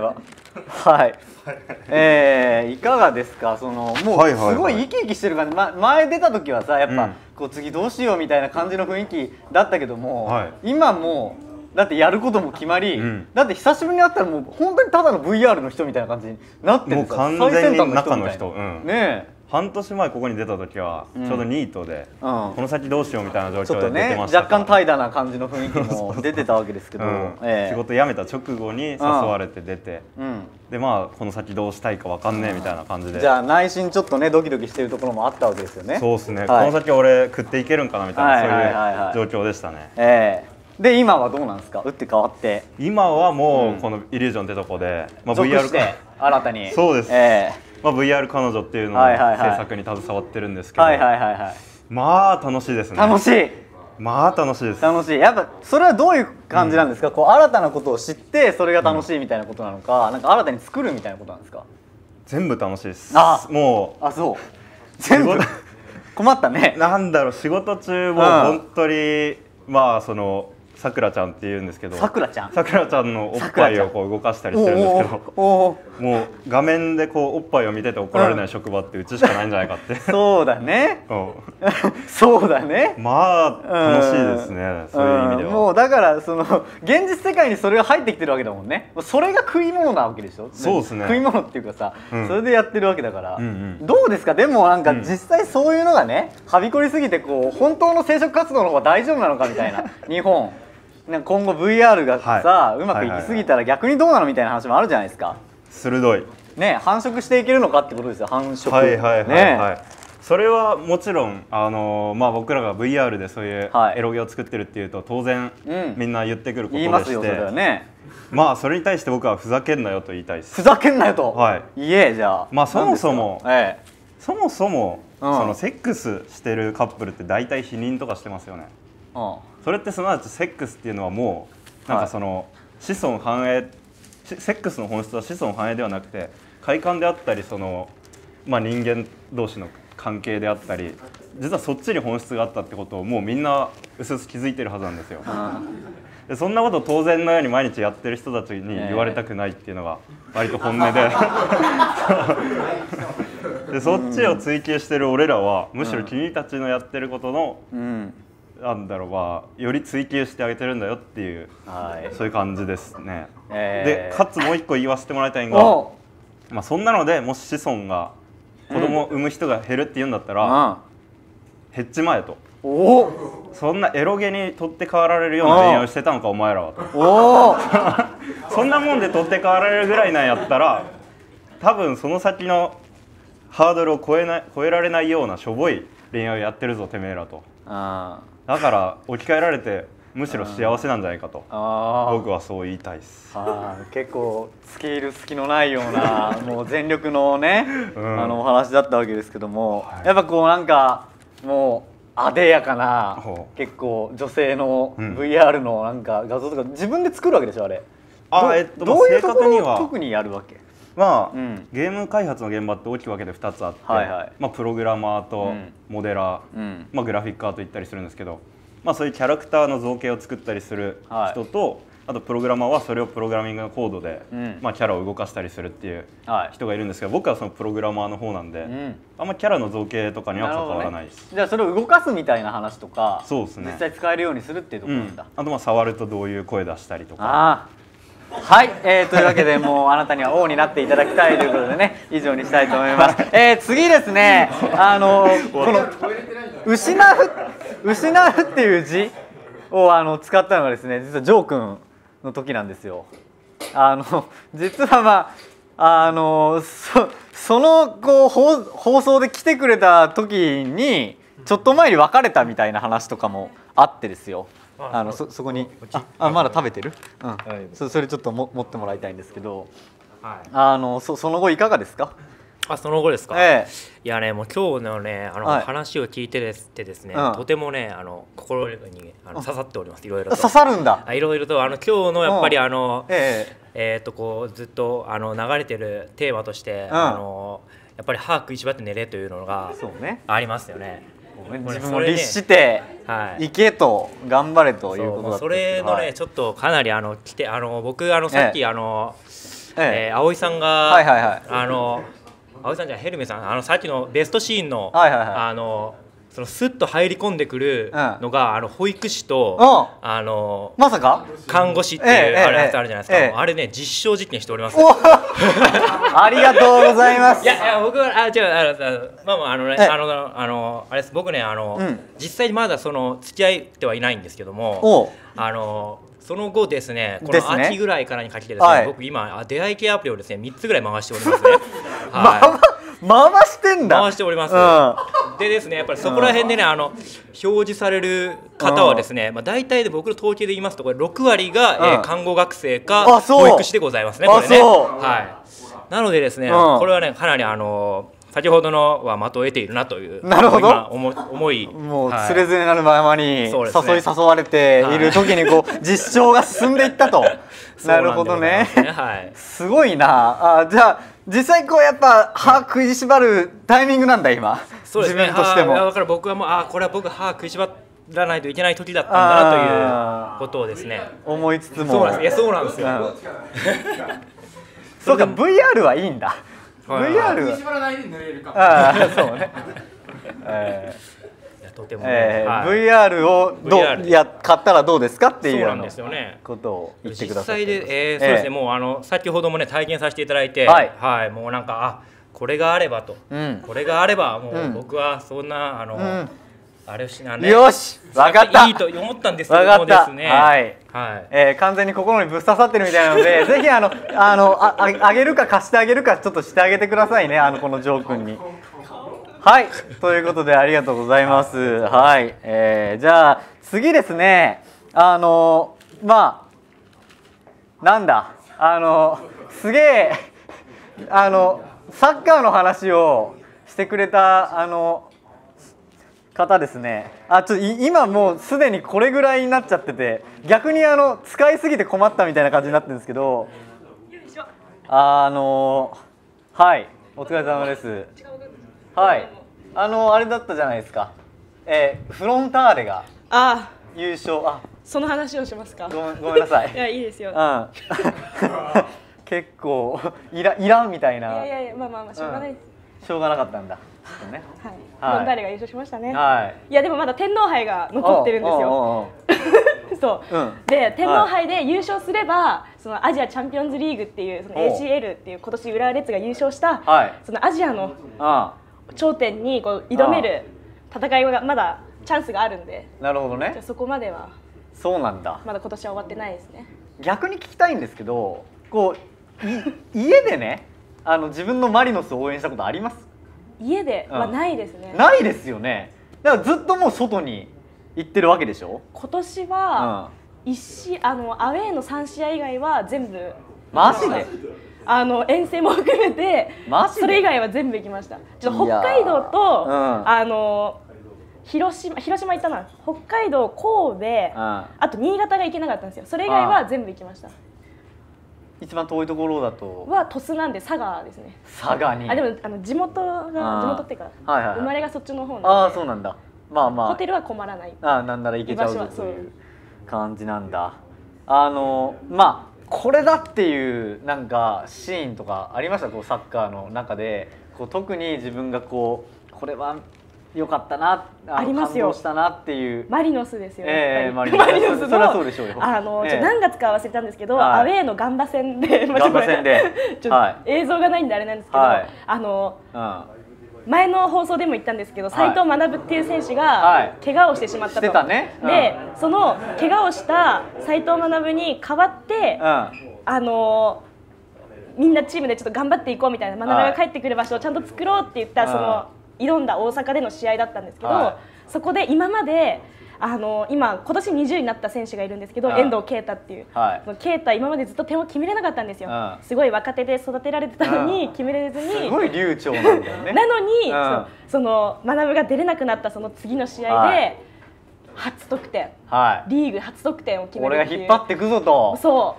[SPEAKER 16] はい、えー、いかがですか。そのもうすごい生き生きしてる感じ、ま、前出た時はさやっぱ、うん、こう次どうしようみたいな感じの雰囲気だったけども、はい、今もうだってやることも決まり、うん、だって久しぶりに会ったらもう本当にただの ブイアール の人みたいな感じになってるんですよ。
[SPEAKER 9] もう完全に中の人、うん、
[SPEAKER 16] ねえ。
[SPEAKER 9] 半年前ここに出た時はちょうどニートで、うんうん、この先どうしようみたいな状況で出てましたから、
[SPEAKER 16] ね、若干怠惰な感じの雰囲気も出てたわけですけど、うん
[SPEAKER 9] えー、仕事辞めた直後に誘われて出て、うん、でまあこの先どうしたいか分かんねえみたいな感じで、
[SPEAKER 16] じゃあ内心ちょっとねドキドキしてるところもあったわけですよね。
[SPEAKER 9] そうですね、はい、この先俺食っていけるんかなみたいなそういう状況でしたね。
[SPEAKER 16] えー、で今はどうなんですか。打って変わって
[SPEAKER 9] 今はもうこのイリュージョンってとこで、
[SPEAKER 16] まあ、ブイアール して新たに
[SPEAKER 9] そうです、えーまあ、ブイアール 彼女っていうのの制作に携わってるんですけど、まあ楽しいですね。
[SPEAKER 16] 楽しい。
[SPEAKER 9] まあ楽しいです。
[SPEAKER 16] 楽しい。やっぱそれはどういう感じなんですか。うん、こう新たなことを知ってそれが楽しいみたいなことなのか、うん、なんか新たに作るみたいなことなんですか。
[SPEAKER 9] 全部楽しいです。
[SPEAKER 16] あ
[SPEAKER 9] も
[SPEAKER 16] うあそう全部困ったね。
[SPEAKER 9] なんだろう、仕事中も本当に、うん、まあそのさくらちゃんっていうんですけど、
[SPEAKER 16] さくらちゃん
[SPEAKER 9] さくらちゃんのおっぱいをこう動かしたりしてるんですけど、もう画面でこうおっぱいを見てて怒られない職場ってうちしかないんじゃないかって。
[SPEAKER 16] そうだね、うん、そうだね。
[SPEAKER 9] まあ楽しいですね、そういう意味では。
[SPEAKER 16] もうだからその現実世界にそれが入ってきてるわけだもんね。それが食い物なわけでしょ。
[SPEAKER 9] そうですね、
[SPEAKER 16] 食い物っていうかさ、うん、それでやってるわけだから、うんうん、どうですか。でもなんか実際そういうのがねはびこりすぎてこう本当の生殖活動の方が大丈夫なのかみたいな日本なんか今後 ブイアール がさ、はい、うまくいきすぎたら逆にどうなのみたいな話もあるじゃないですか。
[SPEAKER 9] 鋭い
[SPEAKER 16] ね、繁殖していけるのかってことですよ。繁殖。
[SPEAKER 9] はいはいはいはい、ね、それはもちろんあのー、まあ僕らが ブイアール でそういうエロゲを作ってるっていうと当然、うん、みんな言ってくることでして、言いますよそれはね。まあそれに対して僕はふざけんなよと言いたいです。
[SPEAKER 16] ふざけんなよと。
[SPEAKER 9] はい。
[SPEAKER 16] いえじゃあ。
[SPEAKER 9] まあそもそも、ええ、そもそも、うん、そのセックスしてるカップルって大体否認とかしてますよね。うん、それってすなわちセックスっていうのはもうなんかその子孫繁栄、セックスの本質は子孫繁栄ではなくて快感であったりその、まあ、人間同士の関係であったり実はそっちに本質があったってことをもうみんなうすうす気づいてるはずなんですよ。でそんなことを当然のように毎日やってる人たちに言われたくないっていうのが割と本音ででそっちを追求してる俺らはむしろ君たちのやってることの、うんなんだろう、まあ、より追求してあげてるんだよっていう、はい、そういう感じですね。えー、でかつもう一個言わせてもらいたいのが、まあ、そんなのでもし子孫が子供を産む人が減るって言うんだったら、うん、減っちまえと。おそんなエロゲに取って代わられるような恋愛をしてたのかお前らはと。おそんなもんで取って代わられるぐらいなんやったら多分その先のハードルを超えない、超えられないようなしょぼい恋愛をやってるぞてめえらと。あだから置き換えられてむしろ幸せなんじゃないかと僕はそう言いたいです。
[SPEAKER 16] あ結構付け入る隙のないようなもう全力のね、うん、あのお話だったわけですけども、はい、やっぱこうなんかもうあでやかな結構女性の ブイアール のなんか画像とか自分で作るわけでしょあれ。あえっとどういうところを特にやるわけ。
[SPEAKER 9] まあ、うん、ゲーム開発の現場って大きく分けてふたつあって、はいはい、まあ、プログラマーとモデラー、うん、まあ、グラフィックアート言ったりするんですけど、まあ、そういうキャラクターの造形を作ったりする人と、はい、あとプログラマーはそれをプログラミングのコードで、うん、まあ、キャラを動かしたりするっていう人がいるんですけど、僕はそのプログラマーの方なんで、うん、あんまキャラの造形とかには関わらないです、
[SPEAKER 16] ね、じゃあそれを動かすみたいな話とか、
[SPEAKER 9] そうですね、
[SPEAKER 16] 実際使えるようにするっていうところなんだ、
[SPEAKER 9] うん、あとまあ触るとどういう声出したりとか。
[SPEAKER 16] あはい、えー、というわけでもうあなたには王になっていただきたいということでね以上にしたいと思います。えー、次ですね、あのこの失う失うっていう字をあの使ったのがですね実はジョー君の時なんですよ。あの実はまああの そ, そのこう放, 放送で来てくれた時にちょっと前に別れたみたいな話とかもあってですよ。あの そ, そこに あ, あまだ食べてる、うん、そ, それちょっとも持ってもらいたいんですけど、はい、あの そ, その後いかがですか。
[SPEAKER 18] あその後ですか、ええ、いやねもう今日のねあの、はい、話を聞いてですってですね、うん、とてもねあの心にあの刺さっております。いろいろと
[SPEAKER 16] 刺さるんだ。
[SPEAKER 18] いろいろとあの今日のやっぱりあの、うん、えええー、とこうずっとあの流れてるテーマとして、うん、あのやっぱり歯食いしばって寝れというのがありますよね。
[SPEAKER 16] 自分を律して行けと頑張れということだったんですけど、
[SPEAKER 18] それのね、はい、ちょっとかなりあの来てあの僕あのさっき、ええ、あのええー、葵さんが、はいはいはい、あの葵さんじゃヘルメさん、あのさっきのベストシーンの、はいはいはい、あのそのスッと入り込んでくるのが、うん、あの保育士と、うん、あの
[SPEAKER 16] まさか
[SPEAKER 18] 看護師っていう、ええ、あれあるじゃないですか、ええ、あれね実証実験しております。
[SPEAKER 16] ありがとうございます。
[SPEAKER 18] いやいや僕はあ違うあのまあまああのねあのあのあれです僕ねあの、うん、実際にまだその付き合ってはいないんですけども、あのその後ですねこの秋ぐらいからにかけてですね、はい、僕今出会い系アプリをですねみっつぐらい回しておりますね。
[SPEAKER 16] はい。回してんだ。
[SPEAKER 18] 回しております。うん、でですねやっぱりそこら辺でねあの表示される方はですね、うん、まあ大体で僕の統計で言いますとこれろくわりが、うん、えー、看護学生か保育士でございますね。これね。はい。なのでですね、うん、これはねかなりあの先ほどのは的を得ているなという。
[SPEAKER 16] なるほど。
[SPEAKER 18] 思い。
[SPEAKER 16] もうつれづれなるままに誘い誘われている時にこう実証が進んでいったと。なるほどね。はい。すごいな。あじゃあ。実際こうやっぱ歯食いしばるタイミングなんだ今。
[SPEAKER 18] そうですね。
[SPEAKER 16] 自分としても。
[SPEAKER 18] だから僕はもうあこれは僕歯食いしばらないといけない時だったんだなということをですね。
[SPEAKER 16] 思いつつも。
[SPEAKER 18] そうなんです。いやそうなんですよ。
[SPEAKER 16] そうか ブイアール はいいんだ。ブイアール は。
[SPEAKER 6] 食いしばらないで塗れるか。
[SPEAKER 16] ああそうね。えー
[SPEAKER 18] とても、
[SPEAKER 16] えーはい、ブイアール をどういや買ったらどうですかっていうことを言ってください。
[SPEAKER 18] 実際で、えー、そうですね、えー、もうあの先ほどもね体験させていただいて、はい、はい、もうなんかあこれがあればと、うん、これがあればもう僕はそんなあの、うん、あれをしなね。
[SPEAKER 16] よし分かった。
[SPEAKER 18] いいと思ったんですけどもですね。
[SPEAKER 16] はい。はい。えー、完全に心にぶっ刺さってるみたいなのでぜひあのあのああげるか貸してあげるかちょっとしてあげてくださいねあのこのジョー君に。はいということでありがとうございます。はい、えー、じゃあ次ですねあのまあなんだあのすげえあのサッカーの話をしてくれたあの方ですね。あちょっと今もうすでにこれぐらいになっちゃってて逆にあの使いすぎて困ったみたいな感じになってるんですけどあのはいお疲れ様です。はい、あのあれだったじゃないですか、えー、フロンターレが優勝。あ
[SPEAKER 3] その話をしますか。
[SPEAKER 16] ごめん、ごめんなさい。
[SPEAKER 3] いやいいですよ、
[SPEAKER 16] うん、結構いらいらんみたいな。
[SPEAKER 3] いやいやいやまあまあまあしょうがないです、
[SPEAKER 16] うん、しょうがなかったんだ、ね、
[SPEAKER 3] はい、フロンターレが優勝しましたね。
[SPEAKER 16] はい、
[SPEAKER 3] いやでもまだ天皇杯が残ってるんですよ。そう、うん、で天皇杯で優勝すればそのアジアチャンピオンズリーグっていうその エーシーエル っていう今年浦和レッズが優勝した、はい、そのアジアの頂点にこう挑める戦いがまだチャンスがあるんで。
[SPEAKER 16] なるほどね。
[SPEAKER 3] じゃあそこまでは
[SPEAKER 16] そうなんだ。
[SPEAKER 3] まだ今年は終わってないですね。
[SPEAKER 16] 逆に聞きたいんですけどこう家でねあの自分のマリノスを応援したことあります？
[SPEAKER 3] 家ではないですね、
[SPEAKER 16] うん、ないですよね。だからずっともう外に行ってるわけでしょ。
[SPEAKER 3] 今年は一試、うん、あのアウェーのさんしあい以外は全部
[SPEAKER 16] マジで
[SPEAKER 3] あの遠征も含めてそれ以外は全部行きました。ちょっと北海道と、うん、あの広島広島行ったな。北海道神戸、うん、あと新潟が行けなかったんですよ。それ以外は全部行きました。
[SPEAKER 16] 一番遠いところだと
[SPEAKER 3] は鳥栖なんで佐賀ですね。
[SPEAKER 16] 佐賀に。
[SPEAKER 3] あでもあの地元が地元っていうか、はいはいはい、生まれがそっちの方なんで。
[SPEAKER 16] ああそうなんだ。まあまあ
[SPEAKER 3] ホテルは困らない。
[SPEAKER 16] ああなんなら行けちゃうぞという感じなんだ。あのまあこれだっていうなんかシーンとかありました？こうサッカーの中でこう特に自分がこうこれは良かったな、
[SPEAKER 3] ありますよ。
[SPEAKER 16] 感動したなっていう
[SPEAKER 3] マリノスですよね。
[SPEAKER 16] えー、マリノス。マリノスのそれはそうでしょうよ。
[SPEAKER 3] あの、えー、ちょ何月か忘れたんですけど、はい、アウェーのガンバ戦で、
[SPEAKER 16] ガンバ戦で、
[SPEAKER 3] ちょっと映像がないんであれなんですけど、はい、あの、うん、前の放送でも言ったんですけど、斉藤学っていう選手が怪我をしてしまったと。
[SPEAKER 16] はいねうん、
[SPEAKER 3] で、その怪我をした斉藤学に代わって、うん、あの。みんなチームでちょっと頑張っていこうみたいな、学が帰ってくる場所をちゃんと作ろうって言った、はい、その挑んだ大阪での試合だったんですけど、はい、そこで今まであの今今年にじゅうになった選手がいるんですけど、はい、遠藤啓太っていう、はい、その啓太今までずっと点を決めれなかったんですよ、はい、すごい若手で育てられてたのに決めれずに、
[SPEAKER 16] すごい流暢なんだよね。
[SPEAKER 3] なのに、うん、その学が出れなくなったその次の試合で、はい、初得点、はい、リーグ初得点を決めるっていう。
[SPEAKER 16] 俺が引っ張ってくぞと。
[SPEAKER 3] そう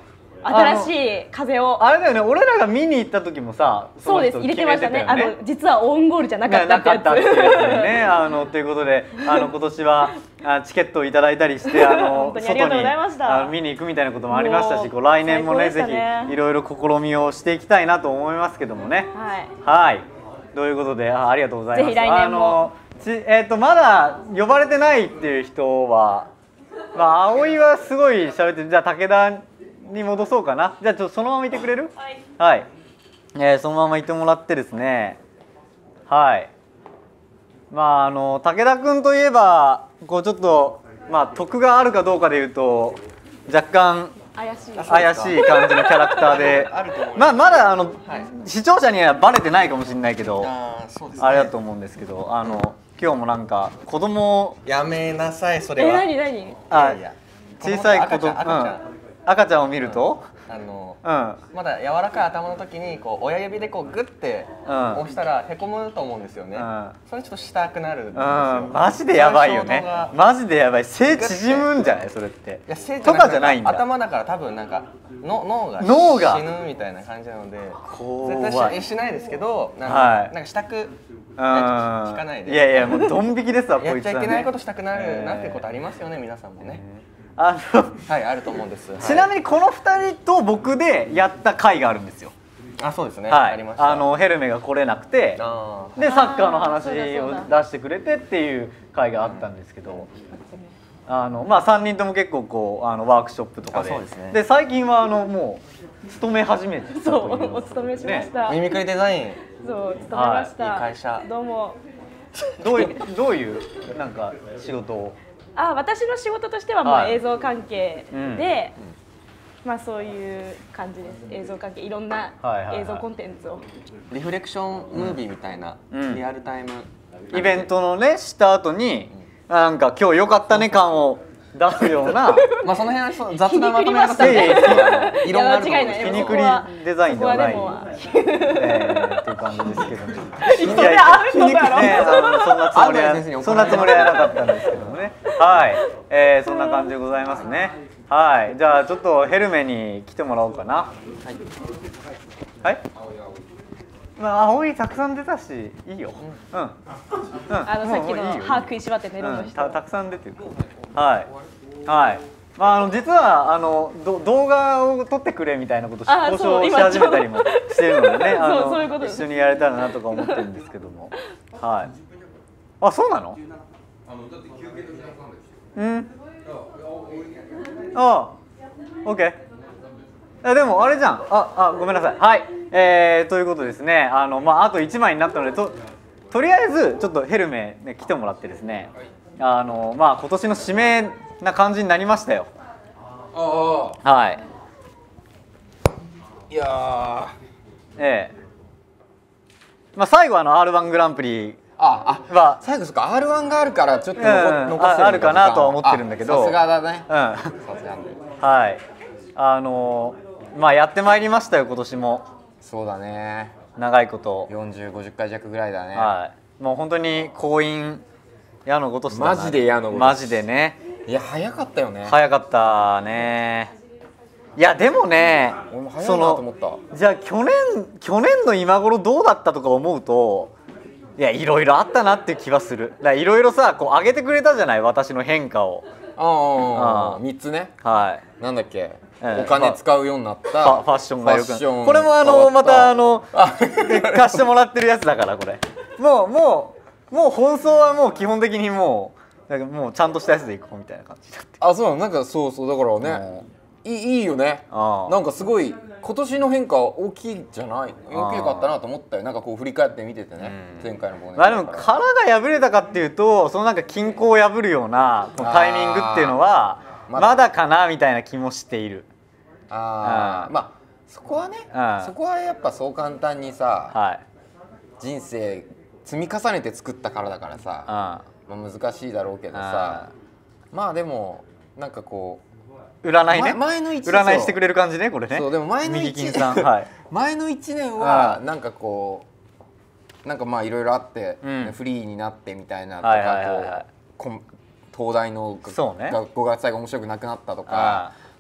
[SPEAKER 3] 新しい風を。
[SPEAKER 16] あれだよね、俺らが見に行った時もさ、
[SPEAKER 3] そうです、入れてましたね。あの実はオウンゴールじゃなかったってやつ。
[SPEAKER 16] なかったっていうやつね。あのということで、あの今年はあチケットをいただいたりして、あの外にあ見に行くみたいなこともありましたし、こう来年もねぜひいろいろ試みをしていきたいなと思いますけどもね。はい。はい。ということで、あ、ありがとうございます。
[SPEAKER 3] ぜひ来年も。
[SPEAKER 16] ちえっとまだ呼ばれてないっていう人は、まあ葵はすごい喋ってる。じゃあ武田に戻そうかな。じゃあちょっとそのままいてくれる？はい。はい。えー、そのままいてもらってですね。はい。まああの武田君といえばこうちょっとまあ得があるかどうかでいうと若干
[SPEAKER 3] 怪しい
[SPEAKER 16] 怪しい感じのキャラクターで、まあまだあの、はい、視聴者にはバレてないかもしれないけど、あ, そうです、ね、あれだと思うんですけど、あの今日もなんか子供を
[SPEAKER 2] やめなさいそれは。
[SPEAKER 3] え何何？
[SPEAKER 16] あ小さい子供赤ちゃんを見ると、
[SPEAKER 2] あの、うん、まだ柔らかい頭の時にこう親指でこうグッて押したらへこむと思うんですよね、うん、それちょっとしたくなるんですよ、うん、
[SPEAKER 16] マジでやばいよね。マジでやばい。背縮むんじゃないそれって。いや背とかじゃないんだ。
[SPEAKER 2] 頭だから多分なんかの脳が
[SPEAKER 16] 脳が
[SPEAKER 2] 死ぬみたいな感じなので絶対 し, しないですけどなんか、はい、なんかしたく聞かないで。
[SPEAKER 16] いやいやもうドン引きですわこいつは、ね、
[SPEAKER 2] やっちゃいけないことしたくなるなってことありますよね皆さんもね。
[SPEAKER 16] あの
[SPEAKER 2] はいあると思うんです。
[SPEAKER 16] ちなみにこのふたりと僕でやった回があるんですよ。
[SPEAKER 2] あそうですね。
[SPEAKER 16] はい。ありました。あのヘルメが来れなくてでサッカーの話を出してくれてっていう回があったんですけど、あのまあさんにんとも結構こうあのワークショップとかで、で、ね、で最近はあのもう勤め始めてたという。
[SPEAKER 3] そうお勤めしました。
[SPEAKER 2] ね、ミミクリデザイン。
[SPEAKER 3] そう勤めました。
[SPEAKER 2] はい、いい会社。
[SPEAKER 3] どうも。
[SPEAKER 16] どういうどういうなんか仕事を。
[SPEAKER 3] あ私の仕事としてはまあ映像関係で、はいうん、まあそういう感じです。映像関係いろんな映像コンテンツを、
[SPEAKER 2] リフレクションムービーみたいな、うん、リアルタイム
[SPEAKER 16] イベントのねした後に、うん、なんか今日良かったね感を出すような
[SPEAKER 2] まあその辺は雑なまとめ方されていろんなあると思うんですけど、
[SPEAKER 16] 皮肉りデザインではないっていう感じですけどね。
[SPEAKER 3] それあるのだろ。
[SPEAKER 16] そんなつもりはそんなつもりはなかったんですけどね。はい、えー、そんな感じでございますね。はい、じゃあちょっとヘルメに来てもらおうかな。はい。はい。まあ葵たくさん出たしいいよ。うん。うん。
[SPEAKER 3] あのさっきの歯食いしばって寝るの人。
[SPEAKER 16] たくさん出てる。はいはい。まああの実はあのど動画を撮ってくれみたいなことを交渉し始めたりもしてるのでね、あの一緒にやれたらなとか思ってるんですけども、はい。あそうなの？うん。ああ、オッケー。あでもあれじゃん。ああごめんなさい。はい。えー、ということですね。あのまああといちまいになったのでととりあえずちょっとヘルメ、ね、来てもらってですね。あのまあ今年の締めな感じになりましたよ。ああはい。
[SPEAKER 2] いや
[SPEAKER 16] ええまあ最後あの アールワン グランプリ
[SPEAKER 2] ああは最後そっか アールワン があるからちょっと残、うん、残
[SPEAKER 16] せるあるかなとは思ってるんだけど、
[SPEAKER 2] さすがだね。うん
[SPEAKER 16] はいあのまあやってまいりましたよ今年も。
[SPEAKER 2] そうだね
[SPEAKER 16] 長いこと
[SPEAKER 2] よんじゅう、ごじゅっかい弱ぐらいだね。
[SPEAKER 16] はいもう本当に婚姻矢のごとしだ
[SPEAKER 2] な。マジで矢のごとし。
[SPEAKER 16] マジでね。
[SPEAKER 2] いや早かったよね。
[SPEAKER 16] 早かったね。いやでもね、
[SPEAKER 2] 俺も早いなと思った。
[SPEAKER 16] じゃあ去年去年の今頃どうだったとか思うと、いやいろいろあったなっていう気はする。いろいろさこう上げてくれたじゃない私の変化を。
[SPEAKER 2] ああみっつね。
[SPEAKER 16] はい。
[SPEAKER 2] なんだっけ。お金使うようになった。
[SPEAKER 16] ファッションがよく。これもあのまたあの貸してもらってるやつだからこれ。もうもう。もう本送はもう基本的にもうなんかもうちゃんとしたやつでいこうみたいな感じになって。
[SPEAKER 2] あそうなの。なんかそうそうだからねいいいいよね。なんかすごい今年の変化大きいじゃない大きかったなと思ったよ。なんかこう振り返って見ててね、前回の忘年会。
[SPEAKER 16] まあでも殻が破れたかっていうとそのなんか均衡を破るようなタイミングっていうのはまだかなみたいな気もしている。
[SPEAKER 2] ああまあそこはねそこはやっぱそう簡単にさ人生積み重ねて作ったからだからさ、ああまあ難しいだろうけどさ、まあでもなんかこ
[SPEAKER 16] う占いね、
[SPEAKER 2] 前の一
[SPEAKER 16] 占いしてくれる感じねこれね。
[SPEAKER 2] そうでも前の一年、はい、前の一年はなんかこうなんかまあいろいろあって、うん、フリーになってみたいなとかこう東大の学校が最後面白くなくなったとか。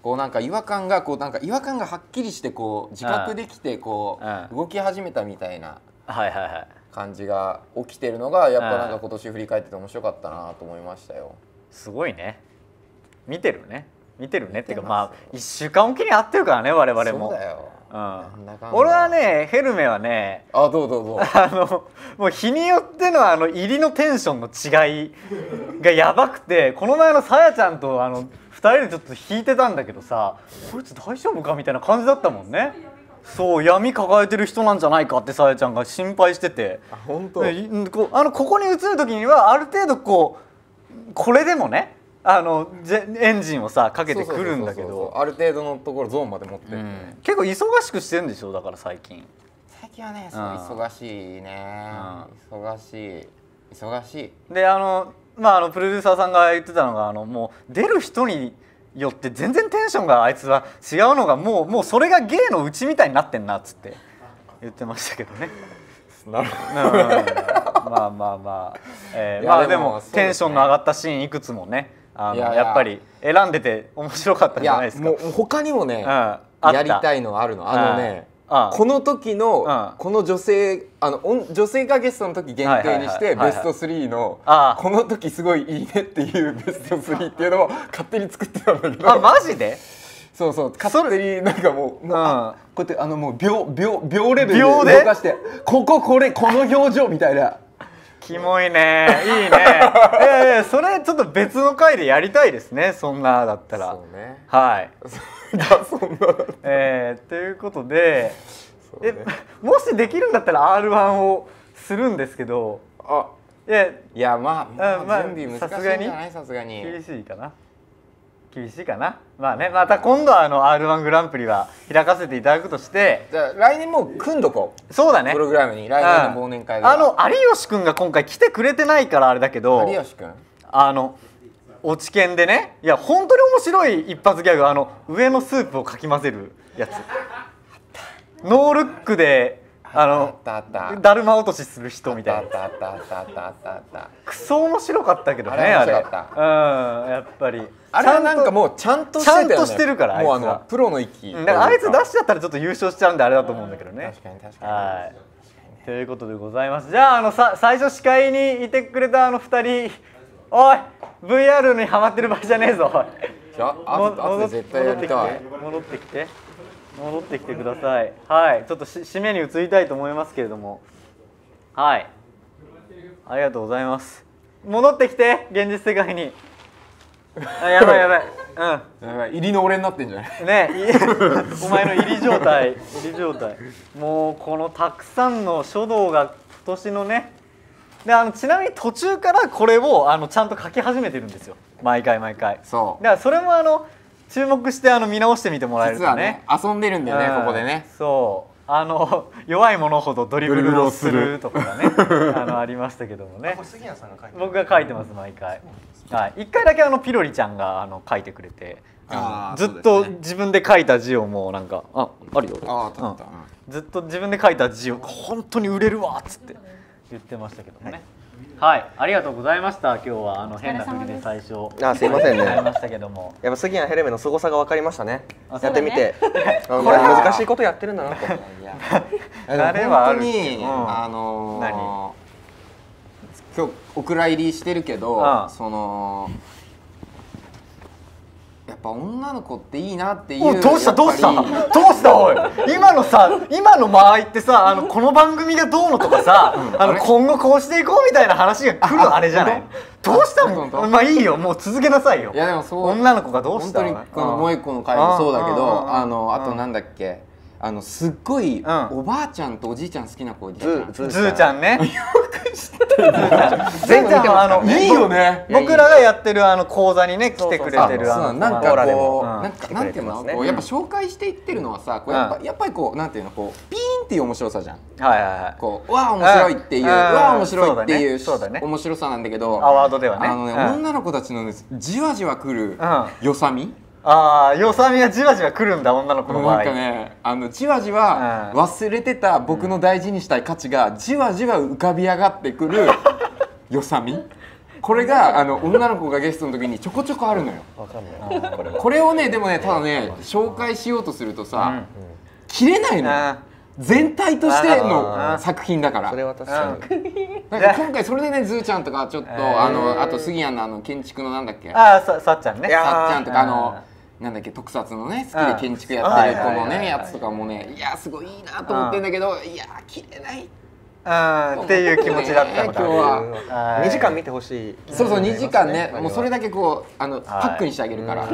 [SPEAKER 1] こうなんか違和感がこうなんか違和感がはっきりしてこう自覚できてこう動き始めたみたいな感じが起きてるのがやっぱなんか今年振り返ってて面白かったなと思いましたよ。
[SPEAKER 16] すごいね。見てるね。見てるねっていうかまあいっしゅうかんおきに会ってるからね我々も。
[SPEAKER 1] そうだよ。
[SPEAKER 16] うん、俺はねヘルメはね
[SPEAKER 1] あどうどうどう
[SPEAKER 16] あのもう日によってのあの入りのテンションの違いがやばくてこの前のさやちゃんとあのふたりでちょっと引いてたんだけどさこいつ大丈夫かみたいな感じだったもんね。そう闇抱えてる人なんじゃないかってさやちゃんが心配してて
[SPEAKER 1] あ本当
[SPEAKER 16] こうあのここに移る時にはある程度こうこれでもねあのエンジンをさかけてくるんだけど
[SPEAKER 1] ある程度のところゾーンまで持ってって、うん、
[SPEAKER 16] 結構忙しくしてるんでしょだから最近
[SPEAKER 1] 最近はねそう忙しいね、うん、忙しい忙しい
[SPEAKER 16] であのまああのプロデューサーさんが言ってたのがあのもう出る人によって全然テンションがあいつは違うのがもうもうそれが芸のうちみたいになってんなっつって言ってましたけどね
[SPEAKER 1] なるほど、うん、
[SPEAKER 16] まあまあまあ、えー、まあでもテンションの上がったシーンいくつもねあの や, やっぱり選んでて面白かったんじゃないですか。
[SPEAKER 1] いやもう他にもね、うん、やりたいのあるの。あのね、うん、この時の、うん、この女性あの女性がゲストの時限定にしてベストスリーのこの時すごいいいねっていうベストスリーっていうのを勝手に作ってたんだけど。
[SPEAKER 16] あマジで？
[SPEAKER 1] そうそう勝手になんかもう、もうあこうやってあのもう秒秒秒レベルで動かしてこここれこの表情みたいな。
[SPEAKER 16] キモいねいいねえー、それちょっと別の回でやりたいですねそんなだったらそうねはいそんなえー、ということで、ね、えもしできるんだったら アールワン をするんですけど
[SPEAKER 1] あ
[SPEAKER 16] え
[SPEAKER 1] いやまあ、まあ、準備難しいんじゃないさすがに
[SPEAKER 16] 厳しいかな厳しいかなまあねまた今度はあの アールワン グランプリは開かせていただくとして
[SPEAKER 1] じゃあ来年もう組んどこ
[SPEAKER 16] うそうだね
[SPEAKER 1] プログラムに来年の忘年会が、
[SPEAKER 16] うん、あの有吉くんが今回来てくれてないからあれだけど
[SPEAKER 1] 有吉くん
[SPEAKER 16] あの落ち研でねいや本当に面白い一発ギャグあの上のスープをかき混ぜるやつノールックであのだるま落としする人みたいなクソ面白かったけどねあれうんやっぱり
[SPEAKER 1] あれはなんかもうちゃんとしてたよね
[SPEAKER 16] ちゃんとしてるからあいつはもうあの
[SPEAKER 1] プロの域
[SPEAKER 16] だからあいつ出しちゃったらちょっと優勝しちゃうんであれだと思うんだけどね
[SPEAKER 1] 確かに確かに
[SPEAKER 16] はいということでございますじゃああのさ最初司会にいてくれたあのふたりおい ブイアール にハマってる場合じゃねえぞおい
[SPEAKER 1] じゃああと絶対やりたい
[SPEAKER 16] 戻ってきて戻ってきてくださいはいちょっとし締めに移りたいと思いますけれどもはいありがとうございます戻ってきて現実世界にあやばいやばい
[SPEAKER 1] うんやばい入りの俺になってんじゃない
[SPEAKER 16] ねお前の入り状態入り状態もうこのたくさんの書道が今年のねであのちなみに途中からこれをあのちゃんと書き始めてるんですよ毎回毎回
[SPEAKER 1] そう
[SPEAKER 16] だからそれもあの注目してあの見直してみてもらえるとね、
[SPEAKER 1] ね遊んでるんだよね、うん、ここでね
[SPEAKER 16] そうあの弱い者ほどドリブルをするとかがねあのありましたけどもね僕が書いてます毎回はい、いっかいだけあのピロリちゃんがあの書いてくれてあずっと自分で書いた字をもうなんかああるよ
[SPEAKER 1] ああ、うん、
[SPEAKER 16] ずっと自分で書いた字を本当に売れるわっつって言ってましたけどもねはい、ありがとうございました今日はあの変な振りで最初
[SPEAKER 2] あすいませんね
[SPEAKER 16] やりましたけども
[SPEAKER 2] やっぱ杉谷ヘルメの凄さが分かりましたねやってみて難しいことやってるんだなと
[SPEAKER 1] あれは本当に、うん、あのー、何今日お蔵入りしてるけど、ああそのやっぱ女の子っていいなっていう
[SPEAKER 16] どうしたどうしたどうしたおい今のさ今の間合いってさあのこの番組がどうのとかさ、うん、あの今後こうしていこうみたいな話が来るあれじゃないどうしたのまあいいよもう続けなさいよ
[SPEAKER 1] いやでもそう
[SPEAKER 16] 女の子がどうした
[SPEAKER 1] 本当にこのもう一個の回もそうだけどあのあとなんだっけあのすっごいおばあちゃんとおじいちゃん好きな子いる
[SPEAKER 16] じゃんズーちゃんねよく知ってる
[SPEAKER 1] 全部見てますいいよね
[SPEAKER 16] 僕らがやってるあの講座にね来てくれてるあの
[SPEAKER 1] なんかこうなんかなんていうのやっぱ紹介していってるのはさやっぱりこうなんていうのこうピーンっていう面白さじゃん
[SPEAKER 16] はいはいはい
[SPEAKER 1] こうわあ面白いっていうわあ面白いっていう面白さなんだけど
[SPEAKER 16] アワードではね
[SPEAKER 1] あのね女の子たちのじわじわくるよさみ
[SPEAKER 16] ああ、よさみがじわじわくるんだ女の子の場合。
[SPEAKER 1] なんかね、あのじわじわ忘れてた僕の大事にしたい価値がじわじわ浮かび上がってくるよさみ。 これがあの女の子がゲストの時にちょこちょこあるのよ。
[SPEAKER 2] わかんないこれ
[SPEAKER 1] これをねでもねただね紹介しようとするとさ、切れないの。全体としての作品だから。そ
[SPEAKER 2] れは確か
[SPEAKER 1] に。なんか今回それでねズーちゃんとかちょっとあのあと杉谷のあの建築のなんだっけ。
[SPEAKER 16] ああささっちゃんね。
[SPEAKER 1] さっちゃんとかあの。なんだっけ特撮のね好きで建築やってる子のねやつとかもねいやすごいいいなと思ってんだけどいや切れない
[SPEAKER 16] っていう気持ちだった今日
[SPEAKER 2] は。にじかん見てほしい。
[SPEAKER 1] そうそうにじかんねもうそれだけこうあのパックにしてあげるから。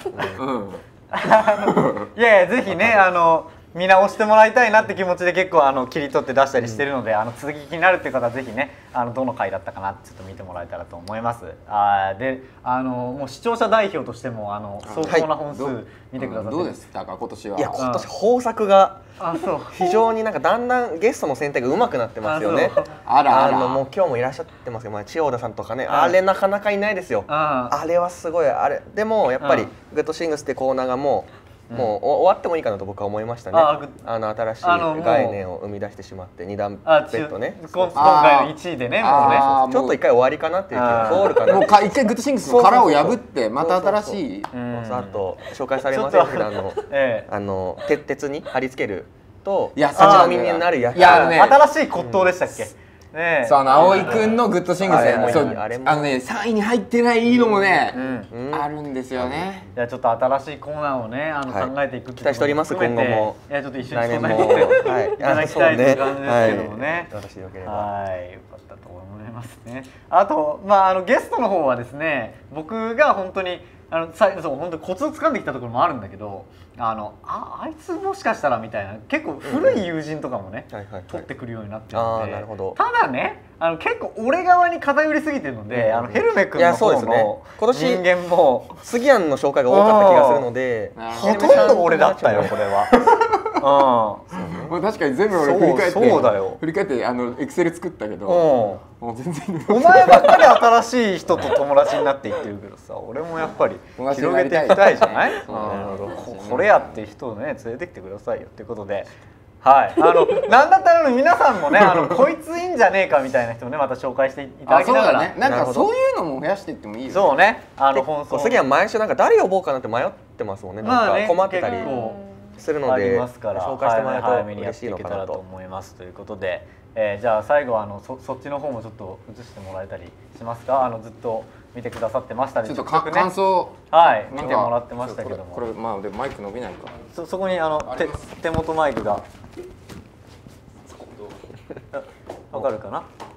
[SPEAKER 16] いやいやぜひねあの見直してもらいたいなって気持ちで結構あの切り取って出したりしてるので、うん、あの続き気になるっていう方はぜひねあのどの回だったかなってちょっと見てもらえたらと思います。あであのもう視聴者代表としてもあの相当な本数見てくださって、
[SPEAKER 1] はい、どうでしたか今年は。
[SPEAKER 2] いや今年豊作が非常になんかだんだんゲストの選定が上手くなってますよね。
[SPEAKER 1] あらあら
[SPEAKER 2] あのもう今日もいらっしゃってますけど、千代田さんとかねあれなかなかいないですよ。あれはすごいあれでもやっぱりグッドシングスってコーナーがもうもう終わってもいいかなと僕は思いましたね。あの新しい概念を生み出してしまって二段ベッドね。
[SPEAKER 16] 今回のいちいでねもうね
[SPEAKER 2] ちょっと一回終わりかなっていう気がゴールかな。
[SPEAKER 1] もう一回グッドシングスの殻を破ってまた新しい。
[SPEAKER 2] あと紹介されませんけどあのあの鉄に貼り付けると
[SPEAKER 1] 八
[SPEAKER 2] つの耳になるやつ。
[SPEAKER 16] 新しい骨董でしたっけ。
[SPEAKER 1] そうあの葵くんのグッドシングスであのねさんいに入ってないいいのもねあるんですよね。
[SPEAKER 16] じゃあちょっと新しいコーナーをねあの考えていく
[SPEAKER 2] 期待しております今後も。
[SPEAKER 16] いやちょっと一緒に考えていただきたいという感じですけどもね。
[SPEAKER 2] 私よければ
[SPEAKER 16] はいよかったと思いますね。あとまああのゲストの方はですね僕が本当にあのさそう本当にコツを掴んできたところもあるんだけど。あの あ, あいつもしかしたらみたいな結構古い友人とかもね、取ってくるようになってるのでただねあの結構俺側に偏りすぎてるので、うん、あのヘルメ君の方の人間も
[SPEAKER 2] 杉谷の紹介が多かった気がするので
[SPEAKER 16] ほとんど俺だったよこれは。
[SPEAKER 1] うん、確かに全部俺振り返って
[SPEAKER 16] そうだよ
[SPEAKER 1] 振り返ってあのエクセル作ったけど、も
[SPEAKER 16] う全然お前ばっかり新しい人と友達になっていってるけどさ俺もやっぱり広げていきたいじゃない。これやっていう人をね連れてきてくださいよっていうことで、はい、あのなんだったら皆さんもねあのこいついいんじゃねえかみたいな人をねまた紹介していただきながら、
[SPEAKER 1] ね、なんかそういうのも増やしていってもいいよね。
[SPEAKER 16] そうねあの本
[SPEAKER 2] 当次は毎週なんか誰呼ぼうかなって迷ってますもんね。なんか困ってたりするので紹介してもらうと嬉しいのかなと
[SPEAKER 16] 思いますということで、えー、じゃあ最後はあの そ, そっちの方もちょっと映してもらえたりしますか。あのずっと見てくださってましたね。
[SPEAKER 1] ちょっとか、ね、感想
[SPEAKER 16] はい見てもらってましたけども、
[SPEAKER 1] これ、これまあでマイク伸びないか。
[SPEAKER 16] そそこにあの手手元マイクがわかるかな。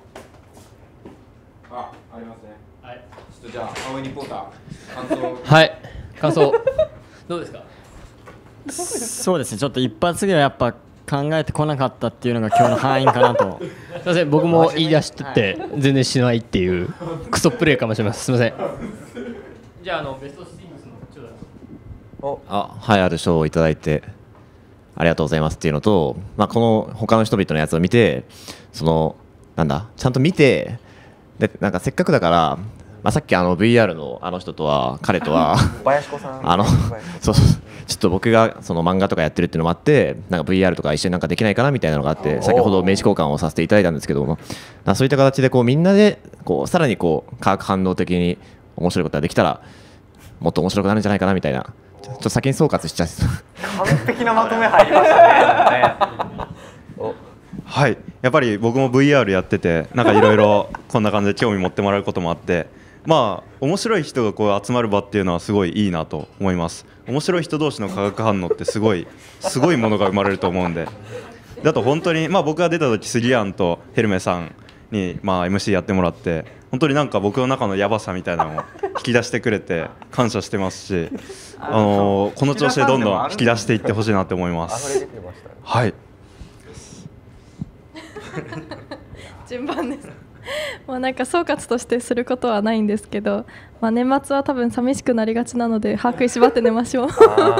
[SPEAKER 1] あ、ありますね。はい。ちょっとじゃあ青いリポーター感想。
[SPEAKER 18] はい。感想どうですか。
[SPEAKER 17] そうですね。ちょっと一発ではやっぱ考えてこなかったっていうのが今日の敗因かなと。
[SPEAKER 18] すみません、僕も言い出してて全然しないっていうクソプレーかもしれません。すみません。じゃああのベストスティングスのちょう
[SPEAKER 12] だい。あ、はい、ある賞をいただいてありがとうございますっていうのと、まあこの他の人々のやつを見て、そのなんだちゃんと見てでなんかせっかくだから。まあ、さっきあの ブイアール のあの人とは彼とは
[SPEAKER 2] 林子さん
[SPEAKER 12] あのそうそうちょっと僕がその漫画とかやってるっていうのもあってなんか ブイアール とか一緒になんかできないかなみたいなのがあって先ほど名刺交換をさせていただいたんですけどもそういった形でこうみんなでこうさらにこう化学反応的に面白いことができたらもっと面白くなるんじゃないかなみたいなちょっと先に総括しちゃう
[SPEAKER 16] 完璧なまとめ入りましたね。
[SPEAKER 9] はい、やっぱり僕も ブイアール やっててなんかいろいろこんな感じで興味持ってもらうこともあってまあ面白い人がこう集まる場っていうのはすごいいいなと思います。面白い人同士の化学反応ってすごいすごいものが生まれると思うんでだと本当にまあ僕が出た時スリアンとヘルメさんにまあ エムシー やってもらって本当になんか僕の中のヤバさみたいなのを引き出してくれて感謝してますしあのこの調子でどんどん引き出していってほしいなと思います。はい
[SPEAKER 19] 順番ですまあなんか総括としてすることはないんですけど、まあ、年末は多分寂しくなりがちなので歯食いしばって寝ましょう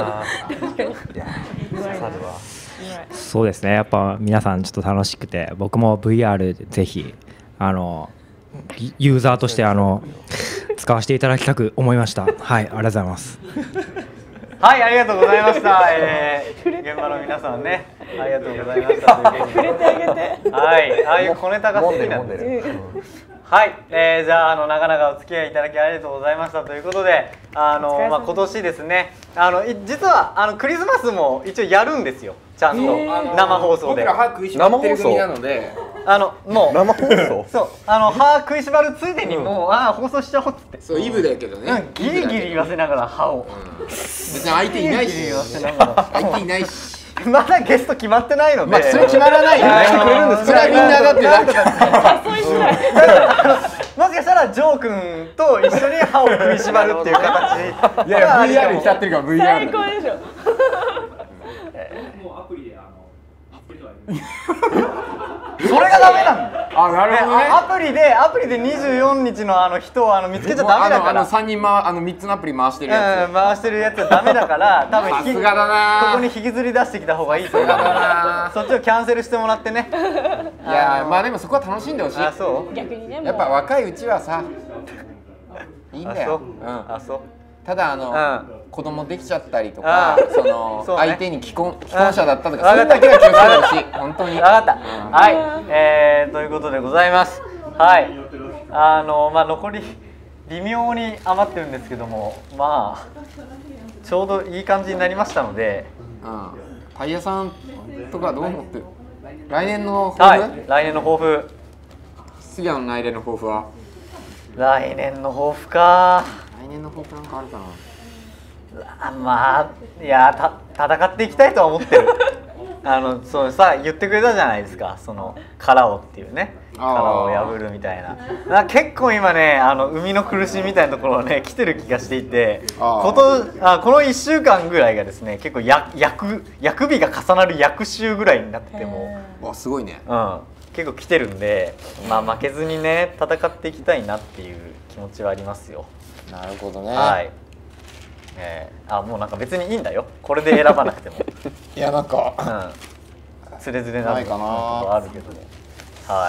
[SPEAKER 18] そうですねやっぱ皆さんちょっと楽しくて僕も ブイアール ぜひあのユーザーとしてあの使わせていただきたく思いました。はいありがとうございます
[SPEAKER 16] はいありがとうございました、えー、現場の皆さんねありがとうございました。触れてあげてはいああいう小ネタが好きなんではい、えー、じゃあ、あの長々お付き合いいただきありがとうございましたということで、あのまあ今年ですね、あの実はあのクリスマスも一応やるんですよ。ちゃんと生放送で。
[SPEAKER 1] 僕ら歯食いしばってる組なので、
[SPEAKER 16] あのもう
[SPEAKER 2] 生放送。
[SPEAKER 16] そう、あの歯食いしばるついでにもう、ああ放送しちゃおうっつって。
[SPEAKER 1] そうイブだけどね。
[SPEAKER 16] ギリギリ言わせながら歯を。
[SPEAKER 1] 別に相手いないし、相手いないし。
[SPEAKER 16] まだゲスト決まってないので、
[SPEAKER 1] まあそれ決まらないよね。来てくれるんです。それはみんなだってなんか
[SPEAKER 16] 誘いづらい。もしかしたらジョー君と一緒に歯を食いしばるっていう形。
[SPEAKER 1] いやいや ブイアール に浸ってるから ブイアール。
[SPEAKER 3] 最高でしょ。
[SPEAKER 6] もうアプリであのアプリとは
[SPEAKER 16] それがダメなんだ。
[SPEAKER 1] あ、なるほどね。
[SPEAKER 16] アプリでアプリでにじゅうよっかのあの人をあの見つけちゃダメだから。
[SPEAKER 1] あの三人まあの三つのアプリ回してるやつ。
[SPEAKER 16] 回してるやつはダメだから、多分
[SPEAKER 1] さすがだな。
[SPEAKER 16] ここに引きずり出してきた方がいいと思う。そっちをキャンセルしてもらってね。
[SPEAKER 1] いやまあでもそこは楽しんでほしい。
[SPEAKER 16] あ、そう。
[SPEAKER 3] 逆にね。
[SPEAKER 1] やっぱ若いうちはさ、いいんだよ。
[SPEAKER 16] うん。あ、そう。
[SPEAKER 1] ただあの子供できちゃったりとか、その相手に既婚既婚者だったとか、それだけは気をつけてほしい。本当に。
[SPEAKER 16] 分かった。はい。えーということでございます。はい。あのまあ残り微妙に余ってるんですけども、まあちょうどいい感じになりましたので、
[SPEAKER 1] うん。タイヤさんとかどう思ってる？来年の抱負？
[SPEAKER 16] はい。来年の抱負。
[SPEAKER 1] 杉谷の来年の抱負は？
[SPEAKER 16] 来年の抱負か。
[SPEAKER 1] 来年の抱負なんかあるか
[SPEAKER 16] な。まあいやた戦っていきたいとは思ってる。あのそうさ言ってくれたじゃないですか、その殻をっていうね、殻を破るみたいな。な結構今ね、あの生みの苦しみみたいなところね来てる気がしていて、ことあこのいっしゅうかんぐらいがですね結構や役役日が重なる役週ぐらいになってても、
[SPEAKER 1] わすごいね。
[SPEAKER 16] うん。結構来てるんで、まあ負けずにね戦っていきたいなっていう気持ちはありますよ。
[SPEAKER 1] なるほどね。
[SPEAKER 16] はい。えー、あもうなんか別にいいんだよ。これで選ばなくても。
[SPEAKER 1] いやなんか、
[SPEAKER 16] うん、つれづれなることあるけども。はい。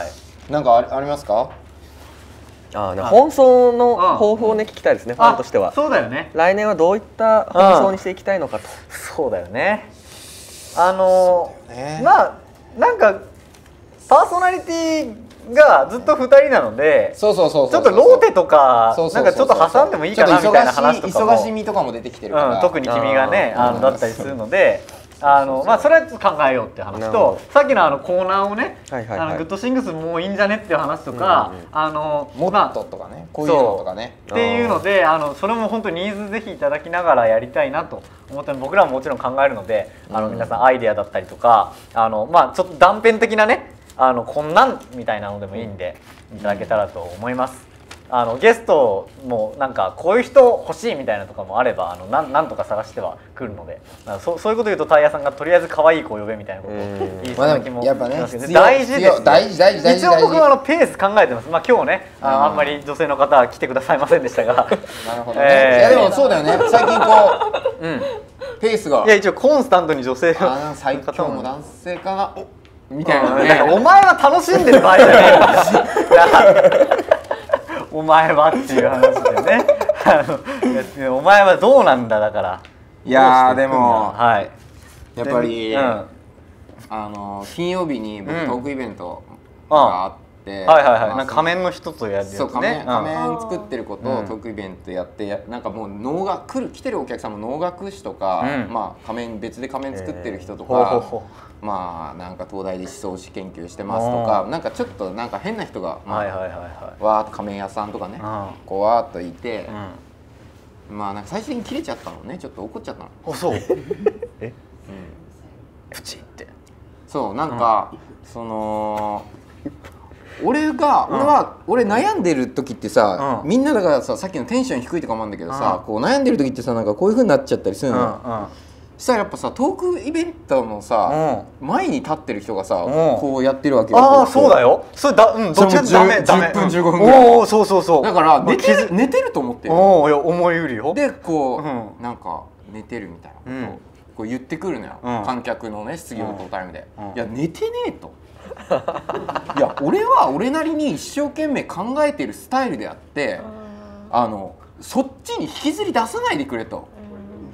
[SPEAKER 1] なんかありありますか？
[SPEAKER 2] ああ、放送の抱負をね聞きたいですね。ファンとしては。
[SPEAKER 16] そうだよね。
[SPEAKER 2] 来年はどういった放送にしていきたいのかと。
[SPEAKER 16] そうだよね。あのー、まあなんかパーソナリティがずっとふたりなので、
[SPEAKER 1] そうそうそう
[SPEAKER 16] ちょっとローテとかなんかちょっと挟んでもいいかなみたいな話とかも、
[SPEAKER 1] 忙しみとかも出てきてるから、
[SPEAKER 16] うん、特に君がねあのだったりするので、あのまあそれはちょっと考えようっていう話と、さっきのあのコーナーをね、あのグッドシングスもういいんじゃねっていう話とか、あの
[SPEAKER 1] もっととかね、こういうのとかね
[SPEAKER 16] っていうので、あのそれも本当にニーズぜひいただきながらやりたいなと思って、僕らももちろん考えるので、あの皆さんアイデアだったりとか、あのまあちょっと断片的なね、あのこんなんみたいなのでもいいんでいただけたらと思います。あのゲストもなんかこういう人欲しいみたいなとかもあれば、あのなんなんとか探してはくるので、そそういうこと言うとタイヤさんがとりあえず可愛い子を呼べみたいなことを言いそうな気もしますけど、大事ですよ。
[SPEAKER 1] 大事大事大事。
[SPEAKER 16] 一応僕はあのペース考えてます。まあ今日ね、あのあんまり女性の方は来てくださいませんでしたが、なる
[SPEAKER 1] ほどね。いやでもそうだよね。最近こう、うん、ペースが。
[SPEAKER 16] いや一応コンスタントに女性の
[SPEAKER 1] 方最強も男性かな。みたいなね。
[SPEAKER 16] お前は楽しんでる場合じゃないよ。お前はっていう話でね。お前はどうなんだだから。
[SPEAKER 1] いやでも、
[SPEAKER 16] はい。
[SPEAKER 1] やっぱり、うん、あの金曜日に僕トークイベントがあって、
[SPEAKER 16] はいはいはい。なんか仮面の人とやるやつね。
[SPEAKER 1] そう仮面仮面作ってることをトークイベントやって、なんかもう能楽来る来てるお客さんも能楽師とか、うん、まあ仮面別で仮面作ってる人とか。えー、ほうほうほうまあなんか東大で思想史研究してますとか、なんかちょっとなんか変な人がわーっと仮面屋さんとかね、こうわーっといて、まあなんか最終的に切れちゃったのね、ちょっと怒っちゃったの。
[SPEAKER 16] あ、そう。
[SPEAKER 1] え、プチって。そうなんかその俺が俺は俺悩んでる時ってさ、みんなだからさ、さっきのテンション低いとかもあるんだけどさ、こう悩んでる時ってさ、なんかこういう風になっちゃったりするの。したらやっぱさ、トークイベントのさ、前に立ってる人がさ、こうやってるわけよ。
[SPEAKER 16] ああ、そうだよ。それだ、うん、どっちかダメ、ダメ。
[SPEAKER 1] じゅっぷんじゅうごふんぐらい。
[SPEAKER 16] おお、そうそうそう。
[SPEAKER 1] だから寝てる寝てると思ってる。
[SPEAKER 16] おお、いや思い売るよ。
[SPEAKER 1] で、こうなんか寝てるみたいなことをこう言ってくるのよ。観客のね、質疑応答タイムで。いや寝てねえと。いや俺は俺なりに一生懸命考えてるスタイルであって、あのそっちに引きずり出さないでくれと。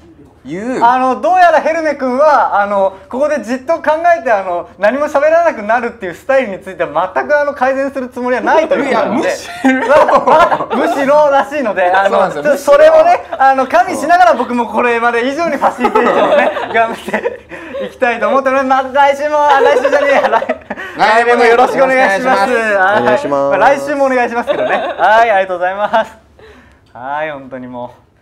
[SPEAKER 16] あのどうやらヘルメ君はあのここでじっと考えてあの何も喋らなくなるっていうスタイルについては全くあの改善するつもりはないということなので、むしろむしろらしいので、あのそ, それをねあの加味しながら僕もこれまで以上にファシリテーションをね頑張っていきたいと思っております。まず来週も来週じゃねえや来年もよろしくお願いします。お願いします。来週もお願いしますけどね。はい、ありがとうございます。はい、本当にもう。